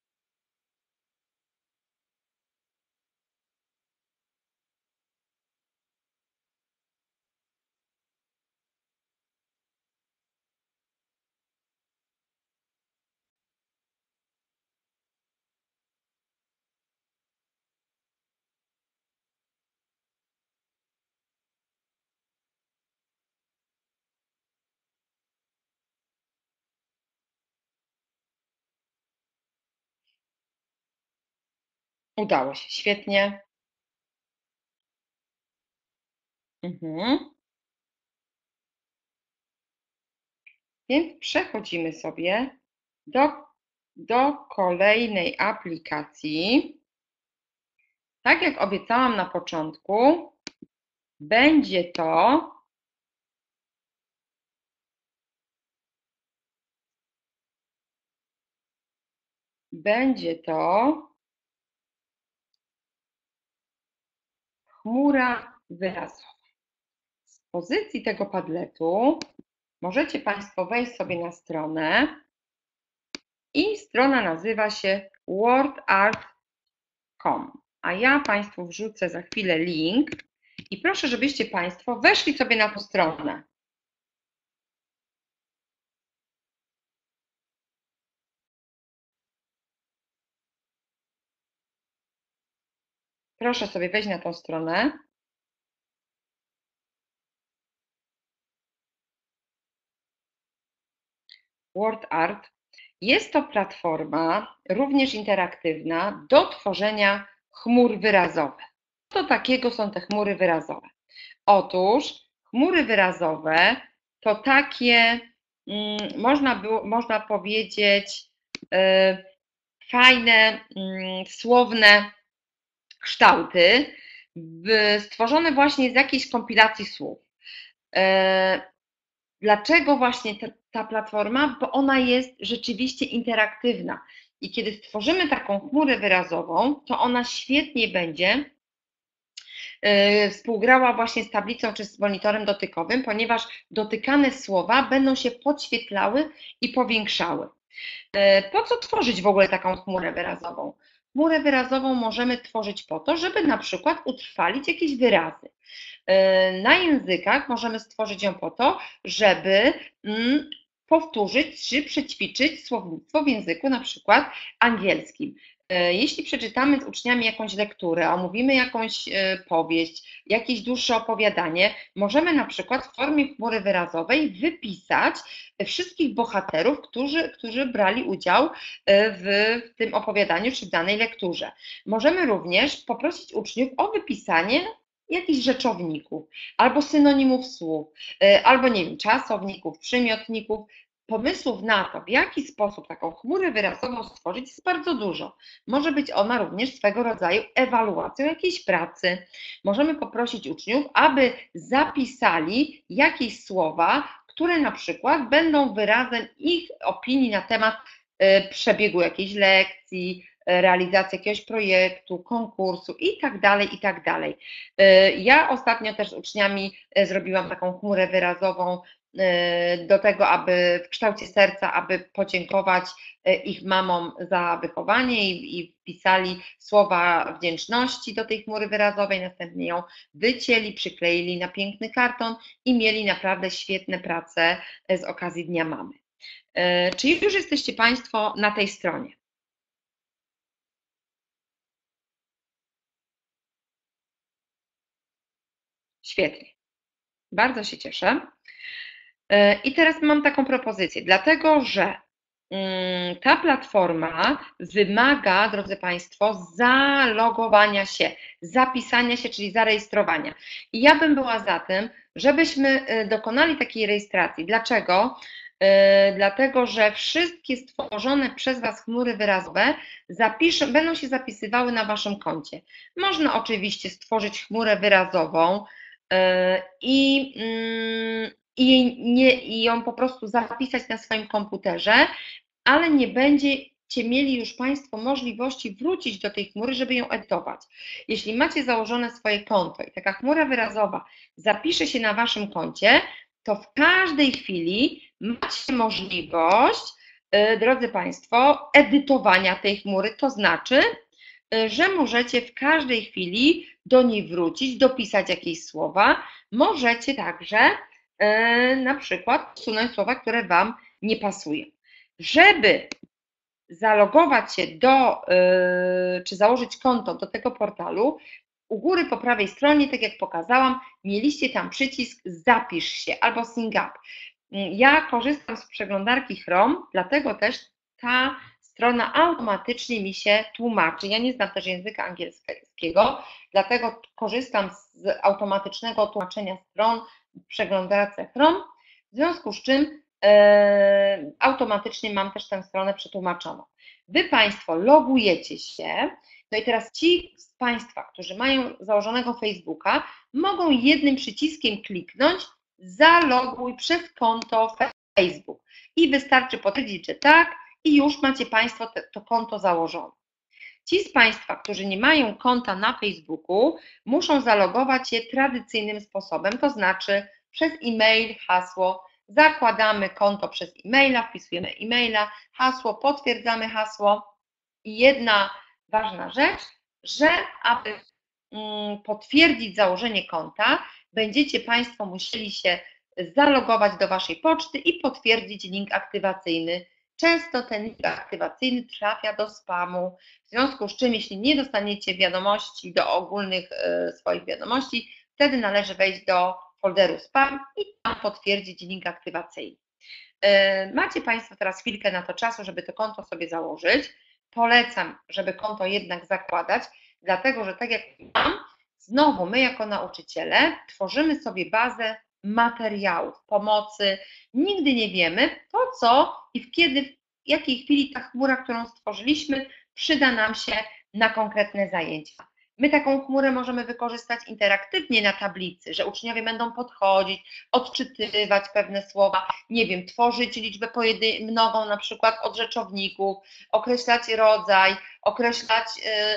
Udało się, świetnie. Mhm. Więc przechodzimy sobie do, do kolejnej aplikacji. Tak jak obiecałam na początku, będzie to będzie to chmura wyrazowa. Z pozycji tego padletu możecie Państwo wejść sobie na stronę i strona nazywa się wordart kropka com, a ja Państwu wrzucę za chwilę link i proszę, żebyście Państwo weszli sobie na tę stronę. Proszę sobie wejść na tą stronę. WordArt. Jest to platforma również interaktywna do tworzenia chmur wyrazowych. Co takiego są te chmury wyrazowe? Otóż chmury wyrazowe to takie, można, było, można powiedzieć, fajne, słowne kształty, stworzone właśnie z jakiejś kompilacji słów. Dlaczego właśnie ta, ta platforma? Bo ona jest rzeczywiście interaktywna i kiedy stworzymy taką chmurę wyrazową, to ona świetnie będzie współgrała właśnie z tablicą czy z monitorem dotykowym, ponieważ dotykane słowa będą się podświetlały i powiększały. Po co tworzyć w ogóle taką chmurę wyrazową? Chmurę wyrazową możemy tworzyć po to, żeby na przykład utrwalić jakieś wyrazy. Na językach możemy stworzyć ją po to, żeby powtórzyć czy przećwiczyć słownictwo w języku na przykład angielskim. Jeśli przeczytamy z uczniami jakąś lekturę, omówimy jakąś powieść, jakieś dłuższe opowiadanie, możemy na przykład w formie chmury wyrazowej wypisać wszystkich bohaterów, którzy, którzy brali udział w tym opowiadaniu czy w danej lekturze. Możemy również poprosić uczniów o wypisanie jakichś rzeczowników, albo synonimów słów, albo nie wiem, czasowników, przymiotników. Pomysłów na to, w jaki sposób taką chmurę wyrazową stworzyć, jest bardzo dużo. Może być ona również swego rodzaju ewaluacją jakiejś pracy. Możemy poprosić uczniów, aby zapisali jakieś słowa, które na przykład będą wyrazem ich opinii na temat przebiegu jakiejś lekcji, realizacji jakiegoś projektu, konkursu i tak dalej, i tak dalej. Ja ostatnio też z uczniami zrobiłam taką chmurę wyrazową do tego, aby w kształcie serca, aby podziękować ich mamom za wychowanie i, i wpisali słowa wdzięczności do tej chmury wyrazowej, następnie ją wycięli, przykleili na piękny karton i mieli naprawdę świetne prace z okazji Dnia Mamy. Czy już jesteście Państwo na tej stronie? Świetnie. Bardzo się cieszę. I teraz mam taką propozycję, dlatego że ta platforma wymaga, drodzy Państwo, zalogowania się, zapisania się, czyli zarejestrowania. I ja bym była za tym, żebyśmy dokonali takiej rejestracji. Dlaczego? Dlatego, że wszystkie stworzone przez Was chmury wyrazowe zapiszą, będą się zapisywały na Waszym koncie. Można oczywiście stworzyć chmurę wyrazową i I, nie, i ją po prostu zapisać na swoim komputerze, ale nie będziecie mieli już Państwo możliwości wrócić do tej chmury, żeby ją edytować. Jeśli macie założone swoje konto i taka chmura wyrazowa zapisze się na Waszym koncie, to w każdej chwili macie możliwość, drodzy Państwo, edytowania tej chmury, to znaczy, że możecie w każdej chwili do niej wrócić, dopisać jakieś słowa. Możecie także na przykład usunąć słowa, które Wam nie pasują. Żeby zalogować się do, czy założyć konto do tego portalu, u góry po prawej stronie, tak jak pokazałam, mieliście tam przycisk zapisz się albo sign up. Ja korzystam z przeglądarki Chrome, dlatego też ta strona automatycznie mi się tłumaczy. Ja nie znam też języka angielskiego, dlatego korzystam z automatycznego tłumaczenia stron w przeglądarce Chrome, w związku z czym e, automatycznie mam też tę stronę przetłumaczoną. Wy Państwo logujecie się, no i teraz ci z Państwa, którzy mają założonego Facebooka, mogą jednym przyciskiem kliknąć zaloguj przez konto Facebook i wystarczy potwierdzić, że tak i już macie Państwo te, to konto założone. Ci z Państwa, którzy nie mają konta na Facebooku, muszą zalogować się tradycyjnym sposobem, to znaczy przez e-mail, hasło, zakładamy konto przez e-maila, wpisujemy e-maila, hasło, potwierdzamy hasło i jedna ważna rzecz, że aby potwierdzić założenie konta, będziecie Państwo musieli się zalogować do Waszej poczty i potwierdzić link aktywacyjny. Często ten link aktywacyjny trafia do spamu, w związku z czym jeśli nie dostaniecie wiadomości do ogólnych swoich wiadomości, wtedy należy wejść do folderu spam i tam potwierdzić link aktywacyjny. Macie Państwo teraz chwilkę na to czasu, żeby to konto sobie założyć. Polecam, żeby konto jednak zakładać, dlatego że tak jak mam, znowu my jako nauczyciele tworzymy sobie bazę materiałów, pomocy. Nigdy nie wiemy po co i w kiedy, w jakiej chwili ta chmura, którą stworzyliśmy, przyda nam się na konkretne zajęcia. My taką chmurę możemy wykorzystać interaktywnie na tablicy, że uczniowie będą podchodzić, odczytywać pewne słowa, nie wiem, tworzyć liczbę mnogą na przykład od rzeczowników, określać rodzaj, określać,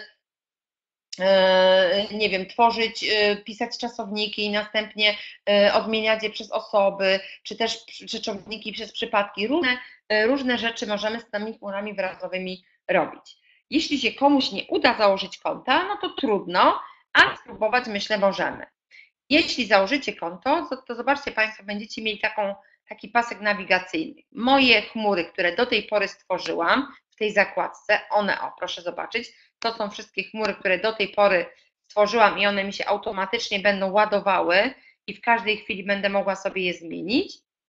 nie wiem, tworzyć, pisać czasowniki i następnie odmieniać je przez osoby, czy też rzeczowniki przez przypadki. Różne, różne rzeczy możemy z tymi chmurami wyrazowymi robić. Jeśli się komuś nie uda założyć konta, no to trudno, a spróbować myślę możemy. Jeśli założycie konto, to, to zobaczcie Państwo, będziecie mieli taką, taki pasek nawigacyjny. Moje chmury, które do tej pory stworzyłam w tej zakładce, one, o proszę zobaczyć, to są wszystkie chmury, które do tej pory stworzyłam i one mi się automatycznie będą ładowały i w każdej chwili będę mogła sobie je zmienić.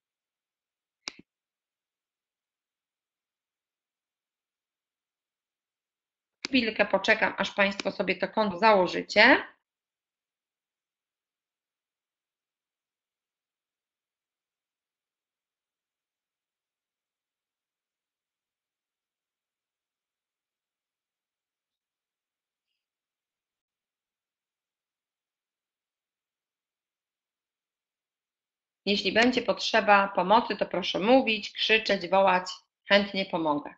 Chwilkę poczekam, aż Państwo sobie to konto założycie. Jeśli będzie potrzeba pomocy, to proszę mówić, krzyczeć, wołać, chętnie pomogę.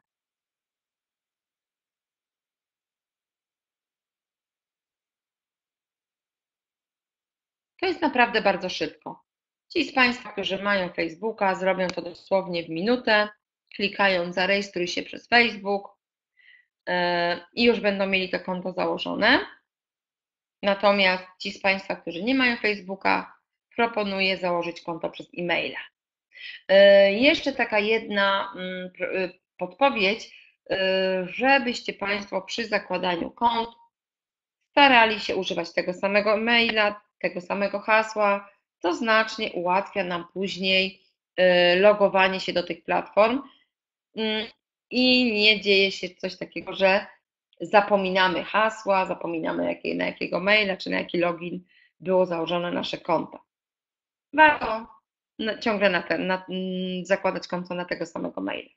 To jest naprawdę bardzo szybko. Ci z Państwa, którzy mają Facebooka, zrobią to dosłownie w minutę, klikając zarejestruj się przez Facebook i już będą mieli to konto założone. Natomiast ci z Państwa, którzy nie mają Facebooka, proponuję założyć konto przez e-maila. Jeszcze taka jedna podpowiedź, żebyście Państwo przy zakładaniu kont starali się używać tego samego maila, tego samego hasła, to znacznie ułatwia nam później logowanie się do tych platform i nie dzieje się coś takiego, że zapominamy hasła, zapominamy jakie, na jakiego maila czy na jaki login było założone nasze konto. Warto ciągle na ten, na, zakładać konto na tego samego maila.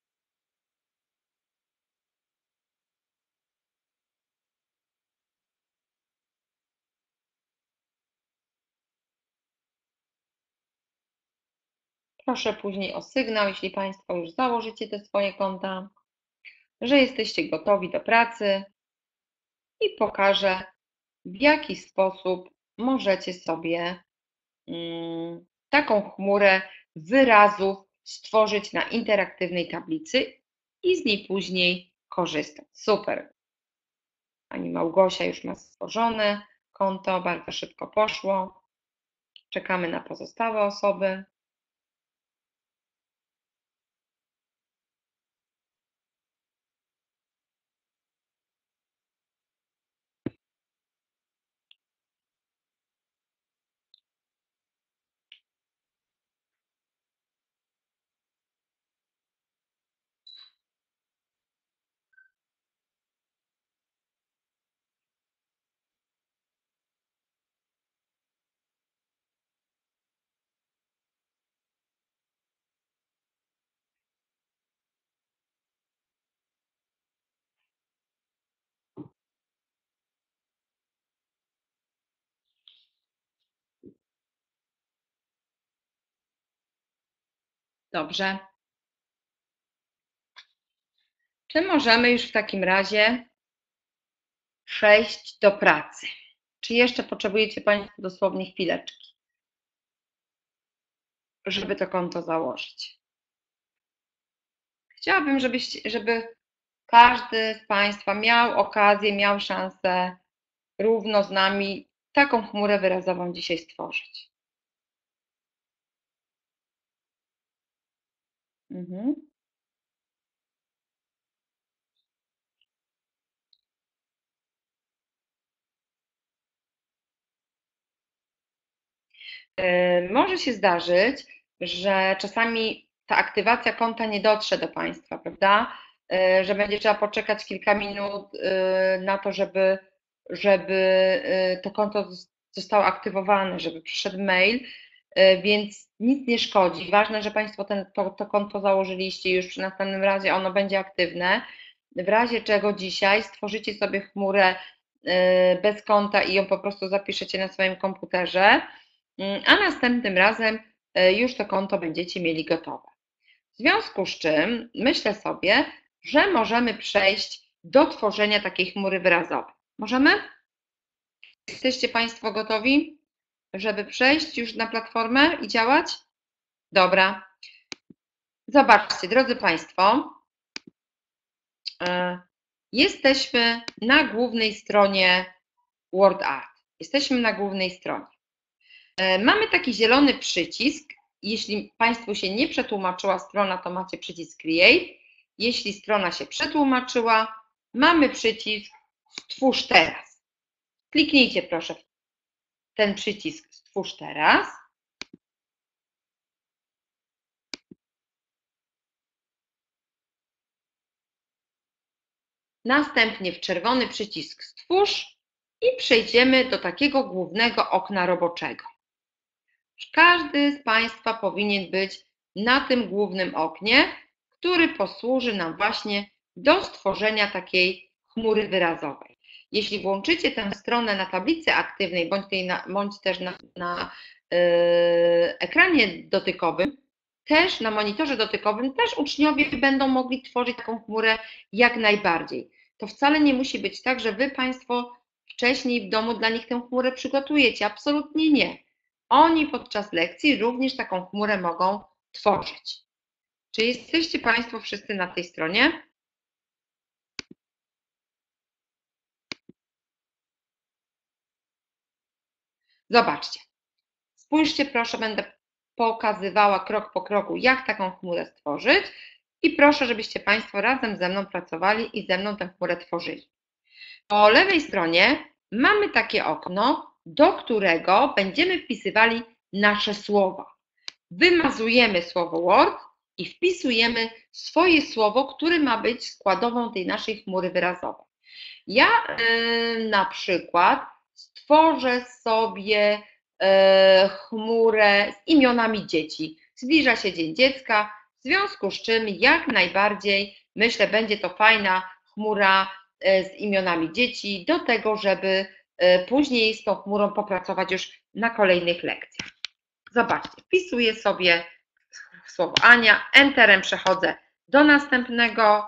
Proszę później o sygnał, jeśli Państwo już założycie te swoje konta, że jesteście gotowi do pracy i pokażę, w jaki sposób możecie sobie taką chmurę wyrazów stworzyć na interaktywnej tablicy i z niej później korzystać. Super. Pani Małgosia już ma stworzone konto, bardzo szybko poszło. Czekamy na pozostałe osoby. Dobrze. Czy możemy już w takim razie przejść do pracy? Czy jeszcze potrzebujecie Państwo dosłownie chwileczki, żeby to konto założyć? Chciałabym, żebyście, żeby każdy z Państwa miał okazję, miał szansę równo z nami taką chmurę wyrazową dzisiaj stworzyć. Mhm. Może się zdarzyć, że czasami ta aktywacja konta nie dotrze do Państwa, prawda? Że będzie trzeba poczekać kilka minut na to, żeby, żeby to konto zostało aktywowane, żeby przyszedł mail, więc nic nie szkodzi. Ważne, że Państwo ten, to, to konto założyliście już przy następnym razie, ono będzie aktywne. W razie czego dzisiaj stworzycie sobie chmurę bez konta i ją po prostu zapiszecie na swoim komputerze, a następnym razem już to konto będziecie mieli gotowe. W związku z czym myślę sobie, że możemy przejść do tworzenia takiej chmury wyrazowej. Możemy? Jesteście Państwo gotowi, żeby przejść już na platformę i działać? Dobra. Zobaczcie, drodzy Państwo, jesteśmy na głównej stronie WordArt. Jesteśmy na głównej stronie. Mamy taki zielony przycisk. Jeśli Państwu się nie przetłumaczyła strona, to macie przycisk Create. Jeśli strona się przetłumaczyła, mamy przycisk Stwórz teraz. Kliknijcie proszę w ten przycisk Stwórz teraz. Następnie w czerwony przycisk Stwórz i przejdziemy do takiego głównego okna roboczego. Każdy z Państwa powinien być na tym głównym oknie, który posłuży nam właśnie do stworzenia takiej chmury wyrazowej. Jeśli włączycie tę stronę na tablicy aktywnej bądź, tej na, bądź też na, na yy, ekranie dotykowym, też na monitorze dotykowym, też uczniowie będą mogli tworzyć taką chmurę jak najbardziej. To wcale nie musi być tak, że Wy Państwo wcześniej w domu dla nich tę chmurę przygotujecie. Absolutnie nie. Oni podczas lekcji również taką chmurę mogą tworzyć. Czy jesteście Państwo wszyscy na tej stronie? Zobaczcie. Spójrzcie proszę, będę pokazywała krok po kroku, jak taką chmurę stworzyć i proszę, żebyście Państwo razem ze mną pracowali i ze mną tę chmurę tworzyli. Po lewej stronie mamy takie okno, do którego będziemy wpisywali nasze słowa. Wymazujemy słowo Word i wpisujemy swoje słowo, które ma być składową tej naszej chmury wyrazowej. Ja yy, na przykład stworzę sobie yy, chmurę z imionami dzieci. Zbliża się Dzień Dziecka, w związku z czym jak najbardziej myślę, będzie to fajna chmura yy, z imionami dzieci do tego, żeby yy, później z tą chmurą popracować już na kolejnych lekcjach. Zobaczcie, wpisuję sobie słowo Ania, Enterem przechodzę do następnego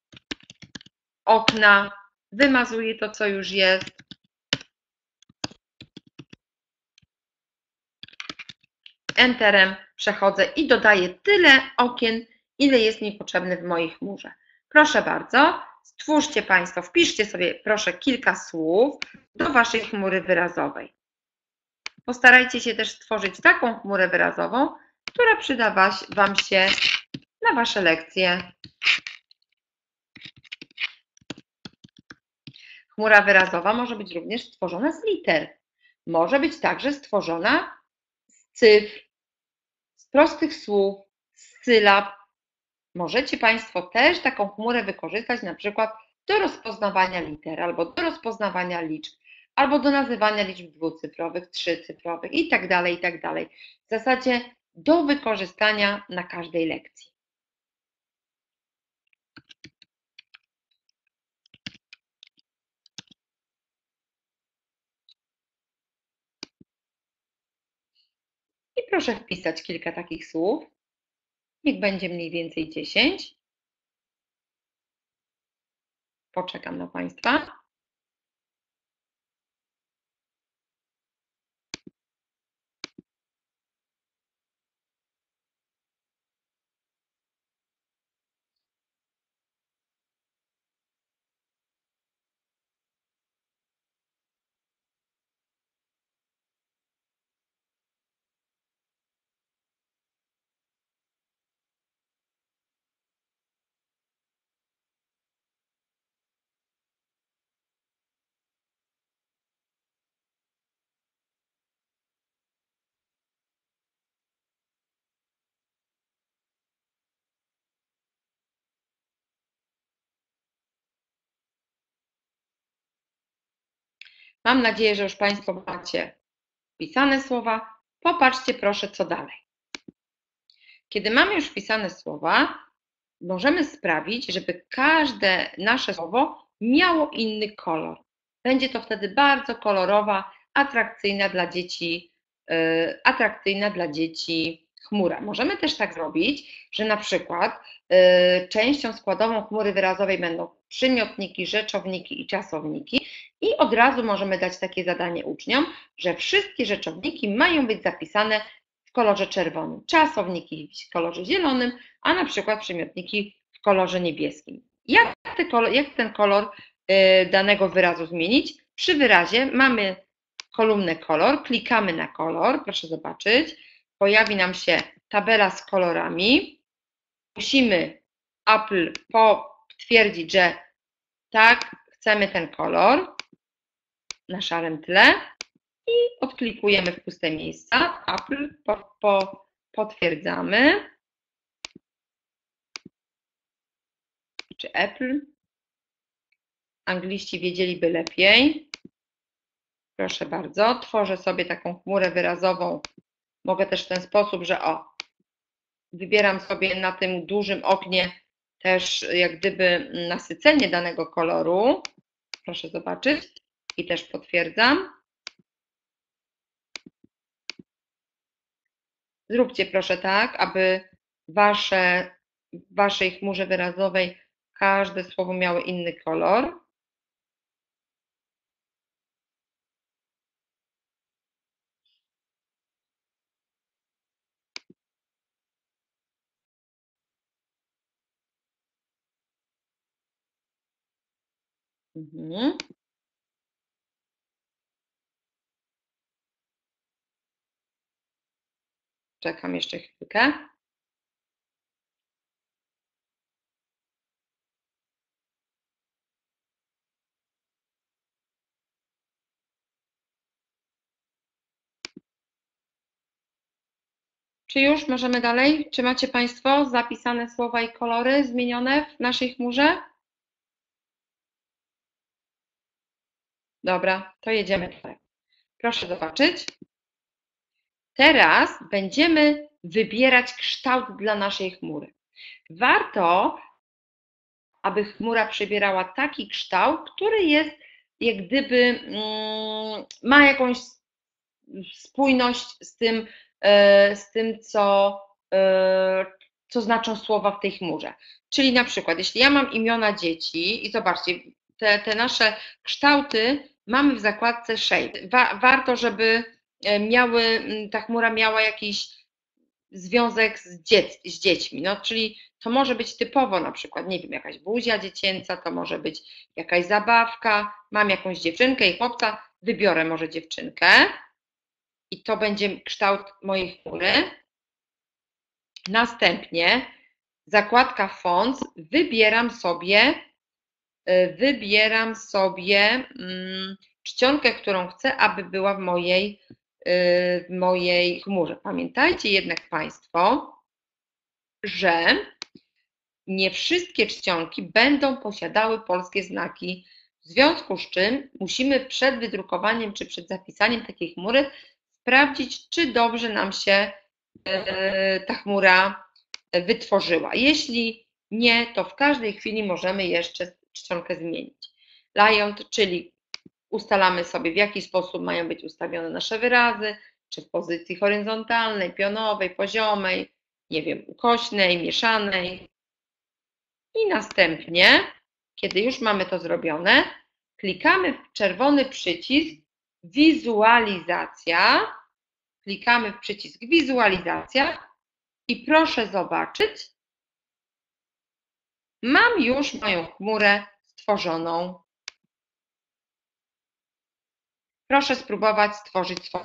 okna, wymazuję to, co już jest. Enterem przechodzę i dodaję tyle okien, ile jest mi potrzebne w mojej chmurze. Proszę bardzo, stwórzcie Państwo, wpiszcie sobie proszę kilka słów do Waszej chmury wyrazowej. Postarajcie się też stworzyć taką chmurę wyrazową, która przyda was, Wam się na Wasze lekcje. Chmura wyrazowa może być również stworzona z liter. Może być także stworzona z cyfr, z prostych słów, z sylab. Możecie Państwo też taką chmurę wykorzystać na przykład do rozpoznawania liter, albo do rozpoznawania liczb, albo do nazywania liczb dwucyfrowych, trzycyfrowych i tak dalej, i tak dalej. W zasadzie do wykorzystania na każdej lekcji. I proszę wpisać kilka takich słów. Niech będzie mniej więcej dziesięć. Poczekam na Państwa. Mam nadzieję, że już Państwo macie wpisane słowa. Popatrzcie proszę, co dalej. Kiedy mamy już wpisane słowa, możemy sprawić, żeby każde nasze słowo miało inny kolor. Będzie to wtedy bardzo kolorowa, atrakcyjna dla dzieci, yy, atrakcyjna dla dzieci chmura. Możemy też tak zrobić, że na przykład yy, częścią składową chmury wyrazowej będą przymiotniki, rzeczowniki i czasowniki i od razu możemy dać takie zadanie uczniom, że wszystkie rzeczowniki mają być zapisane w kolorze czerwonym, czasowniki w kolorze zielonym, a na przykład przymiotniki w kolorze niebieskim. Jak, te kolor, jak ten kolor y, danego wyrazu zmienić? Przy wyrazie mamy kolumnę kolor, klikamy na kolor, proszę zobaczyć, pojawi nam się tabela z kolorami. Musimy Apple potwierdzić, że tak, chcemy ten kolor na szarym tle i odklikujemy w puste miejsca. Apple po, po, potwierdzamy. Czy Apple? Angliści wiedzieliby lepiej. Proszę bardzo, tworzę sobie taką chmurę wyrazową. Mogę też w ten sposób, że o, wybieram sobie na tym dużym oknie też jak gdyby nasycenie danego koloru. Proszę zobaczyć i też potwierdzam. Zróbcie proszę tak, aby wasze, w Waszej chmurze wyrazowej każde słowo miało inny kolor. Mhm. Czekam jeszcze chwilkę. Czy już możemy dalej? Czy macie Państwo zapisane słowa i kolory zmienione w naszej chmurze? Dobra, to jedziemy dalej. Proszę zobaczyć. Teraz będziemy wybierać kształt dla naszej chmury. Warto, aby chmura przybierała taki kształt, który jest jak gdyby mm, ma jakąś spójność z tym, z tym co, co znaczą słowa w tej chmurze. Czyli na przykład, jeśli ja mam imiona dzieci i zobaczcie, te, te nasze kształty mamy w zakładce Shape. Wa, warto, żeby miały, ta chmura miała jakiś związek z, dziec z dziećmi, no czyli to może być typowo na przykład, nie wiem, jakaś buzia dziecięca, to może być jakaś zabawka, mam jakąś dziewczynkę i chłopca, wybiorę może dziewczynkę i to będzie kształt mojej chmury. Następnie zakładka Fonts, wybieram sobie, wybieram sobie czcionkę, którą chcę, aby była w mojej, w mojej chmurze. Pamiętajcie jednak Państwo, że nie wszystkie czcionki będą posiadały polskie znaki, w związku z czym musimy przed wydrukowaniem czy przed zapisaniem takiej chmury sprawdzić, czy dobrze nam się ta chmura wytworzyła. Jeśli nie, to w każdej chwili możemy jeszcze czcionkę zmienić. Layout, czyli ustalamy sobie, w jaki sposób mają być ustawione nasze wyrazy, czy w pozycji horyzontalnej, pionowej, poziomej, nie wiem, ukośnej, mieszanej. I następnie, kiedy już mamy to zrobione, klikamy w czerwony przycisk Wizualizacja, klikamy w przycisk Wizualizacja i proszę zobaczyć, mam już moją chmurę stworzoną. Proszę spróbować stworzyć swoją.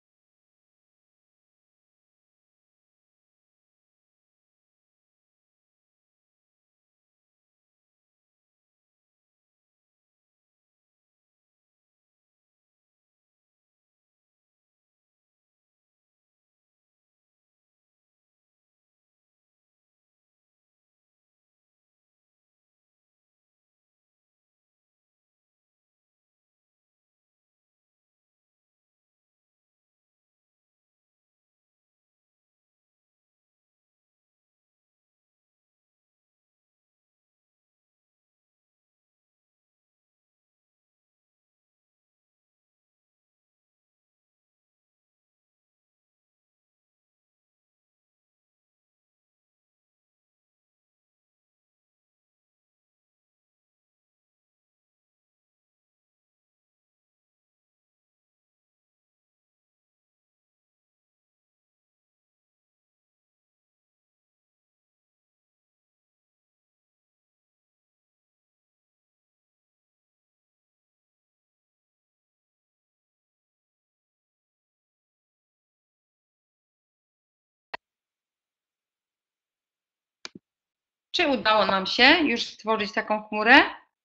Czy udało nam się już stworzyć taką chmurę?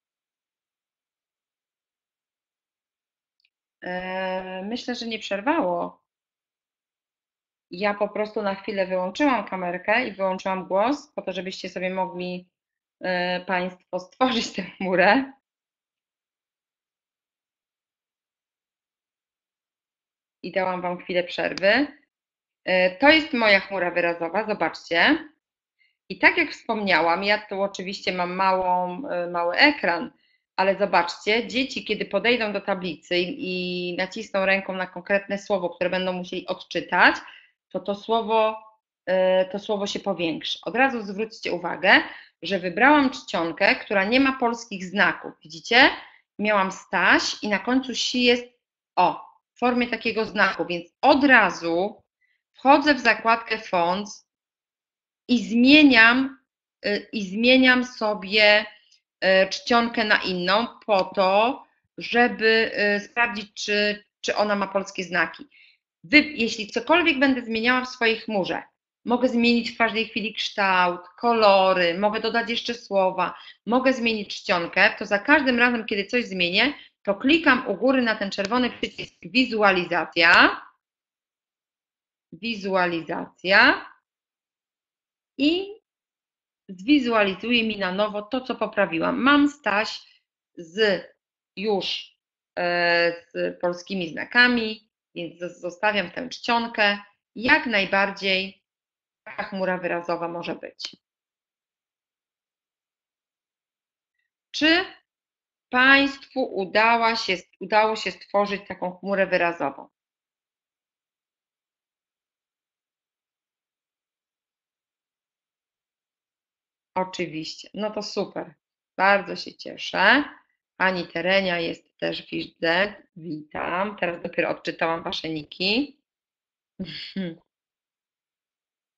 Myślę, że nie przerwało. Ja po prostu na chwilę wyłączyłam kamerkę i wyłączyłam głos, po to, żebyście sobie mogli Państwo stworzyć tę chmurę. I dałam Wam chwilę przerwy. To jest moja chmura wyrazowa, zobaczcie. I tak jak wspomniałam, ja tu oczywiście mam małą, mały ekran, ale zobaczcie, dzieci kiedy podejdą do tablicy i nacisną ręką na konkretne słowo, które będą musieli odczytać, to to słowo, to słowo się powiększy. Od razu zwróćcie uwagę, że wybrałam czcionkę, która nie ma polskich znaków. Widzicie? Miałam Staś i na końcu si jest o, w formie takiego znaku, więc od razu wchodzę w zakładkę Fonts i zmieniam, i zmieniam sobie czcionkę na inną po to, żeby sprawdzić, czy, czy ona ma polskie znaki. Wy, jeśli cokolwiek będę zmieniała w swojej chmurze, mogę zmienić w każdej chwili kształt, kolory, mogę dodać jeszcze słowa, mogę zmienić czcionkę, to za każdym razem, kiedy coś zmienię, to klikam u góry na ten czerwony przycisk Wizualizacja, Wizualizacja i zwizualizuje mi na nowo to, co poprawiłam. Mam Staś z już z polskimi znakami, więc zostawiam tę czcionkę. Jak najbardziej taka chmura wyrazowa może być. Czy Państwu udała się, udało się stworzyć taką chmurę wyrazową? Oczywiście, no to super, bardzo się cieszę. Pani Terenia jest też, widzę, witam. Teraz dopiero odczytałam Wasze niki.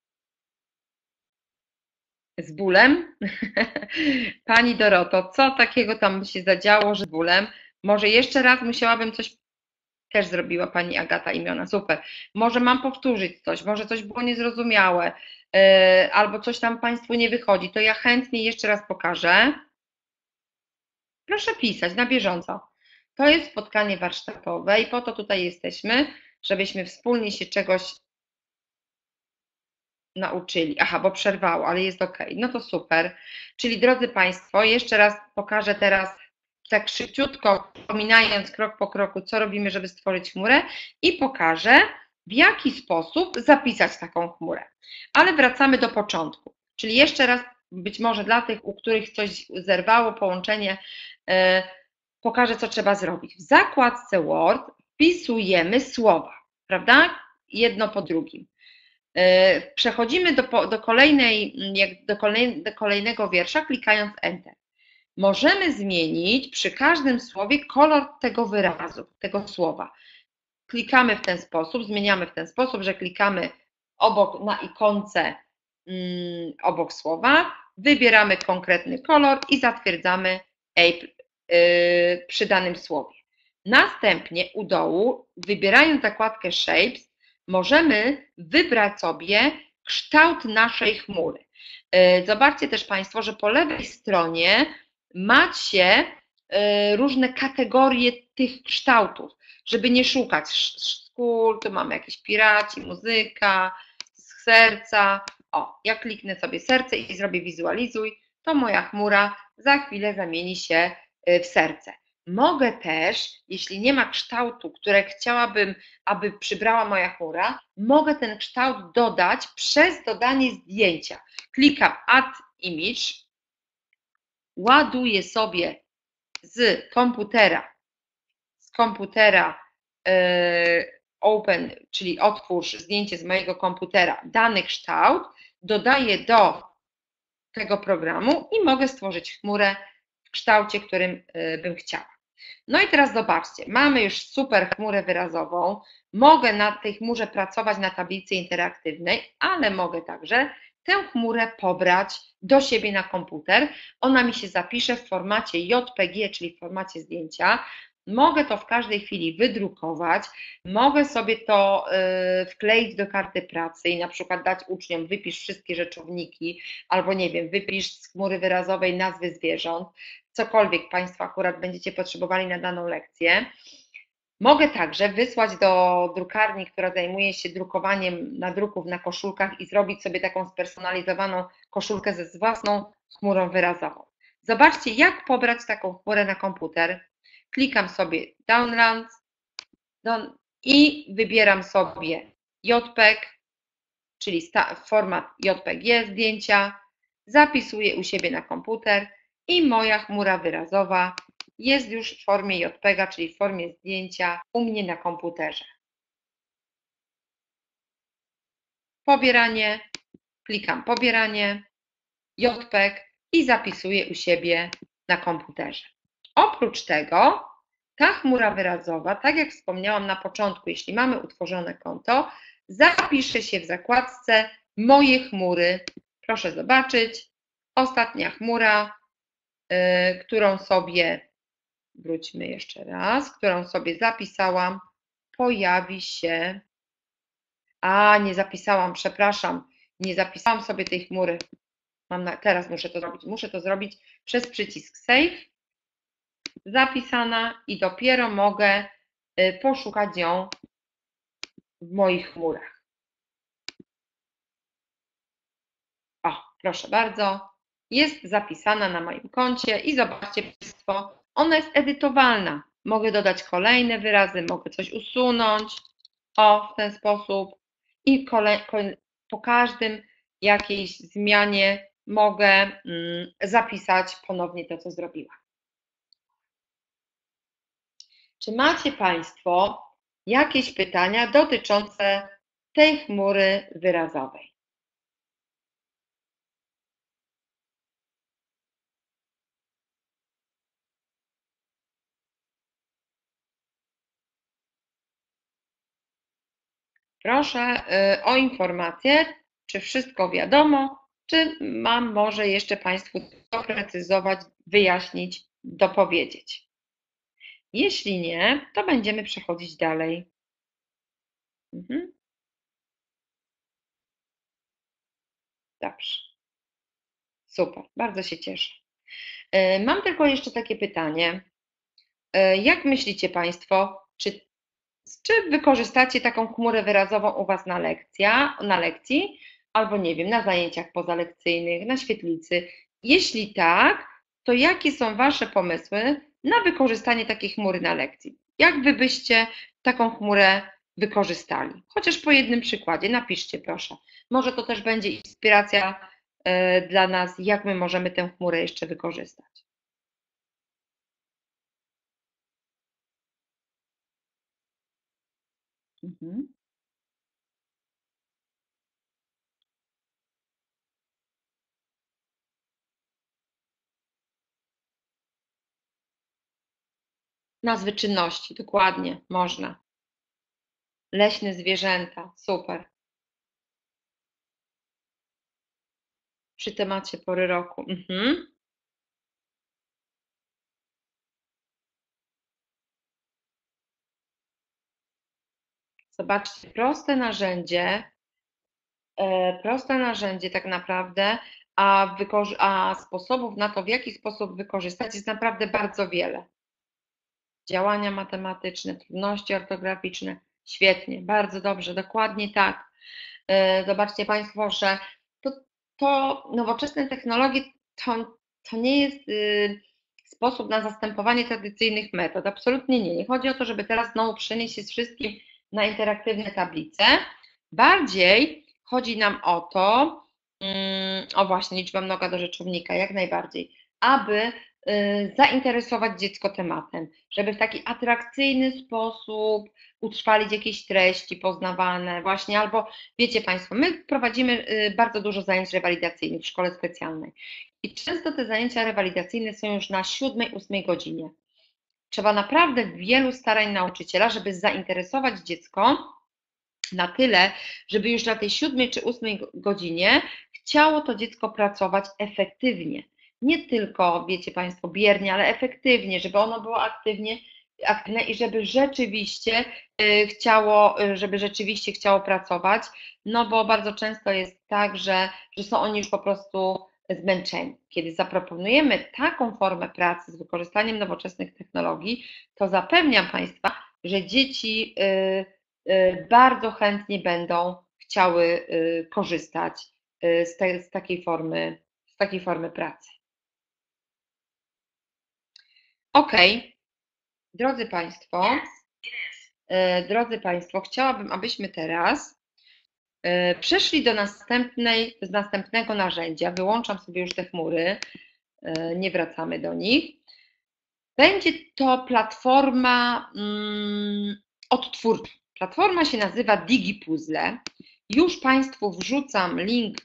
Z bólem? Pani Doroto, co takiego tam się zadziało, że z bólem? Może jeszcze raz musiałabym coś, też zrobiła Pani Agata imiona, super. Może mam powtórzyć coś, może coś było niezrozumiałe, yy, albo coś tam Państwu nie wychodzi, to ja chętnie jeszcze raz pokażę. Proszę pisać na bieżąco. To jest spotkanie warsztatowe i po to tutaj jesteśmy, żebyśmy wspólnie się czegoś nauczyli. Aha, bo przerwało, ale jest ok. No to super. Czyli drodzy Państwo, jeszcze raz pokażę teraz tak szybciutko, wspominając krok po kroku, co robimy, żeby stworzyć chmurę i pokażę, w jaki sposób zapisać taką chmurę. Ale wracamy do początku. Czyli jeszcze raz, być może dla tych, u których coś zerwało połączenie, yy, pokażę, co trzeba zrobić. W zakładce Word wpisujemy słowa, prawda? Jedno po drugim. Przechodzimy do, do, kolejnej, jak do, kolej, do kolejnego wiersza, klikając Enter. Możemy zmienić przy każdym słowie kolor tego wyrazu, tego słowa. Klikamy w ten sposób, zmieniamy w ten sposób, że klikamy obok na ikonce um, obok słowa, wybieramy konkretny kolor i zatwierdzamy Ape yy, przy danym słowie. Następnie u dołu, wybierając zakładkę Shapes, możemy wybrać sobie kształt naszej chmury. Zobaczcie też Państwo, że po lewej stronie macie różne kategorie tych kształtów, żeby nie szukać skór, tu mamy jakieś piraci, muzyka, serca. O, ja kliknę sobie serce i zrobię wizualizuj, to moja chmura za chwilę zamieni się w serce. Mogę też, jeśli nie ma kształtu, które chciałabym, aby przybrała moja chmura, mogę ten kształt dodać przez dodanie zdjęcia. Klikam Add Image, ładuję sobie z komputera, z komputera yy, Open, czyli otwórz zdjęcie z mojego komputera, dany kształt, dodaję do tego programu i mogę stworzyć chmurę w kształcie, którym yy, bym chciała. No i teraz zobaczcie, mamy już super chmurę wyrazową, mogę na tej chmurze pracować na tablicy interaktywnej, ale mogę także tę chmurę pobrać do siebie na komputer, ona mi się zapisze w formacie J P G, czyli w formacie zdjęcia, mogę to w każdej chwili wydrukować, mogę sobie to wkleić do karty pracy i na przykład dać uczniom, wypisz wszystkie rzeczowniki, albo nie wiem, wypisz z chmury wyrazowej nazwy zwierząt, cokolwiek Państwo akurat będziecie potrzebowali na daną lekcję. Mogę także wysłać do drukarni, która zajmuje się drukowaniem nadruków na koszulkach i zrobić sobie taką spersonalizowaną koszulkę ze własną chmurą wyrazową. Zobaczcie, jak pobrać taką chmurę na komputer. Klikam sobie Download i wybieram sobie J P E G, czyli format J P G zdjęcia, zapisuję u siebie na komputer i moja chmura wyrazowa jest już w formie J P G a, czyli w formie zdjęcia u mnie na komputerze. Pobieranie, klikam pobieranie, J P E G i zapisuję u siebie na komputerze. Oprócz tego ta chmura wyrazowa, tak jak wspomniałam na początku, jeśli mamy utworzone konto, zapisze się w zakładce Moje chmury. Proszę zobaczyć, ostatnia chmura, yy, którą sobie, wróćmy jeszcze raz, którą sobie zapisałam, pojawi się, a nie zapisałam, przepraszam, nie zapisałam sobie tej chmury, mam na, teraz muszę to zrobić, muszę to zrobić przez przycisk Save, zapisana i dopiero mogę poszukać ją w moich chmurach. O, proszę bardzo, jest zapisana na moim koncie i zobaczcie Państwo, ona jest edytowalna. Mogę dodać kolejne wyrazy, mogę coś usunąć, o, w ten sposób i kolej, kolej, po każdym jakiejś zmianie mogę mm, zapisać ponownie to, co zrobiłam. Czy macie Państwo jakieś pytania dotyczące tej chmury wyrazowej? Proszę o informację, czy wszystko wiadomo Czy mam może jeszcze Państwu doprecyzować, wyjaśnić, dopowiedzieć? Jeśli nie, to będziemy przechodzić dalej. Mhm. Dobrze. Super, bardzo się cieszę. Mam tylko jeszcze takie pytanie. Jak myślicie Państwo, czy, czy wykorzystacie taką chmurę wyrazową u Was na, lekcja, na lekcji, albo nie wiem, na zajęciach pozalekcyjnych, na świetlicy? Jeśli tak, to jakie są Wasze pomysły na wykorzystanie takiej chmury na lekcji? Jak Wy byście taką chmurę wykorzystali? Chociaż po jednym przykładzie, napiszcie proszę. Może to też będzie inspiracja dla nas, jak my możemy tę chmurę jeszcze wykorzystać. Mhm. Nazwy czynności, dokładnie, można. Leśne zwierzęta, super. Przy temacie pory roku. Mhm. Zobaczcie, proste narzędzie, e, proste narzędzie tak naprawdę, a, a sposobów na to, w jaki sposób wykorzystać, jest naprawdę bardzo wiele. Działania matematyczne, trudności ortograficzne, świetnie, bardzo dobrze, dokładnie tak. Zobaczcie Państwo, że to, to nowoczesne technologie to, to nie jest sposób na zastępowanie tradycyjnych metod, absolutnie nie. Nie chodzi o to, żeby teraz znowu przenieść się z wszystkim na interaktywne tablice. Bardziej chodzi nam o to, o właśnie, liczba mnoga do rzeczownika, jak najbardziej, aby zainteresować dziecko tematem, żeby w taki atrakcyjny sposób utrwalić jakieś treści poznawane właśnie, albo wiecie Państwo, my prowadzimy bardzo dużo zajęć rewalidacyjnych w szkole specjalnej i często te zajęcia rewalidacyjne są już na siódmej, ósmej godzinie. Trzeba naprawdę wielu starań nauczyciela, żeby zainteresować dziecko na tyle, żeby już na tej siódmej czy ósmej godzinie chciało to dziecko pracować efektywnie. Nie tylko, wiecie Państwo, biernie, ale efektywnie, żeby ono było aktywnie, aktywne i żeby rzeczywiście chciało, żeby rzeczywiście chciało pracować, no bo bardzo często jest tak, że, że są oni już po prostu zmęczeni. Kiedy zaproponujemy taką formę pracy z wykorzystaniem nowoczesnych technologii, to zapewniam Państwa, że dzieci bardzo chętnie będą chciały korzystać z, te, z, takiej formy, z takiej formy pracy. Ok, drodzy Państwo, drodzy Państwo, chciałabym, abyśmy teraz przeszli do następnej, z następnego narzędzia. Wyłączam sobie już te chmury, nie wracamy do nich. Będzie to platforma mm, odtwórcza. Platforma się nazywa DigiPuzzle. Już Państwu wrzucam link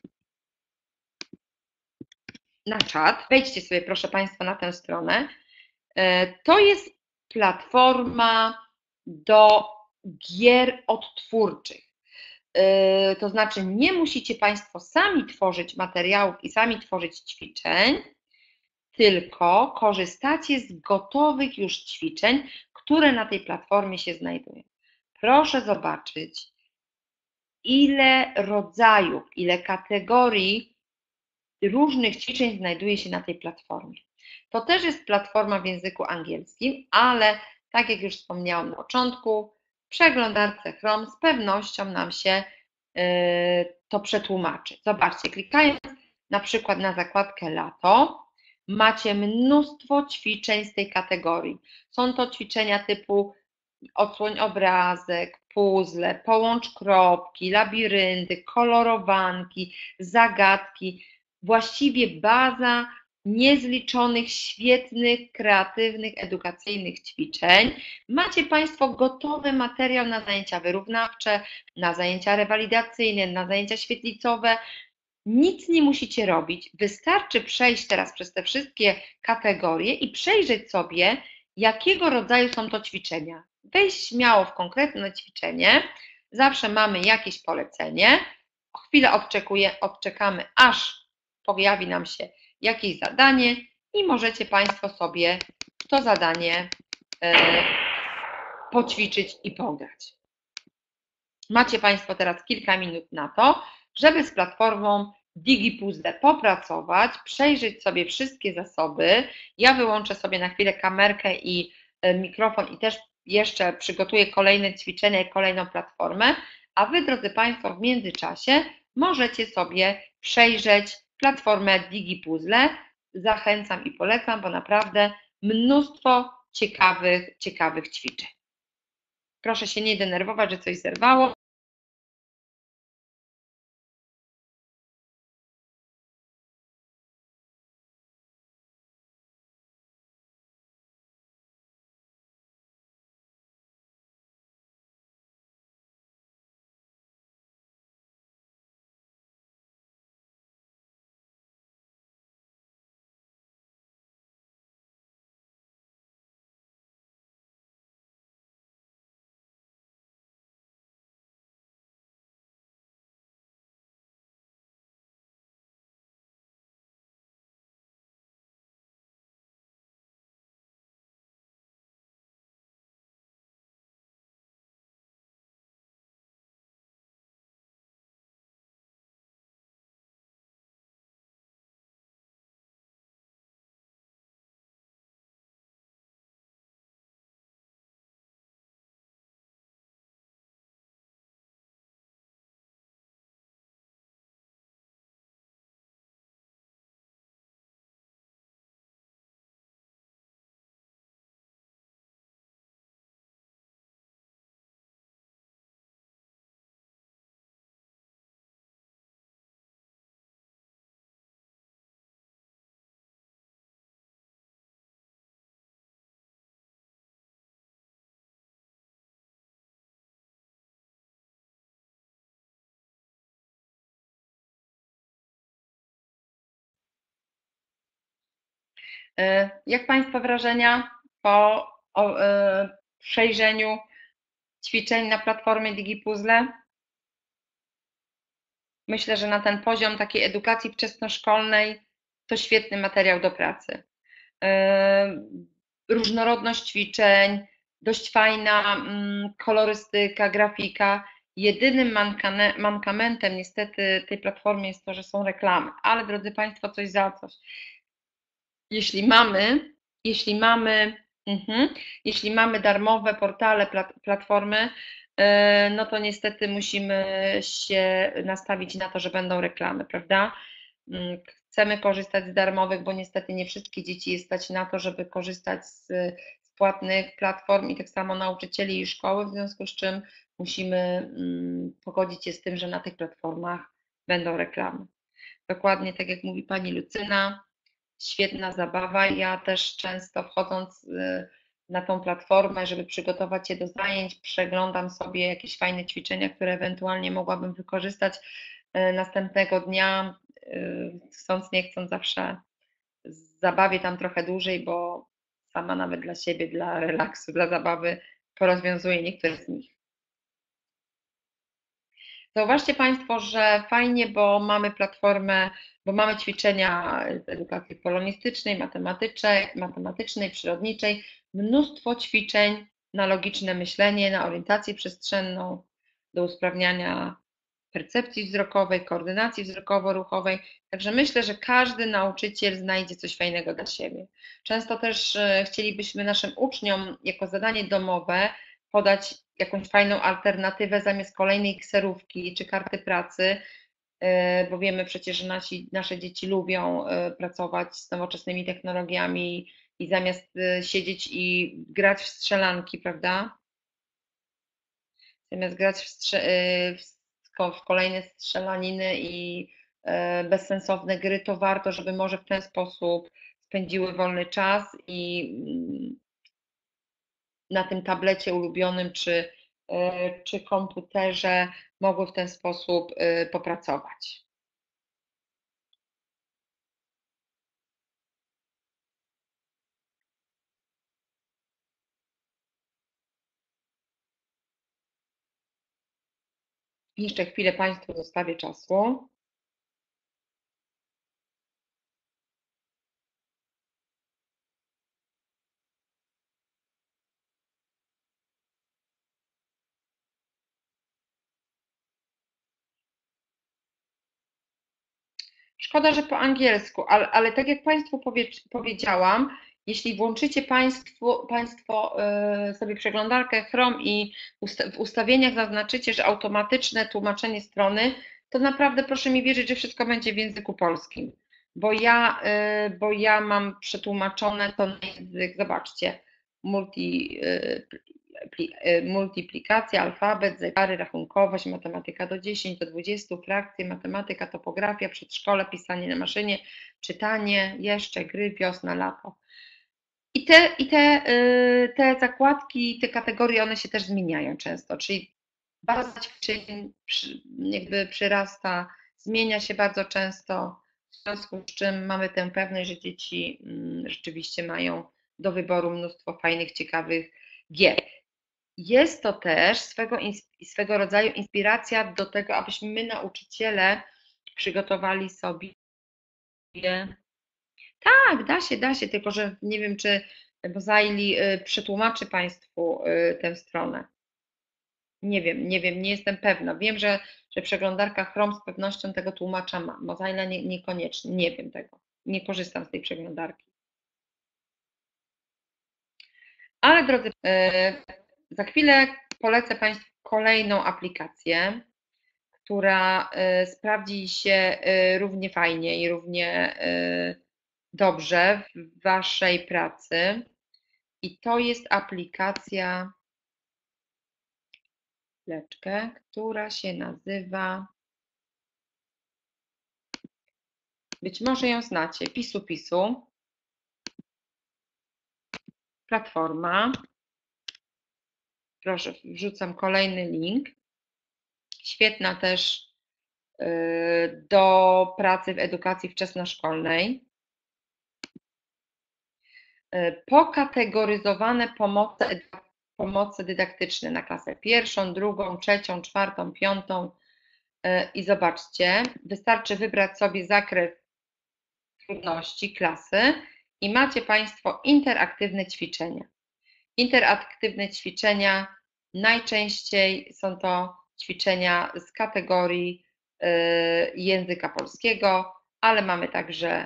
na czat. Wejdźcie sobie, proszę Państwa, na tę stronę. To jest platforma do gier odtwórczych. To znaczy, nie musicie Państwo sami tworzyć materiałów i sami tworzyć ćwiczeń, tylko korzystacie z gotowych już ćwiczeń, które na tej platformie się znajdują. Proszę zobaczyć, ile rodzajów, ile kategorii różnych ćwiczeń znajduje się na tej platformie. To też jest platforma w języku angielskim, ale tak jak już wspomniałam na początku, w przeglądarce Chrome z pewnością nam się to przetłumaczy. Zobaczcie, klikając na przykład na zakładkę lato, macie mnóstwo ćwiczeń z tej kategorii. Są to ćwiczenia typu odsłoń obrazek, puzzle, połącz kropki, labirynty, kolorowanki, zagadki. Właściwie baza niezliczonych, świetnych, kreatywnych, edukacyjnych ćwiczeń. Macie Państwo gotowy materiał na zajęcia wyrównawcze, na zajęcia rewalidacyjne, na zajęcia świetlicowe. Nic nie musicie robić, wystarczy przejść teraz przez te wszystkie kategorie i przejrzeć sobie, jakiego rodzaju są to ćwiczenia. Wejść śmiało w konkretne ćwiczenie, zawsze mamy jakieś polecenie, chwilę odczekuję, odczekamy, aż pojawi nam się jakieś zadanie i możecie Państwo sobie to zadanie poćwiczyć i pograć. Macie Państwo teraz kilka minut na to, żeby z platformą DigiPuzzle popracować, przejrzeć sobie wszystkie zasoby. Ja wyłączę sobie na chwilę kamerkę i mikrofon i też jeszcze przygotuję kolejne ćwiczenia i kolejną platformę, a Wy, drodzy Państwo, w międzyczasie możecie sobie przejrzeć platformę DigiPuzzle. Zachęcam i polecam, bo naprawdę mnóstwo ciekawych, ciekawych ćwiczeń. Proszę się nie denerwować, że coś zerwało. Jak Państwa wrażenia po przejrzeniu ćwiczeń na platformie DigiPuzzle? Myślę, że na ten poziom takiej edukacji wczesnoszkolnej to świetny materiał do pracy. Różnorodność ćwiczeń, dość fajna kolorystyka, grafika. Jedynym mankamentem niestety tej platformy jest to, że są reklamy, ale drodzy Państwo, coś za coś. Jeśli mamy, jeśli mamy, uh-huh, jeśli mamy darmowe portale, platformy, no to niestety musimy się nastawić na to, że będą reklamy, prawda? Chcemy korzystać z darmowych, bo niestety nie wszystkie dzieci jest stać na to, żeby korzystać z, z płatnych platform i tak samo nauczycieli i szkoły, w związku z czym musimy um, pogodzić się z tym, że na tych platformach będą reklamy. Dokładnie tak jak mówi Pani Lucyna, świetna zabawa. Ja też często wchodząc na tą platformę, żeby przygotować się do zajęć, przeglądam sobie jakieś fajne ćwiczenia, które ewentualnie mogłabym wykorzystać następnego dnia, chcąc nie chcąc zawsze zabawię tam trochę dłużej, bo sama nawet dla siebie, dla relaksu, dla zabawy porozwiązuję niektóre z nich. Zauważcie Państwo, że fajnie, bo mamy platformę, bo mamy ćwiczenia z edukacji polonistycznej, matematycznej, matematycznej, przyrodniczej, mnóstwo ćwiczeń na logiczne myślenie, na orientację przestrzenną, do usprawniania percepcji wzrokowej, koordynacji wzrokowo-ruchowej. Także myślę, że każdy nauczyciel znajdzie coś fajnego dla siebie. Często też chcielibyśmy naszym uczniom jako zadanie domowe podać jakąś fajną alternatywę zamiast kolejnej kserówki czy karty pracy, bo wiemy przecież, że nasi, nasze dzieci lubią pracować z nowoczesnymi technologiami i zamiast siedzieć i grać w strzelanki, prawda? Zamiast grać w, w, w kolejne strzelaniny i bezsensowne gry, to warto, żeby może w ten sposób spędziły wolny czas i na tym tablecie ulubionym czy, czy komputerze mogły w ten sposób popracować. Jeszcze chwilę Państwu zostawię czasu. Szkoda, że po angielsku, ale, ale tak jak Państwu powie, powiedziałam, jeśli włączycie Państwo, państwo yy, sobie przeglądarkę Chrome i usta w ustawieniach zaznaczycie, że automatyczne tłumaczenie strony, to naprawdę proszę mi wierzyć, że wszystko będzie w języku polskim. Bo ja, yy, bo ja mam przetłumaczone to na język, zobaczcie, multi, yy, multiplikacja, alfabet, zegary, rachunkowość, matematyka do dziesięć, do dwudziestu, frakcje, matematyka, topografia, przedszkole, pisanie na maszynie, czytanie, jeszcze gry, wiosna, lato. I te, i te, te zakładki, te kategorie, one się też zmieniają często, czyli baza ćwiczeń jakby przyrasta, zmienia się bardzo często, w związku z czym mamy tę pewność, że dzieci rzeczywiście mają do wyboru mnóstwo fajnych, ciekawych gier. Jest to też swego, swego rodzaju inspiracja do tego, abyśmy my, nauczyciele, przygotowali sobie. Tak, da się, da się, tylko że nie wiem, czy Mozaili przetłumaczy Państwu tę stronę. Nie wiem, nie wiem, nie jestem pewna. Wiem, że, że przeglądarka Chrome z pewnością tego tłumacza ma. Mozaila nie, niekoniecznie, nie wiem tego. Nie korzystam z tej przeglądarki. Ale drodzy, za chwilę polecę Państwu kolejną aplikację, która sprawdzi się równie fajnie i równie dobrze w Waszej pracy. I to jest aplikacja, chwileczkę, która się nazywa, być może ją znacie, Pisu Pisu. Platforma. Proszę, wrzucam kolejny link. Świetna też do pracy w edukacji wczesnoszkolnej. Pokategoryzowane pomoce, pomoce dydaktyczne na klasę pierwszą, drugą, trzecią, czwartą, piątą. I zobaczcie, wystarczy wybrać sobie zakres trudności klasy i macie Państwo interaktywne ćwiczenia. Interaktywne ćwiczenia najczęściej są to ćwiczenia z kategorii języka polskiego, ale mamy także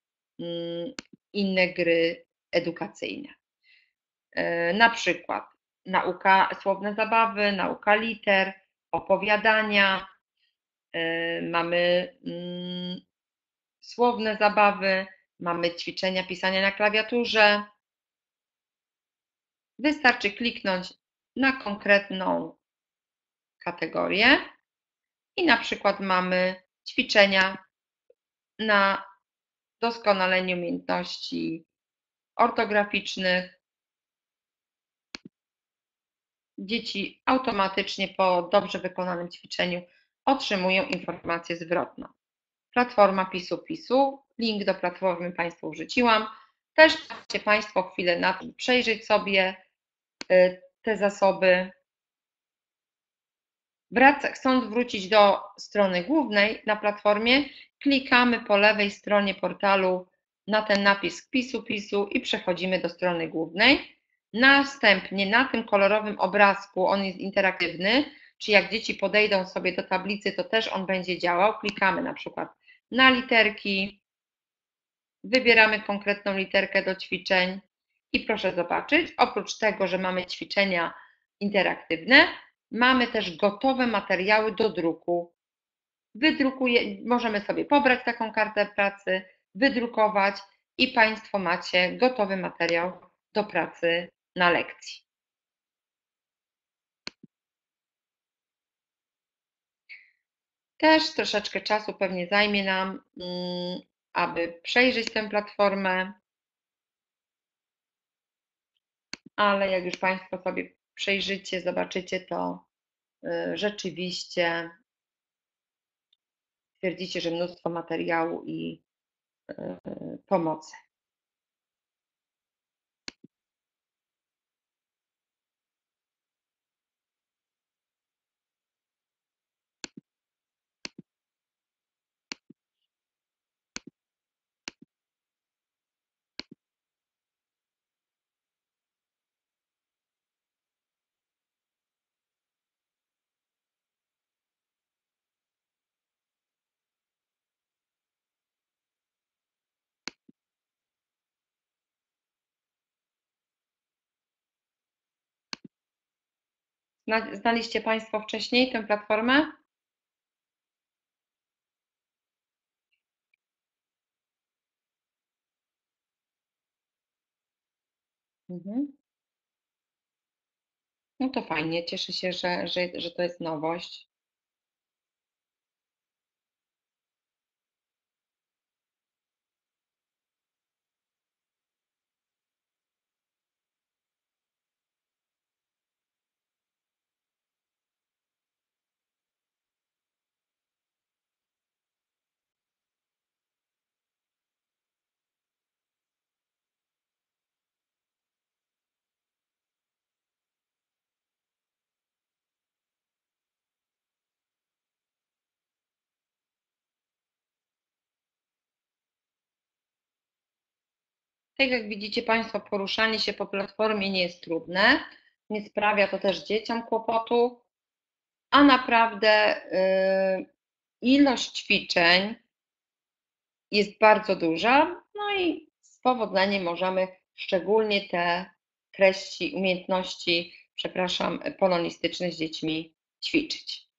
inne gry edukacyjne. Na przykład nauka, słowne zabawy, nauka liter, opowiadania, mamy słowne zabawy, mamy ćwiczenia pisania na klawiaturze. Wystarczy kliknąć na konkretną kategorię i na przykład mamy ćwiczenia na doskonalenie umiejętności ortograficznych. Dzieci automatycznie po dobrze wykonanym ćwiczeniu otrzymują informację zwrotną. Platforma Pisu Pisu, link do platformy Państwu wrzuciłam. Też macie Państwo chwilę na to, przejrzeć sobie te zasoby. Wraca, chcąc wrócić do strony głównej na platformie, klikamy po lewej stronie portalu na ten napis Pisu Pisu i przechodzimy do strony głównej. Następnie na tym kolorowym obrazku, on jest interaktywny, czyli jak dzieci podejdą sobie do tablicy, to też on będzie działał. Klikamy na przykład na literki, wybieramy konkretną literkę do ćwiczeń i proszę zobaczyć, oprócz tego, że mamy ćwiczenia interaktywne, mamy też gotowe materiały do druku. Wydrukuje, możemy sobie pobrać taką kartę pracy, wydrukować i Państwo macie gotowy materiał do pracy na lekcji. Też troszeczkę czasu pewnie zajmie nam, aby przejrzeć tę platformę, ale jak już Państwo sobie przejrzycie, zobaczycie, to rzeczywiście stwierdzicie, że mnóstwo materiału i pomocy. Znaliście Państwo wcześniej tę platformę? Mhm. No to fajnie, cieszę się, że, że, że to jest nowość. Tak jak widzicie Państwo, poruszanie się po platformie nie jest trudne, nie sprawia to też dzieciom kłopotu, a naprawdę y, ilość ćwiczeń jest bardzo duża, no i z powodzeniem możemy szczególnie te treści, umiejętności, przepraszam, polonistyczne z dziećmi ćwiczyć.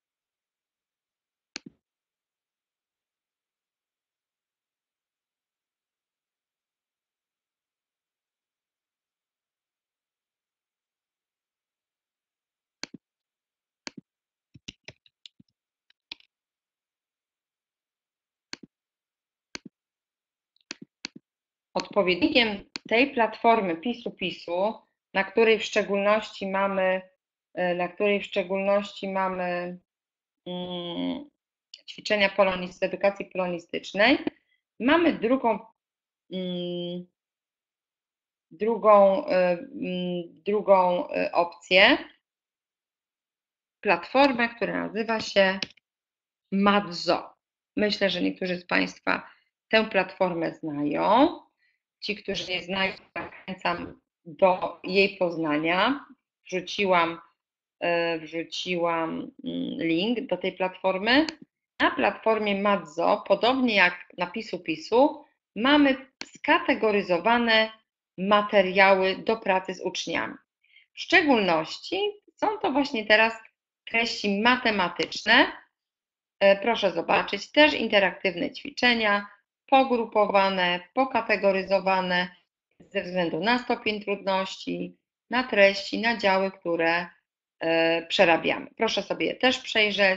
Odpowiednikiem tej platformy PiSu PiSu, na której w szczególności mamy, na której w szczególności mamy mm, ćwiczenia polonistyczne, edukacji polonistycznej, mamy drugą, mm, drugą, mm, drugą opcję, platformę, która nazywa się Madzo. Myślę, że niektórzy z Państwa tę platformę znają. Ci, którzy nie znają, zachęcam do jej poznania. Wrzuciłam, wrzuciłam link do tej platformy. Na platformie Madzo, podobnie jak na PiSu PiSu, mamy skategoryzowane materiały do pracy z uczniami. W szczególności są to właśnie teraz treści matematyczne. Proszę zobaczyć, też interaktywne ćwiczenia, pogrupowane, pokategoryzowane ze względu na stopień trudności, na treści, na działy, które przerabiamy. Proszę sobie je też przejrzeć.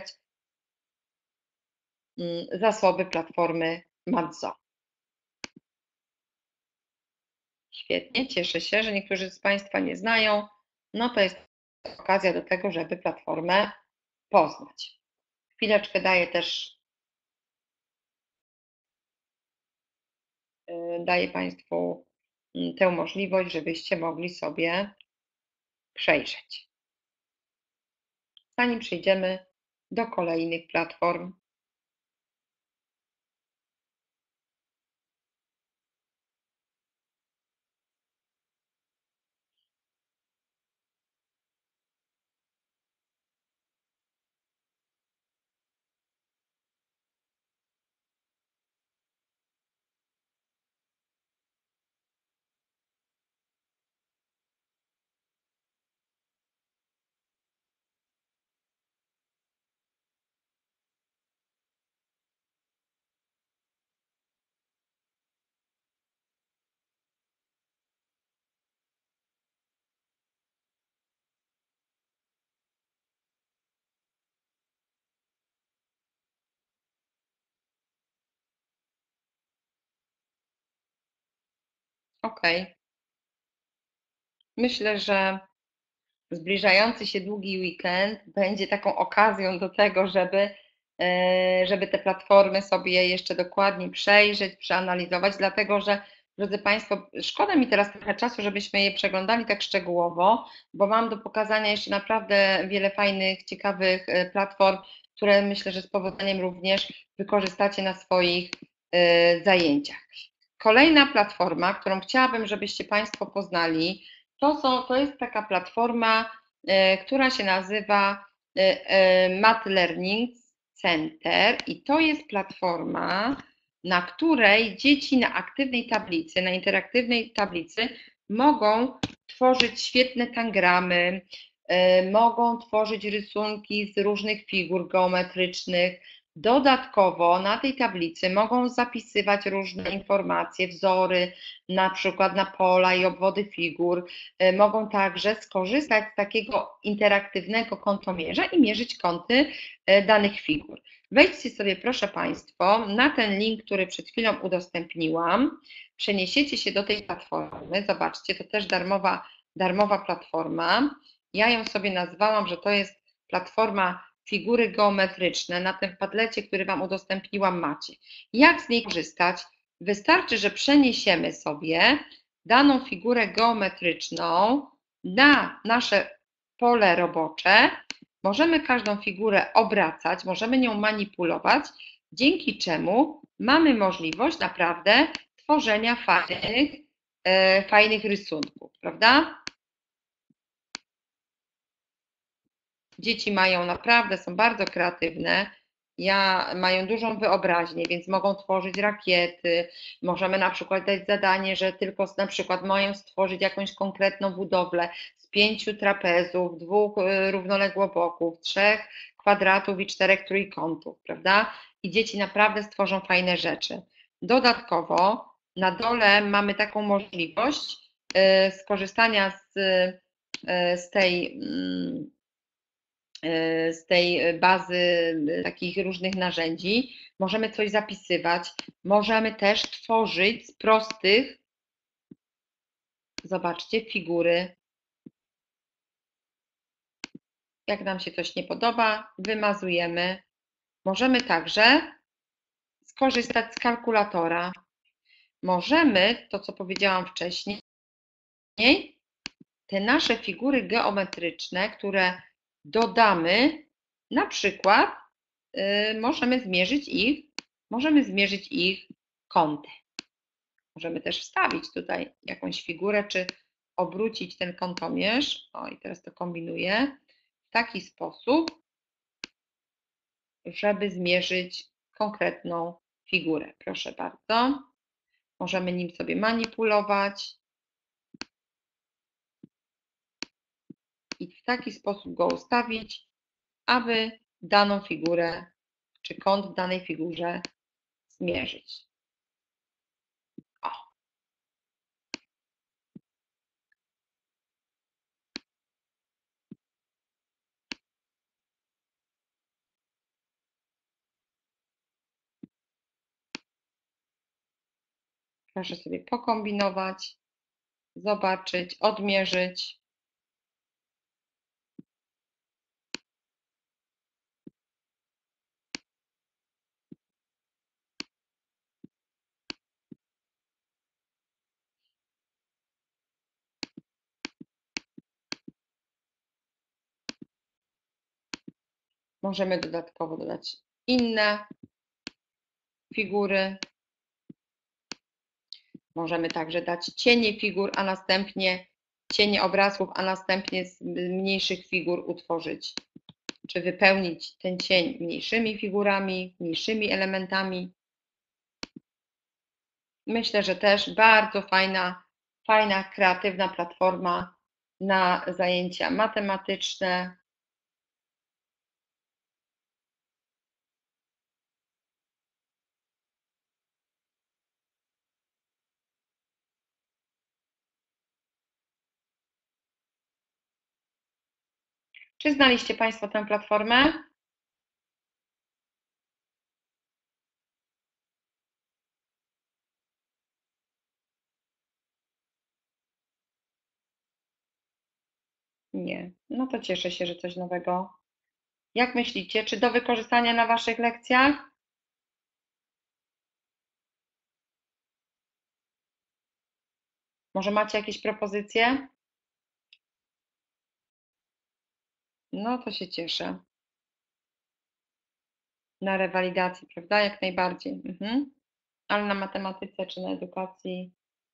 Zasoby platformy Madzo. Świetnie, cieszę się, że niektórzy z Państwa nie znają. No to jest okazja do tego, żeby platformę poznać. Chwileczkę daję też daję Państwu tę możliwość, żebyście mogli sobie przejrzeć. Zanim przejdziemy do kolejnych platform. Ok. Myślę, że zbliżający się długi weekend będzie taką okazją do tego, żeby, żeby te platformy sobie jeszcze dokładniej przejrzeć, przeanalizować, dlatego że, drodzy Państwo, szkoda mi teraz trochę czasu, żebyśmy je przeglądali tak szczegółowo, bo mam do pokazania jeszcze naprawdę wiele fajnych, ciekawych platform, które myślę, że z powodzeniem również wykorzystacie na swoich zajęciach. Kolejna platforma, którą chciałabym, żebyście Państwo poznali, to, są, to jest taka platforma, która się nazywa Math Learning Center i to jest platforma, na której dzieci na aktywnej tablicy, na interaktywnej tablicy mogą tworzyć świetne tangramy, mogą tworzyć rysunki z różnych figur geometrycznych. Dodatkowo na tej tablicy mogą zapisywać różne informacje, wzory, na przykład na pola i obwody figur. Mogą także skorzystać z takiego interaktywnego kątomierza i mierzyć kąty danych figur. Wejdźcie sobie, proszę Państwo, na ten link, który przed chwilą udostępniłam. Przeniesiecie się do tej platformy. Zobaczcie, to też darmowa, darmowa platforma. Ja ją sobie nazwałam, że to jest platforma figury geometryczne. Na tym padlecie, który Wam udostępniłam, macie. Jak z niej korzystać? Wystarczy, że przeniesiemy sobie daną figurę geometryczną na nasze pole robocze. Możemy każdą figurę obracać, możemy nią manipulować, dzięki czemu mamy możliwość naprawdę tworzenia fajnych, e, fajnych rysunków, prawda? Dzieci mają naprawdę, są bardzo kreatywne, ja, mają dużą wyobraźnię, więc mogą tworzyć rakiety, możemy na przykład dać zadanie, że tylko na przykład mają stworzyć jakąś konkretną budowlę z pięciu trapezów, dwóch równoległoboków, trzech kwadratów i czterech trójkątów, prawda? I dzieci naprawdę stworzą fajne rzeczy. Dodatkowo na dole mamy taką możliwość skorzystania z, z tej z tej bazy takich różnych narzędzi. Możemy coś zapisywać, możemy też tworzyć z prostych, zobaczcie, figury. Jak nam się coś nie podoba, wymazujemy. Możemy także skorzystać z kalkulatora. Możemy, to co powiedziałam wcześniej, te nasze figury geometryczne, które dodamy, na przykład yy, możemy zmierzyć ich, możemy zmierzyć ich kąty. Możemy też wstawić tutaj jakąś figurę, czy obrócić ten kątomierz. O, i teraz to kombinuję w taki sposób, żeby zmierzyć konkretną figurę. Proszę bardzo. Możemy nim sobie manipulować i w taki sposób go ustawić, aby daną figurę czy kąt w danej figurze zmierzyć. O. Proszę sobie pokombinować, zobaczyć, odmierzyć. Możemy dodatkowo dodać inne figury. Możemy także dać cienie figur, a następnie cienie obrazków, a następnie z mniejszych figur utworzyć, czy wypełnić ten cień mniejszymi figurami, mniejszymi elementami. Myślę, że też bardzo fajna, fajna, kreatywna platforma na zajęcia matematyczne. Czy znaliście Państwo tę platformę? Nie. No to cieszę się, że coś nowego. Jak myślicie, czy do wykorzystania na Waszych lekcjach? Może macie jakieś propozycje? No to się cieszę. Na rewalidacji, prawda? Jak najbardziej. Mhm. Ale na matematyce czy na edukacji?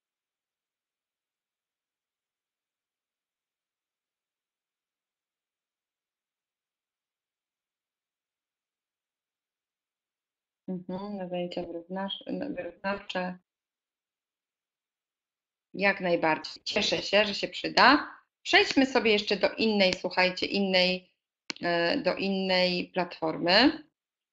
Mhm. Na zajęcia wyrównawcze. Jak najbardziej. Cieszę się, że się przyda. Przejdźmy sobie jeszcze do innej, słuchajcie, innej, do innej platformy.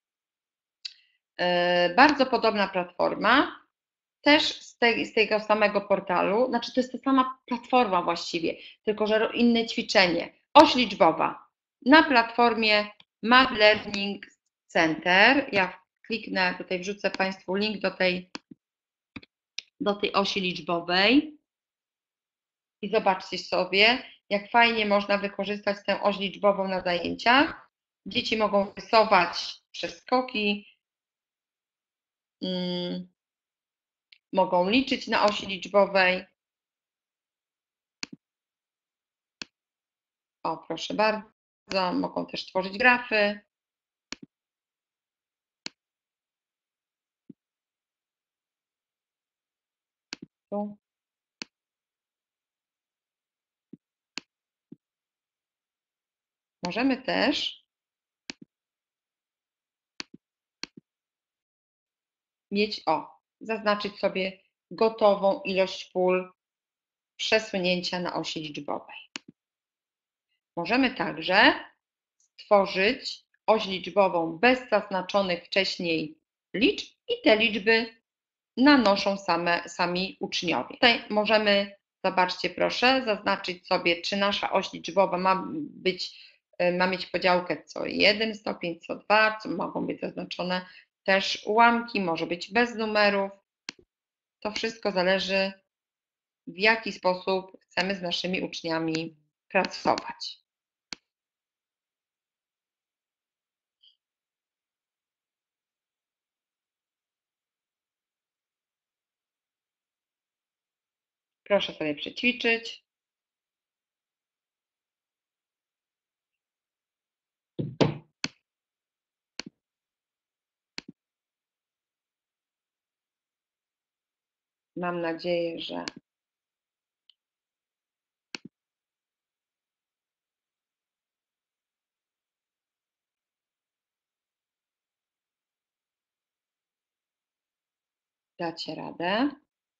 Bardzo podobna platforma, też z, tej, z tego samego portalu, znaczy to jest ta sama platforma właściwie, tylko że inne ćwiczenie. Oś liczbowa na platformie Math Learning Center. Ja kliknę, tutaj wrzucę Państwu link do tej, do tej osi liczbowej i zobaczcie sobie, jak fajnie można wykorzystać tę oś liczbową na zajęciach. Dzieci mogą rysować przeskoki, hmm, mogą liczyć na osi liczbowej. O, proszę bardzo, mogą też tworzyć grafy. Tu. Możemy też mieć, o, zaznaczyć sobie gotową ilość pól przesunięcia na osi liczbowej. Możemy także stworzyć oś liczbową bez zaznaczonych wcześniej liczb i te liczby nanoszą same, sami uczniowie. Tutaj możemy, zobaczcie proszę, zaznaczyć sobie, czy nasza oś liczbowa ma być, ma mieć podziałkę co jeden stopień, co dwa, co mogą być zaznaczone też ułamki, może być bez numerów. To wszystko zależy, w jaki sposób chcemy z naszymi uczniami pracować. Proszę sobie przećwiczyć. Mam nadzieję, że dacie radę.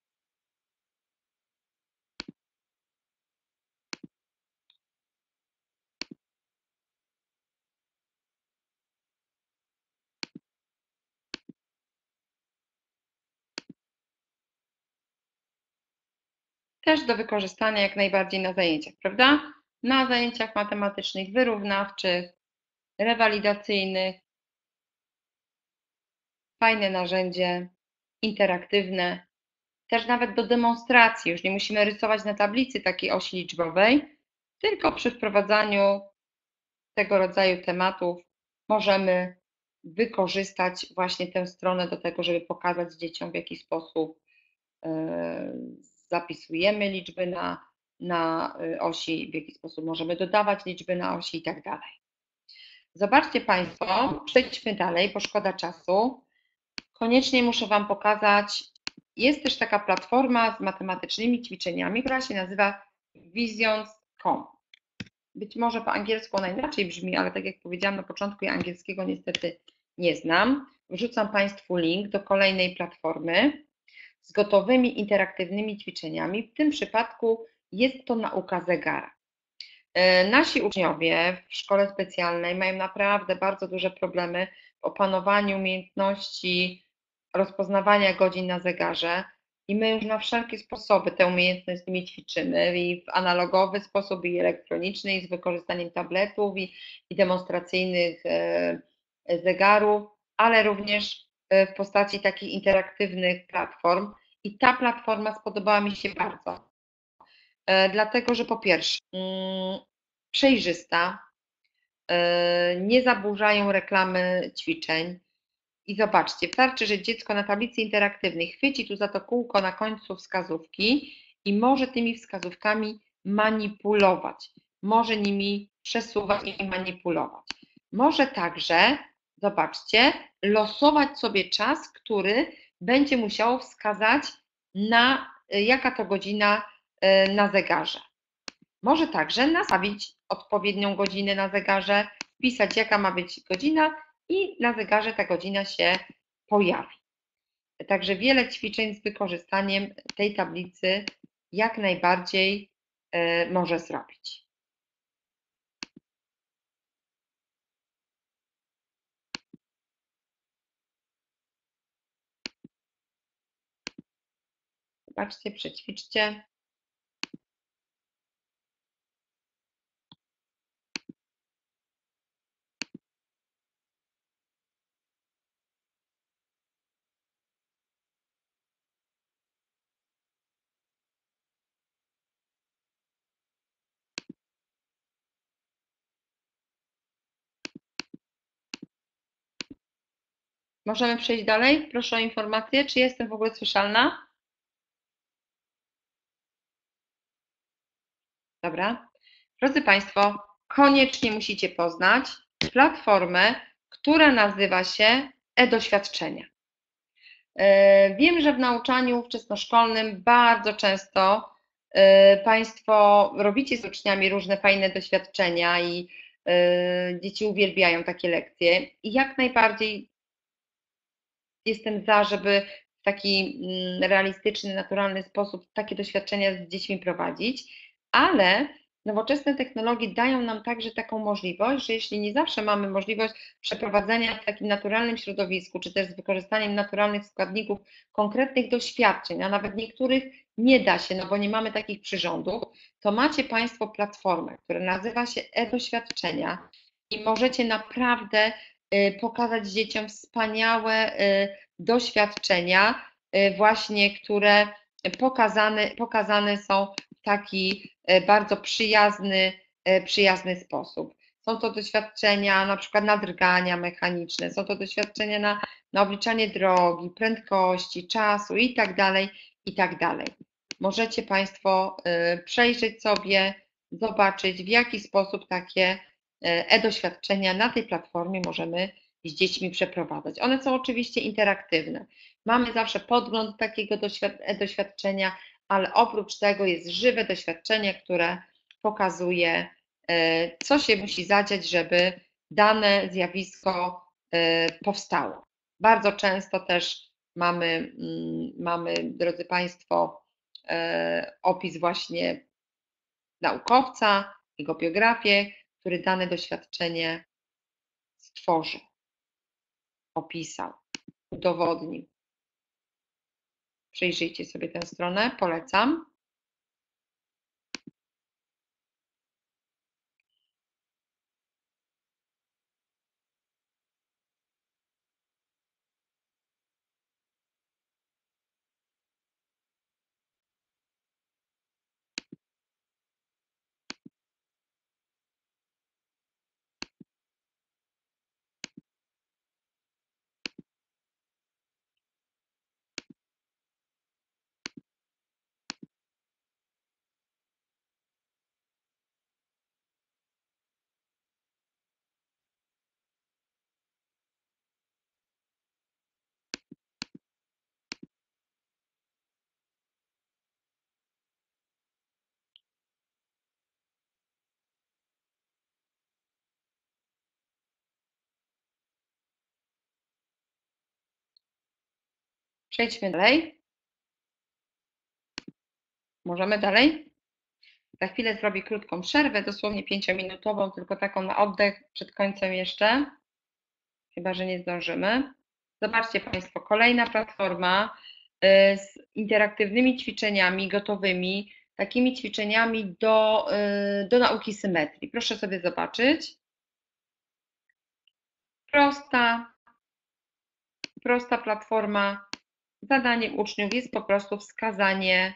Też do wykorzystania jak najbardziej na zajęciach, prawda? Na zajęciach matematycznych, wyrównawczych, rewalidacyjnych. Fajne narzędzie, interaktywne. Też nawet do demonstracji. Już nie musimy rysować na tablicy takiej osi liczbowej, tylko przy wprowadzaniu tego rodzaju tematów możemy wykorzystać właśnie tę stronę do tego, żeby pokazać dzieciom, w jaki sposób zapisujemy liczby na, na osi, w jaki sposób możemy dodawać liczby na osi i tak dalej. Zobaczcie Państwo, przejdźmy dalej, bo szkoda czasu. Koniecznie muszę Wam pokazać, jest też taka platforma z matematycznymi ćwiczeniami, która się nazywa Visions kropka com. Być może po angielsku ona inaczej brzmi, ale tak jak powiedziałam na początku, ja angielskiego niestety nie znam. Wrzucam Państwu link do kolejnej platformy z gotowymi interaktywnymi ćwiczeniami. W tym przypadku jest to nauka zegara. Nasi uczniowie w szkole specjalnej mają naprawdę bardzo duże problemy w opanowaniu umiejętności rozpoznawania godzin na zegarze i my już na wszelkie sposoby tę umiejętność z nimi ćwiczymy i w analogowy sposób, i elektroniczny, i z wykorzystaniem tabletów, i, i demonstracyjnych zegarów, ale również w postaci takich interaktywnych platform. I ta platforma spodobała mi się bardzo, dlatego że po pierwsze przejrzysta, nie zaburzają reklamy ćwiczeń i zobaczcie, wystarczy, że dziecko na tablicy interaktywnej chwyci tu za to kółko na końcu wskazówki i może tymi wskazówkami manipulować, może nimi przesuwać i manipulować. Może także, zobaczcie, losować sobie czas, który będzie musiał wskazać na jaka to godzina na zegarze. Może także nastawić odpowiednią godzinę na zegarze, wpisać jaka ma być godzina i na zegarze ta godzina się pojawi. Także wiele ćwiczeń z wykorzystaniem tej tablicy jak najbardziej może zrobić. Zobaczcie, przećwiczcie. Możemy przejść dalej? Proszę o informację, czy jestem w ogóle słyszalna? Dobra. Drodzy Państwo, koniecznie musicie poznać platformę, która nazywa się e-doświadczenia. Wiem, że w nauczaniu wczesnoszkolnym bardzo często Państwo robicie z uczniami różne fajne doświadczenia i dzieci uwielbiają takie lekcje i jak najbardziej jestem za, żeby w taki realistyczny, naturalny sposób takie doświadczenia z dziećmi prowadzić, ale nowoczesne technologie dają nam także taką możliwość, że jeśli nie zawsze mamy możliwość przeprowadzenia w takim naturalnym środowisku, czy też z wykorzystaniem naturalnych składników, konkretnych doświadczeń, a nawet niektórych nie da się, no bo nie mamy takich przyrządów, to macie Państwo platformę, która nazywa się e-doświadczenia i możecie naprawdę pokazać dzieciom wspaniałe doświadczenia, właśnie, które pokazane, pokazane są w taki bardzo przyjazny, przyjazny sposób. Są to doświadczenia na przykład nadrgania mechaniczne, są to doświadczenia na, na obliczanie drogi, prędkości, czasu i tak dalej, i tak dalej. Możecie Państwo przejrzeć sobie, zobaczyć, w jaki sposób takie e-doświadczenia na tej platformie możemy z dziećmi przeprowadzać. One są oczywiście interaktywne. Mamy zawsze podgląd takiego doświadczenia, ale oprócz tego jest żywe doświadczenie, które pokazuje, co się musi zadziać, żeby dane zjawisko powstało. Bardzo często też mamy, mamy, drodzy Państwo, opis właśnie naukowca, jego biografię, który dane doświadczenie stworzył, opisał, udowodnił. Przyjrzyjcie sobie tę stronę, polecam. Przejdźmy dalej. Możemy dalej? Za chwilę zrobię krótką przerwę, dosłownie pięciominutową, tylko taką na oddech przed końcem jeszcze, chyba że nie zdążymy. Zobaczcie Państwo, kolejna platforma z interaktywnymi ćwiczeniami gotowymi, takimi ćwiczeniami do, do nauki symetrii. Proszę sobie zobaczyć. Prosta, prosta platforma. Zadaniem uczniów jest po prostu wskazanie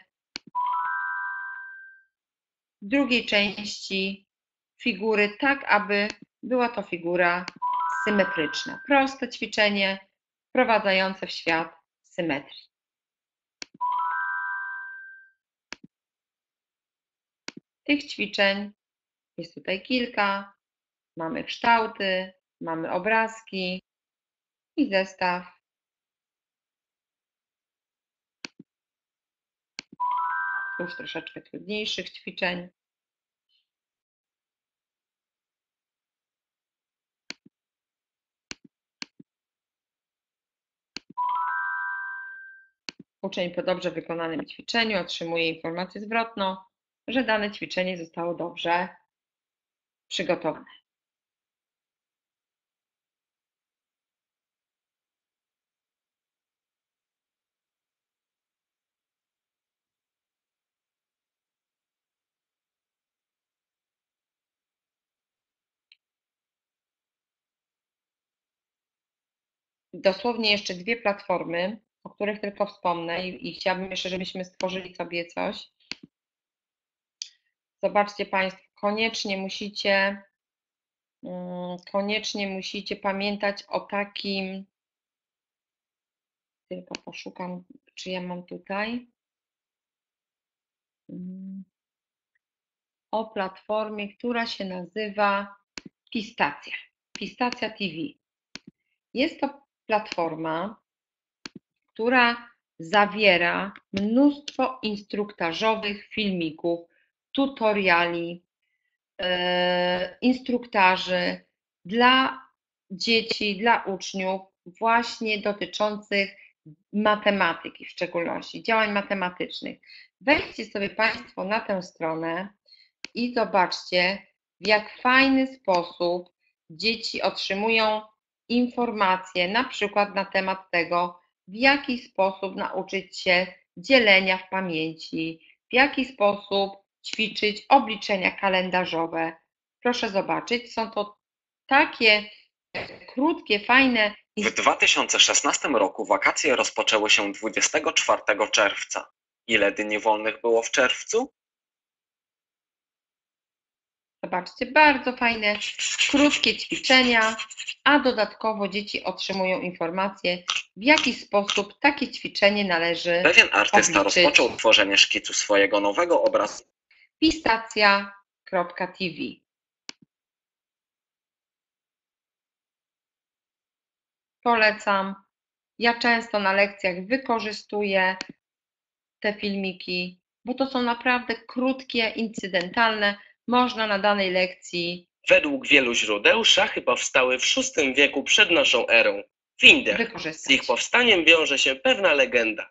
drugiej części figury, tak aby była to figura symetryczna. Proste ćwiczenie wprowadzające w świat symetrii. Tych ćwiczeń jest tutaj kilka. Mamy kształty, mamy obrazki i zestaw już troszeczkę trudniejszych ćwiczeń. Uczeń po dobrze wykonanym ćwiczeniu otrzymuje informację zwrotną, że dane ćwiczenie zostało dobrze przygotowane. Dosłownie jeszcze dwie platformy, o których tylko wspomnę i, i chciałabym jeszcze, żebyśmy stworzyli sobie coś. Zobaczcie Państwo, koniecznie musicie, koniecznie musicie pamiętać o takim, tylko poszukam, czy ja mam tutaj, o platformie, która się nazywa Pistacja, Pistacja T V. Jest to platforma, która zawiera mnóstwo instruktażowych filmików, tutoriali, e, instruktaży dla dzieci, dla uczniów, właśnie dotyczących matematyki w szczególności, działań matematycznych. Wejdźcie sobie Państwo na tę stronę i zobaczcie, w jak fajny sposób dzieci otrzymują informacje, na przykład na temat tego, w jaki sposób nauczyć się dzielenia w pamięci, w jaki sposób ćwiczyć obliczenia kalendarzowe. Proszę zobaczyć, są to takie krótkie, fajne. W dwa tysiące szesnastym roku wakacje rozpoczęły się dwudziestego czwartego czerwca. Ile dni wolnych było w czerwcu? Zobaczcie, bardzo fajne, krótkie ćwiczenia, a dodatkowo dzieci otrzymują informacje, w jaki sposób takie ćwiczenie należy Pewien artysta obliczyć. rozpoczął tworzenie szkicu swojego nowego obrazu. Pistacja kropka T V. Polecam. Ja często na lekcjach wykorzystuję te filmiki, bo to są naprawdę krótkie, incydentalne. Można na danej lekcji Według wielu źródeł szachy powstały w szóstym wieku przed naszą erą w Indiach. Z wykorzystać. ich powstaniem wiąże się pewna legenda.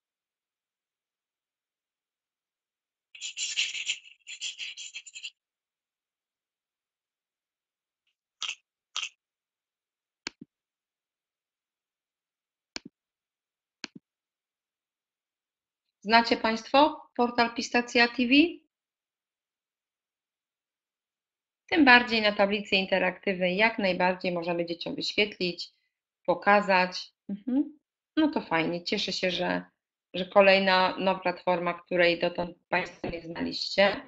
Znacie Państwo portal Pistacja T V? Tym bardziej na tablicy interaktywnej jak najbardziej możemy dzieciom wyświetlić, pokazać. Mhm. No to fajnie, cieszę się, że, że kolejna nowa platforma, której dotąd Państwo nie znaliście.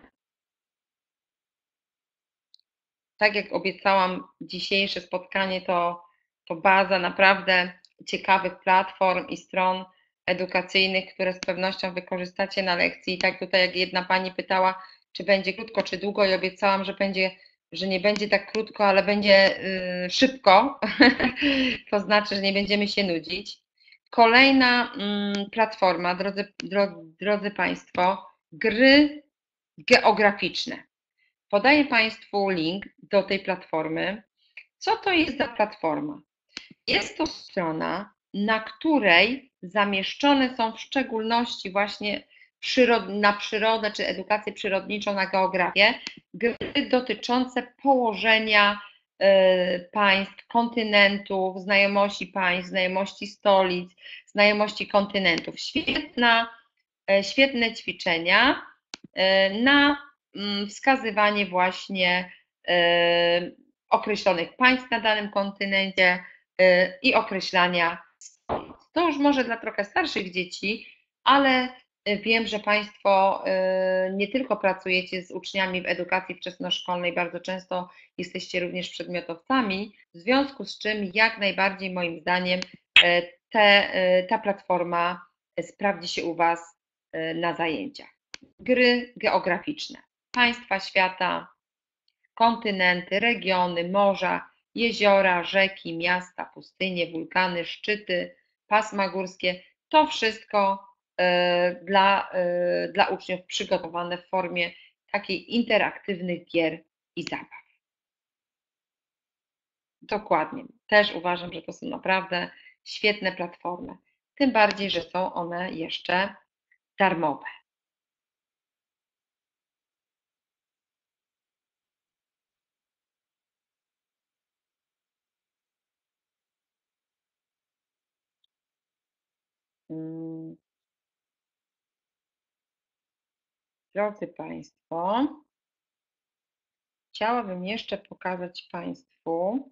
Tak jak obiecałam, dzisiejsze spotkanie to, to baza naprawdę ciekawych platform i stron edukacyjnych, które z pewnością wykorzystacie na lekcji. I tak tutaj jak jedna Pani pytała, czy będzie krótko, czy długo i obiecałam, że będzie, że nie będzie tak krótko, ale będzie yy, szybko, to znaczy, że nie będziemy się nudzić. Kolejna yy, platforma, drodzy, drodzy, drodzy Państwo, gry geograficzne. Podaję Państwu link do tej platformy. Co to jest za platforma? Jest to strona, na której zamieszczone są w szczególności właśnie na przyrodę czy edukację przyrodniczą, na geografię, gry dotyczące położenia państw, kontynentów, znajomości państw, znajomości stolic, znajomości kontynentów. Świetna, świetne ćwiczenia na wskazywanie właśnie określonych państw na danym kontynencie i określania stolic. To już może dla trochę starszych dzieci, ale wiem, że Państwo nie tylko pracujecie z uczniami w edukacji wczesnoszkolnej, bardzo często jesteście również przedmiotowcami, w związku z czym jak najbardziej moim zdaniem te, ta platforma sprawdzi się u Was na zajęciach. Gry geograficzne. Państwa świata, kontynenty, regiony, morza, jeziora, rzeki, miasta, pustynie, wulkany, szczyty, pasma górskie. To wszystko dla, dla uczniów przygotowane w formie takiej interaktywnych gier i zabaw. Dokładnie. Też uważam, że to są naprawdę świetne platformy. Tym bardziej, że są one jeszcze darmowe. Mm. Drodzy Państwo, chciałabym jeszcze pokazać Państwu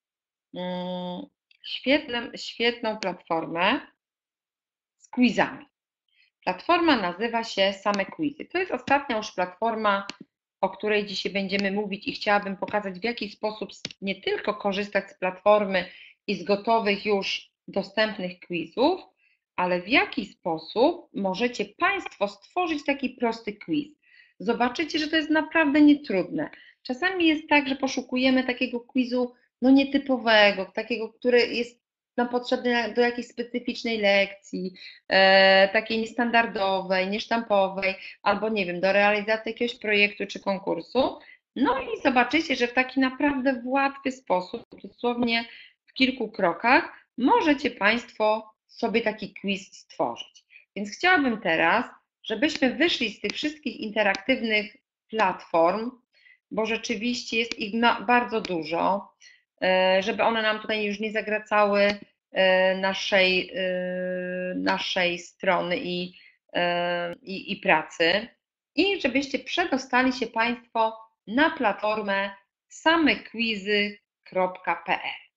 mm, świetną, świetną platformę z quizami. Platforma nazywa się Same Quizy. To jest ostatnia już platforma, o której dzisiaj będziemy mówić i chciałabym pokazać, w jaki sposób nie tylko korzystać z platformy i z gotowych już dostępnych quizów, ale w jaki sposób możecie Państwo stworzyć taki prosty quiz. Zobaczycie, że to jest naprawdę nietrudne. Czasami jest tak, że poszukujemy takiego quizu no nietypowego, takiego, który jest nam potrzebny do jakiejś specyficznej lekcji, e, takiej niestandardowej, niesztampowej, albo nie wiem, do realizacji jakiegoś projektu czy konkursu. No i zobaczycie, że w taki naprawdę łatwy sposób, dosłownie w kilku krokach, możecie Państwo sobie taki quiz stworzyć. Więc chciałabym teraz, żebyśmy wyszli z tych wszystkich interaktywnych platform, bo rzeczywiście jest ich bardzo dużo, żeby one nam tutaj już nie zagracały naszej, naszej strony i, i, i pracy i żebyście przedostali się Państwo na platformę samequizy kropka p l.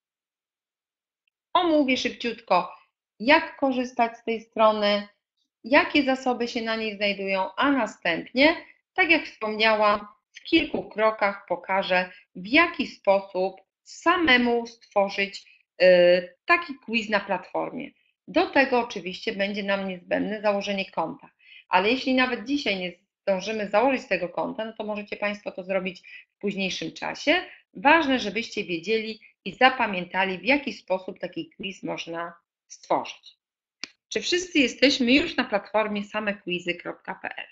Omówię szybciutko, jak korzystać z tej strony, jakie zasoby się na niej znajdują, a następnie, tak jak wspomniałam, w kilku krokach pokażę, w jaki sposób samemu stworzyć taki quiz na platformie. Do tego oczywiście będzie nam niezbędne założenie konta, ale jeśli nawet dzisiaj nie zdążymy założyć tego konta, no to możecie Państwo to zrobić w późniejszym czasie. Ważne, żebyście wiedzieli i zapamiętali, w jaki sposób taki quiz można stworzyć. Czy wszyscy jesteśmy już na platformie samequizy kropka p l?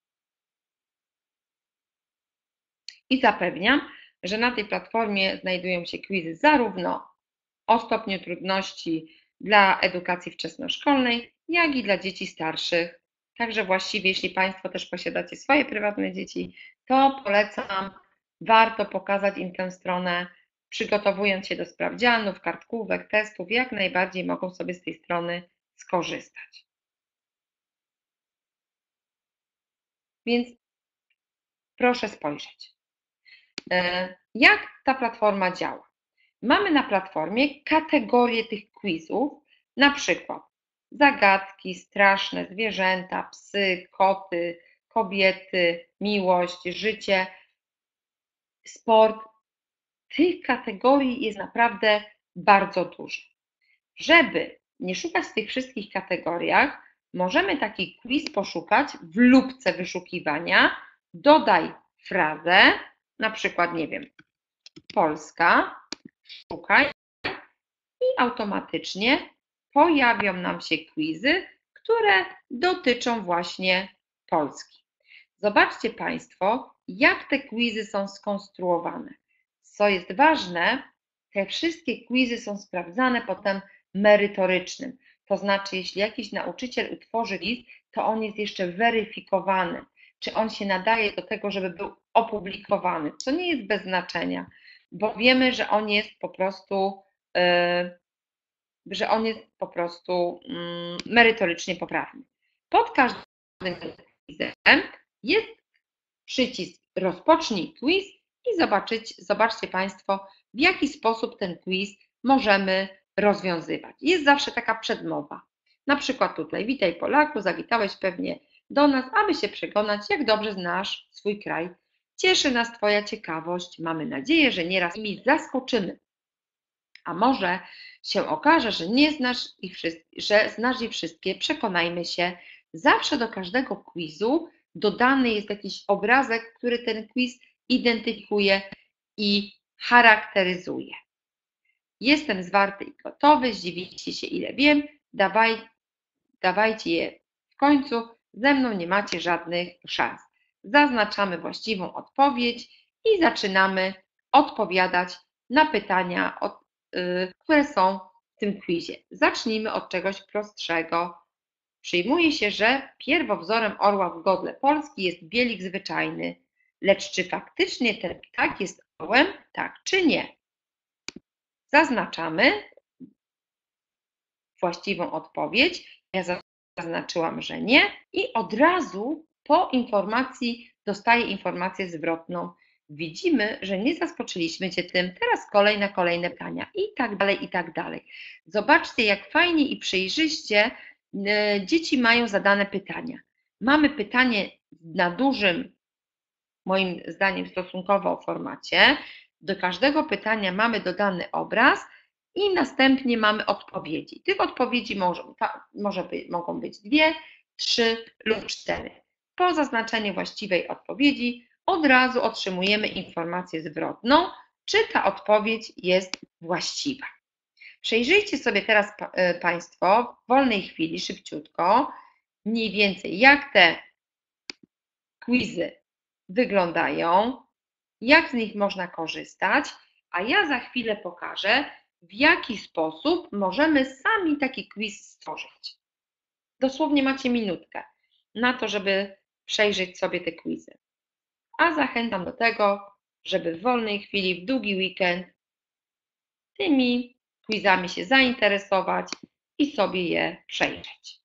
I zapewniam, że na tej platformie znajdują się quizy zarówno o stopniu trudności dla edukacji wczesnoszkolnej, jak i dla dzieci starszych. Także właściwie, jeśli Państwo też posiadacie swoje prywatne dzieci, to polecam, warto pokazać im tę stronę, przygotowując się do sprawdzianów, kartkówek, testów, jak najbardziej mogą sobie z tej strony skorzystać. Więc proszę spojrzeć, jak ta platforma działa. Mamy na platformie kategorie tych quizów, na przykład zagadki, straszne zwierzęta, psy, koty, kobiety, miłość, życie, sport. Tych kategorii jest naprawdę bardzo dużo. Żeby nie szukać w tych wszystkich kategoriach, możemy taki quiz poszukać w lupce wyszukiwania. Dodaj frazę, na przykład, nie wiem, Polska, szukaj i automatycznie pojawią nam się quizy, które dotyczą właśnie Polski. Zobaczcie Państwo, jak te quizy są skonstruowane. Co jest ważne, te wszystkie quizy są sprawdzane potem merytorycznym. To znaczy, jeśli jakiś nauczyciel utworzy quiz, to on jest jeszcze weryfikowany, czy on się nadaje do tego, żeby był opublikowany, co nie jest bez znaczenia, bo wiemy, że on jest po prostu, że on jest po prostu merytorycznie poprawny. Pod każdym quizem jest przycisk rozpocznij quiz i zobaczyć, zobaczcie Państwo, w jaki sposób ten quiz możemy rozwiązywać. Jest zawsze taka przedmowa. Na przykład tutaj, witaj Polaku, zawitałeś pewnie do nas, aby się przekonać, jak dobrze znasz swój kraj. Cieszy nas Twoja ciekawość. Mamy nadzieję, że nieraz nimi zaskoczymy. A może się okaże, że nie znasz ich wszystkich, że znasz je wszystkie. Przekonajmy się, zawsze do każdego quizu dodany jest jakiś obrazek, który ten quiz identyfikuje i charakteryzuje. Jestem zwarty i gotowy, zdziwicie się ile wiem, Dawaj, dawajcie je w końcu, ze mną nie macie żadnych szans. Zaznaczamy właściwą odpowiedź i zaczynamy odpowiadać na pytania, które są w tym quizie. Zacznijmy od czegoś prostszego. Przyjmuje się, że pierwowzorem orła w godle Polski jest bielik zwyczajny. Lecz czy faktycznie ten ptak jest orłem, tak czy nie? Zaznaczamy właściwą odpowiedź Ja zaznaczyłam, że nie i od razu po informacji dostaję informację zwrotną. Widzimy, że nie zaskoczyliśmy Cię tym, teraz kolejne, kolejne pytania i tak dalej, i tak dalej. Zobaczcie, jak fajnie i przejrzyście dzieci mają zadane pytania. Mamy pytanie na dużym, moim zdaniem stosunkowo formacie. Do każdego pytania mamy dodany obraz i następnie mamy odpowiedzi. Tych odpowiedzi może, może być, mogą być dwie, trzy lub cztery. Po zaznaczeniu właściwej odpowiedzi od razu otrzymujemy informację zwrotną, czy ta odpowiedź jest właściwa. Przejrzyjcie sobie teraz Państwo w wolnej chwili, szybciutko, mniej więcej jak te quizy wyglądają, jak z nich można korzystać, a ja za chwilę pokażę, w jaki sposób możemy sami taki quiz stworzyć. Dosłownie macie minutkę na to, żeby przejrzeć sobie te quizy. A zachęcam do tego, żeby w wolnej chwili, w długi weekend tymi quizami się zainteresować i sobie je przejrzeć.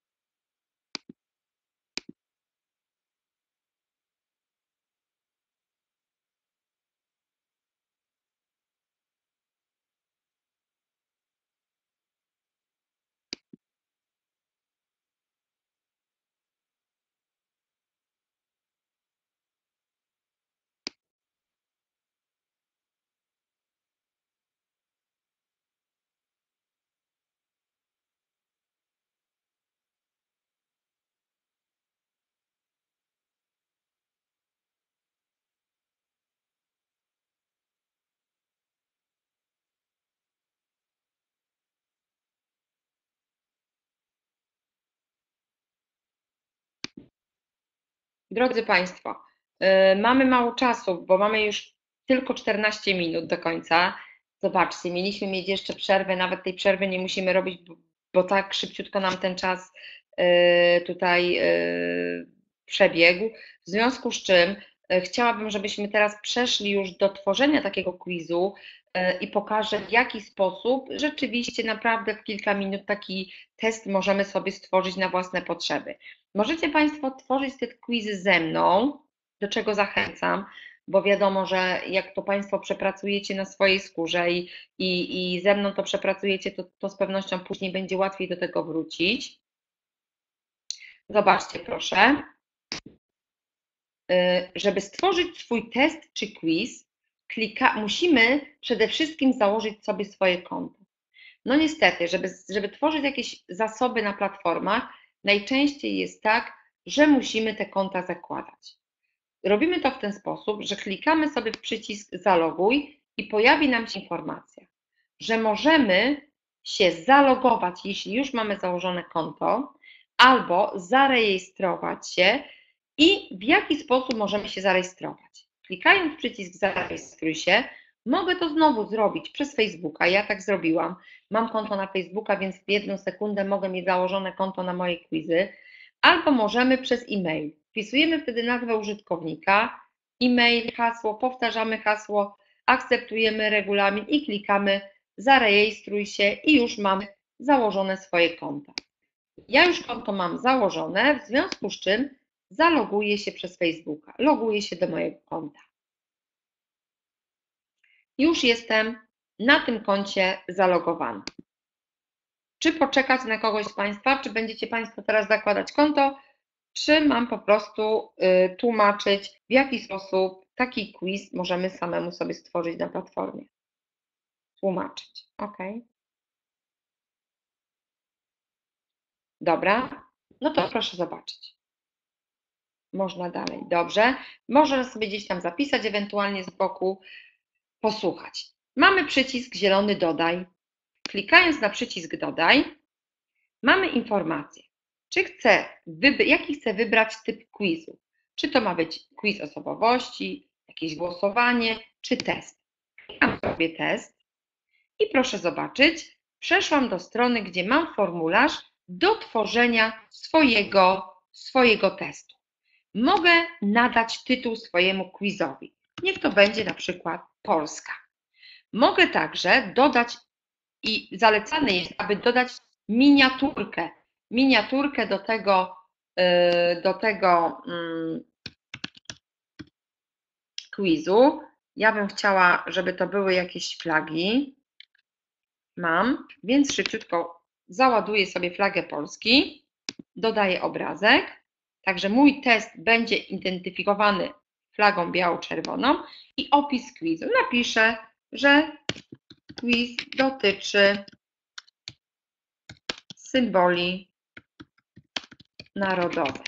Drodzy Państwo, yy, mamy mało czasu, bo mamy już tylko czternaście minut do końca. Zobaczcie, mieliśmy mieć jeszcze przerwę, nawet tej przerwy nie musimy robić, bo, bo tak szybciutko nam ten czas yy, tutaj yy, przebiegł. W związku z czym yy, chciałabym, żebyśmy teraz przeszli już do tworzenia takiego quizu yy, i pokażę, w jaki sposób rzeczywiście naprawdę w kilka minut taki test możemy sobie stworzyć na własne potrzeby. Możecie Państwo tworzyć te quizy ze mną, do czego zachęcam, bo wiadomo, że jak to Państwo przepracujecie na swojej skórze i, i, i ze mną to przepracujecie, to, to z pewnością później będzie łatwiej do tego wrócić. Zobaczcie proszę. Żeby stworzyć swój test czy quiz, klika, musimy przede wszystkim założyć sobie swoje konto. No niestety, żeby, żeby tworzyć jakieś zasoby na platformach, najczęściej jest tak, że musimy te konta zakładać. Robimy to w ten sposób, że klikamy sobie w przycisk zaloguj i pojawi nam się informacja, że możemy się zalogować, jeśli już mamy założone konto, albo zarejestrować się i w jaki sposób możemy się zarejestrować. Klikając w przycisk zarejestruj się, mogę to znowu zrobić przez Facebooka, ja tak zrobiłam. Mam konto na Facebooka, więc w jedną sekundę mogę mieć założone konto na moje quizy, albo możemy przez e-mail. Wpisujemy wtedy nazwę użytkownika, e-mail, hasło, powtarzamy hasło, akceptujemy regulamin i klikamy zarejestruj się i już mamy założone swoje konta. Ja już konto mam założone, w związku z czym zaloguję się przez Facebooka, loguję się do mojego konta. Już jestem na tym koncie zalogowana. Czy poczekać na kogoś z Państwa, czy będziecie Państwo teraz zakładać konto, czy mam po prostu y, tłumaczyć, w jaki sposób taki quiz możemy samemu sobie stworzyć na platformie. Tłumaczyć, ok. Dobra, no to proszę zobaczyć. Można dalej, dobrze. Można sobie gdzieś tam zapisać, ewentualnie z boku posłuchać. Mamy przycisk zielony dodaj. Klikając na przycisk dodaj, mamy informację, czy chcę, jaki chcę wybrać typ quizu. Czy to ma być quiz osobowości, jakieś głosowanie, czy test. Klikam sobie test i proszę zobaczyć, przeszłam do strony, gdzie mam formularz do tworzenia swojego, swojego testu. Mogę nadać tytuł swojemu quizowi. Niech to będzie na przykład Polska. Mogę także dodać i zalecane jest, aby dodać miniaturkę miniaturkę do tego, yy, do tego yy, quizu. Ja bym chciała, żeby to były jakieś flagi. Mam, więc szybciutko załaduję sobie flagę Polski, dodaję obrazek, także mój test będzie identyfikowany flagą biało-czerwoną i opis quizu. Napiszę, że quiz dotyczy symboli narodowych.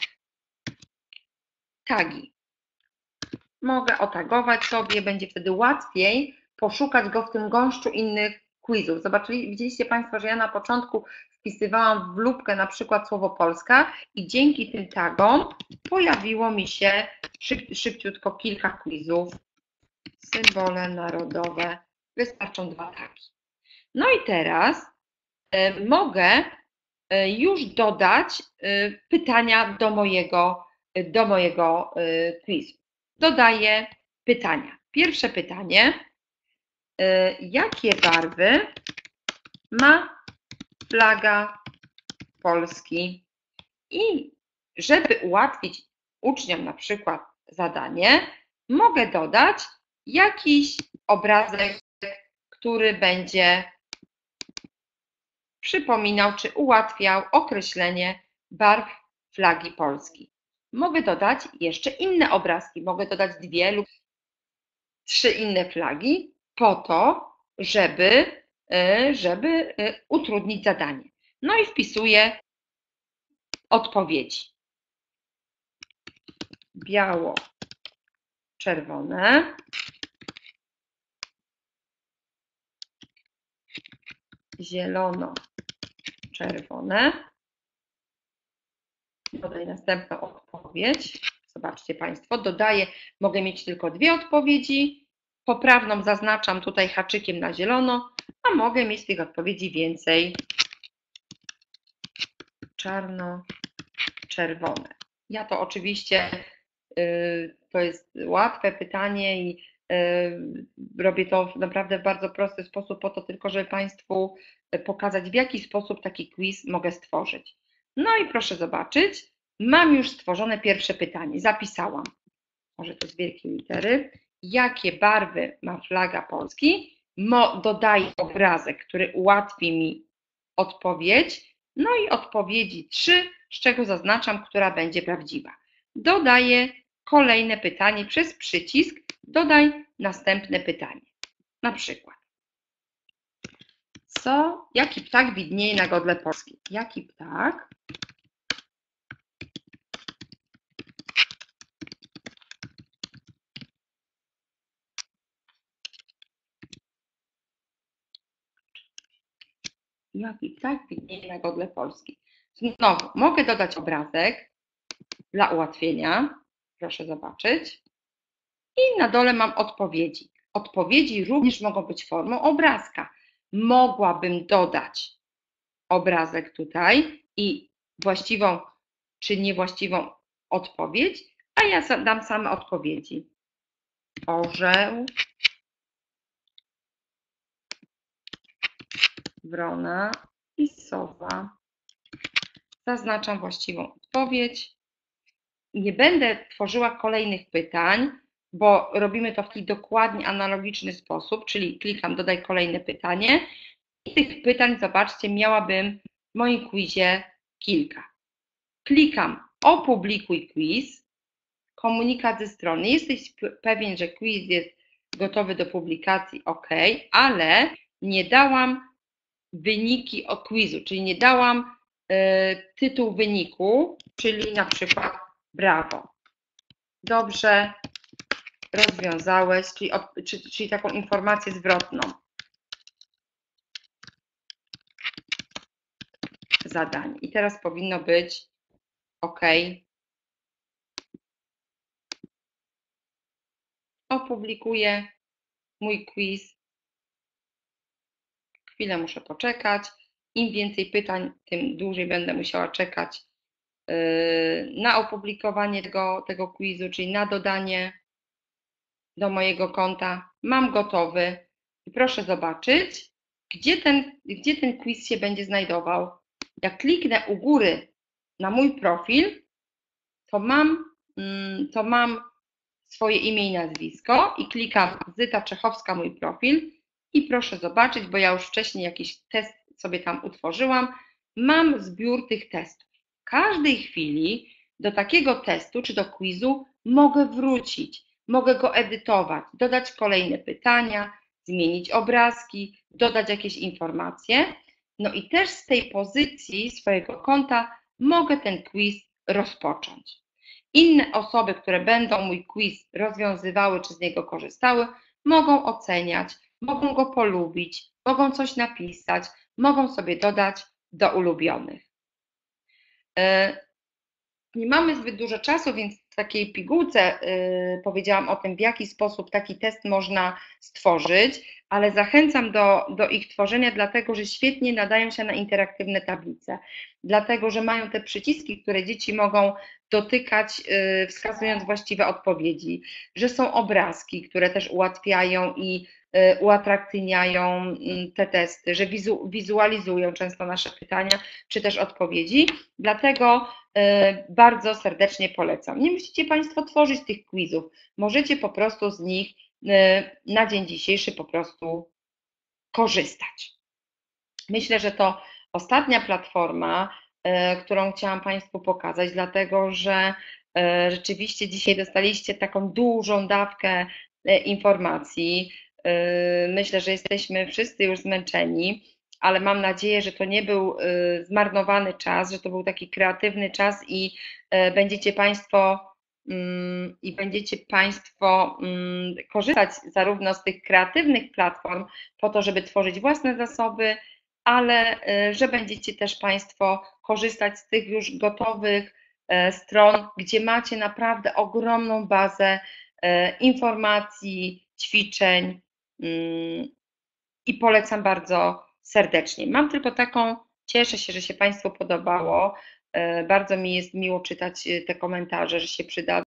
Tagi. Mogę otagować sobie, będzie wtedy łatwiej poszukać go w tym gąszczu innych quizów. Zobaczyli, widzieliście Państwo, że ja na początku wpisywałam w lupkę na przykład słowo Polska i dzięki tym tagom pojawiło mi się szyb, szybciutko kilka quizów. Symbole narodowe. Wystarczą dwa tagi. No i teraz y, mogę y, już dodać y, pytania do mojego, y, do mojego y, quizu. Dodaję pytania. Pierwsze pytanie. Jakie barwy ma flaga Polski? I żeby ułatwić uczniom na przykład zadanie, mogę dodać jakiś obrazek, który będzie przypominał czy ułatwiał określenie barw flagi Polski. Mogę dodać jeszcze inne obrazki, mogę dodać dwie lub trzy inne flagi po to, żeby, żeby utrudnić zadanie. No i wpisuję odpowiedzi. Biało-czerwone, zielono-czerwone. Dodaj następną odpowiedź. Zobaczcie Państwo, dodaję, mogę mieć tylko dwie odpowiedzi. Poprawną zaznaczam tutaj haczykiem na zielono, a mogę mieć tych odpowiedzi więcej. Czarno-czerwone. Ja to oczywiście, yy, to jest łatwe pytanie i yy, robię to naprawdę w bardzo prosty sposób, po to tylko, żeby Państwu pokazać, w jaki sposób taki quiz mogę stworzyć. No i proszę zobaczyć, mam już stworzone pierwsze pytanie. Zapisałam, może to z wielkiej litery. Jakie barwy ma flaga Polski? Mo, dodaję obrazek, który ułatwi mi odpowiedź. No i odpowiedzi trzy, z czego zaznaczam, która będzie prawdziwa. Dodaję kolejne pytanie przez przycisk. Dodaj następne pytanie. Na przykład. Co, jaki ptak widnieje na godle Polski? Jaki ptak Jaki ptak widnieje na godle Polski? Znowu, mogę dodać obrazek dla ułatwienia. Proszę zobaczyć. I na dole mam odpowiedzi. Odpowiedzi również mogą być formą obrazka. Mogłabym dodać obrazek tutaj i właściwą czy niewłaściwą odpowiedź, a ja dam same odpowiedzi. Orzeł, wrona i sowa. Zaznaczam właściwą odpowiedź. Nie będę tworzyła kolejnych pytań, bo robimy to w taki dokładnie analogiczny sposób, czyli klikam dodaj kolejne pytanie i tych pytań, zobaczcie, miałabym w moim quizie kilka. Klikam opublikuj quiz, komunikat ze strony. Jesteś pewien, że quiz jest gotowy do publikacji, OK, ale nie dałam wyniki o quizu, czyli nie dałam y, tytuł wyniku, czyli na przykład brawo. Dobrze rozwiązałeś, czyli, czyli, czyli taką informację zwrotną. Zadań. I teraz powinno być OK. Opublikuję mój quiz. Chwilę muszę poczekać. Im więcej pytań, tym dłużej będę musiała czekać na opublikowanie tego, tego quizu, czyli na dodanie do mojego konta. Mam gotowy. I proszę zobaczyć, gdzie ten, gdzie ten quiz się będzie znajdował. Jak kliknę u góry na mój profil, to mam, to mam swoje imię i nazwisko i klikam Zyta Czechowska, mój profil i proszę zobaczyć, bo ja już wcześniej jakiś test sobie tam utworzyłam, mam zbiór tych testów. W każdej chwili do takiego testu czy do quizu mogę wrócić, mogę go edytować, dodać kolejne pytania, zmienić obrazki, dodać jakieś informacje. No i też z tej pozycji swojego konta mogę ten quiz rozpocząć. Inne osoby, które będą mój quiz rozwiązywały czy z niego korzystały, mogą oceniać, mogą go polubić, mogą coś napisać, mogą sobie dodać do ulubionych. Nie mamy zbyt dużo czasu, więc w takiej pigułce powiedziałam o tym, w jaki sposób taki test można stworzyć, ale zachęcam do, do ich tworzenia, dlatego że świetnie nadają się na interaktywne tablice, dlatego że mają te przyciski, które dzieci mogą dotykać, wskazując właściwe odpowiedzi, że są obrazki, które też ułatwiają i uatrakcyjniają te testy, że wizu, wizualizują często nasze pytania czy też odpowiedzi, dlatego bardzo serdecznie polecam. Nie musicie Państwo tworzyć tych quizów, możecie po prostu z nich na dzień dzisiejszy po prostu korzystać. Myślę, że to ostatnia platforma, którą chciałam Państwu pokazać, dlatego że rzeczywiście dzisiaj dostaliście taką dużą dawkę informacji. Myślę, że jesteśmy wszyscy już zmęczeni, ale mam nadzieję, że to nie był zmarnowany czas, że to był taki kreatywny czas i będziecie Państwo i będziecie Państwo korzystać zarówno z tych kreatywnych platform po to, żeby tworzyć własne zasoby, ale że będziecie też Państwo korzystać z tych już gotowych stron, gdzie macie naprawdę ogromną bazę informacji, ćwiczeń i polecam bardzo serdecznie. Mam tylko taką, cieszę się, że się Państwu podobało. Bardzo mi jest miło czytać te komentarze, że się przyda.